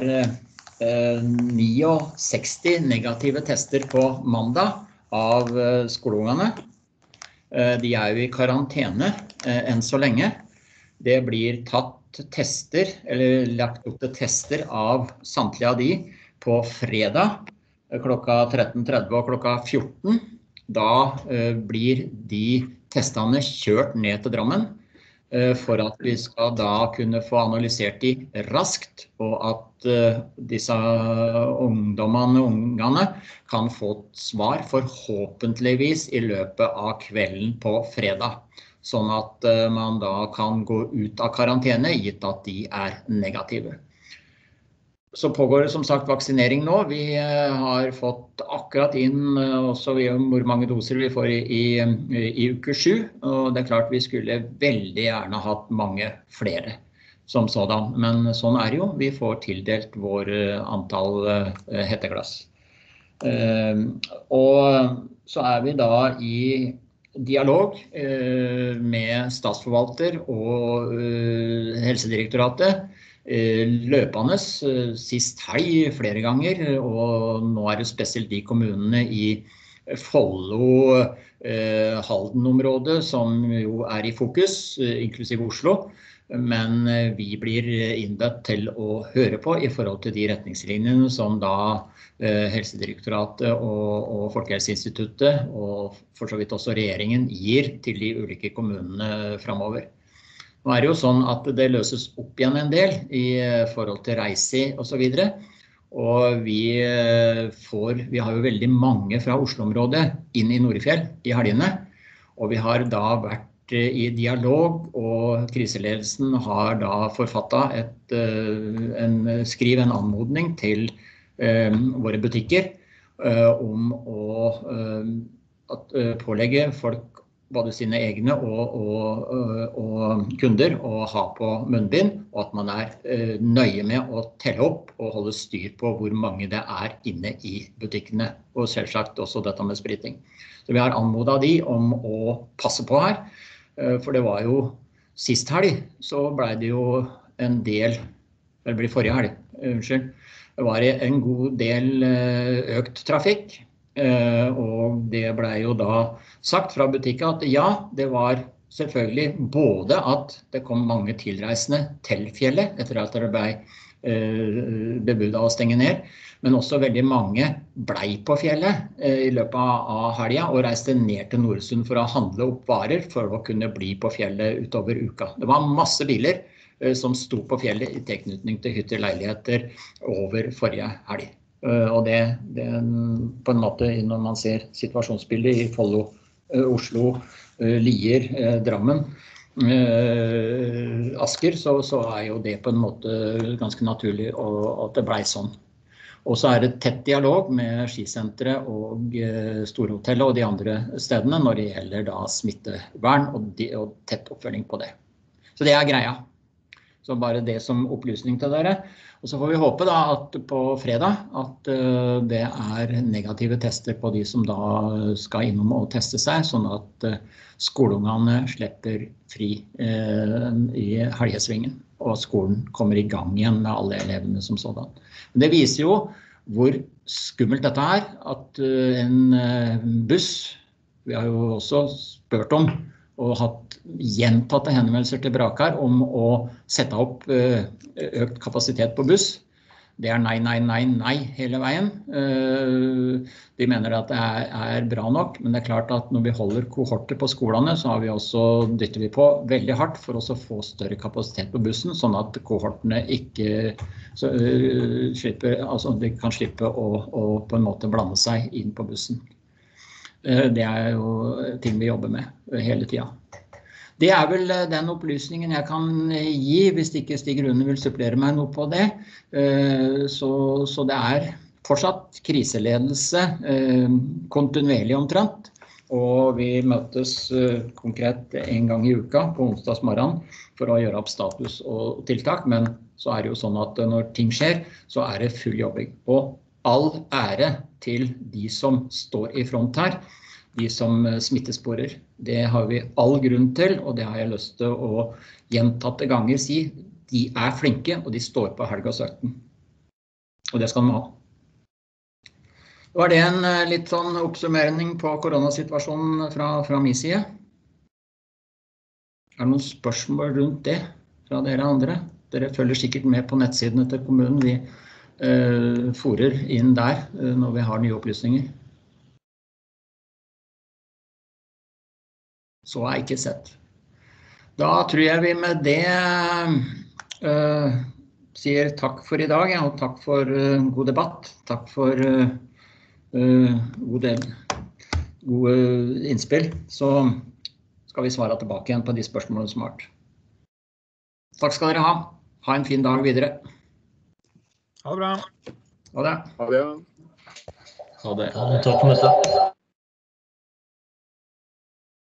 69 negative tester på mandag av skoleungene. De jo i karantene enn så lenge. Det blir tatt tester, eller lagt opp til tester av samtlige av de på fredag klokka 13:30 og klokka 14. Da blir de testene kjørt ned til Drammen for at vi skal da kunne få analysert de raskt, og at disse ungene kan få svar forhåpentligvis i løpet av kvelden på fredag, sånn at man da kan gå ut av karantene, gitt at de negative. Så pågår det som sagt vaksinering nå. Vi har fått akkurat inn også hvor mange doser vi får i uke 7, og det klart vi skulle veldig gjerne hatt mange flere som sådan, men sånn det jo. Vi får tildelt vår antall hetteglass. Og så vi da i dialog med statsforvalter og Helsedirektoratet, løpende sist helg flere ganger, og nå det spesielt de kommunene i Follo, Halden-området som jo i fokus, inklusiv Oslo, men vi blir innbedt til å høre på i forhold til de retningslinjene som da Helsedirektoratet og Folkehelseinstituttet, og for så vidt også regjeringen, gir til de ulike kommunene fremover. Nå det jo sånn at det løses opp igjen en del i forhold til reise og så videre, og vi har jo veldig mange fra Oslo-området inn i Nordfjell i helgene, og vi har da vært i dialog, og kriseledelsen har da forfattet en anmodning til våre butikker om å pålegge folk både sine egne og kunder å ha på munnbind, og at man nøye med å telle opp og holde styr på hvor mange det inne i butikkene, og selvsagt også dette med spriting. Så vi har anmodet de om å passe på her, for det var jo sist helg, så ble det jo en del, det blir forrige helg, unnskyld, det var en god del økt trafikk, og det ble jo da sagt fra butikken at ja, det var selvfølgelig både at det kom mange tilreisende til fjellet etter at det ble bebudet å stenge ned, men også veldig mange ble på fjellet i løpet av helgen og reiste ned til Noresund for å handle opp varer for å kunne bli på fjellet utover uka. Det var masse biler som sto på fjellet i tilknytning til hytter og leiligheter over forrige helg. Og det på en måte, når man ser situasjonsbildet i Follo, Oslo, Lier, Drammen, Asker, så jo det på en måte ganske naturlig at det ble sånn. Og så det tett dialog med skisentre og Storhotellet og de andre stedene når det gjelder da smittevern og tett oppfølging på det. Så det greia. Så bare det som opplysning til dere. Og så får vi håpe da at på fredag at det negative tester på de som da skal innom og teste seg, sånn at skoleungene slipper fri i helgesvingen, og skolen kommer i gang igjen med alle elevene som sådan. Men det viser jo hvor skummelt dette at en buss, vi har jo også spurt om, og hatt gjentatte henvendelser til Brakar om å sette opp økt kapasitet på buss. Det nei, nei, nei, nei hele veien. De mener at det bra nok, men det klart at når vi holder kohorter på skolene, så har vi også, dytter vi på veldig hardt for å få større kapasitet på bussen, sånn at kohortene ikke slipper, altså de kan slippe å på en måte blande seg inn på bussen. Det jo ting vi jobber med hele tiden. Det vel den opplysningen jeg kan gi, hvis ikke Stig Rune vil supplere meg noe på det. Så det fortsatt kriseledelse kontinuerlig omtrent Og vi møtes konkret en gang i uka på onsdagsmorgen for å gjøre opp status og tiltak, men så det jo sånn at når ting skjer, så det full jobbing. Og all ære til de som står i front her, de som smittesporer. Det har vi all grunn til, og det har jeg lyst til å gjentatte ganger si. De flinke, og de står på helg og 17. Og det skal de ha. Var det en litt sånn oppsummering på koronasituasjonen fra min side? Det noen spørsmål rundt det fra dere andre? Dere følger sikkert med på nettsidene til kommunen. Vi forer inn der når vi har nye opplysninger. Så ikke sett. Da tror jeg vi med det sier takk for i dag, og takk for god debatt. Takk for gode innspill. Så skal vi svare tilbake igjen på de spørsmålene som har vært. Takk skal dere ha. Ha en fin dag videre. Ha det bra. Ha det. Ha det. Takk for meg.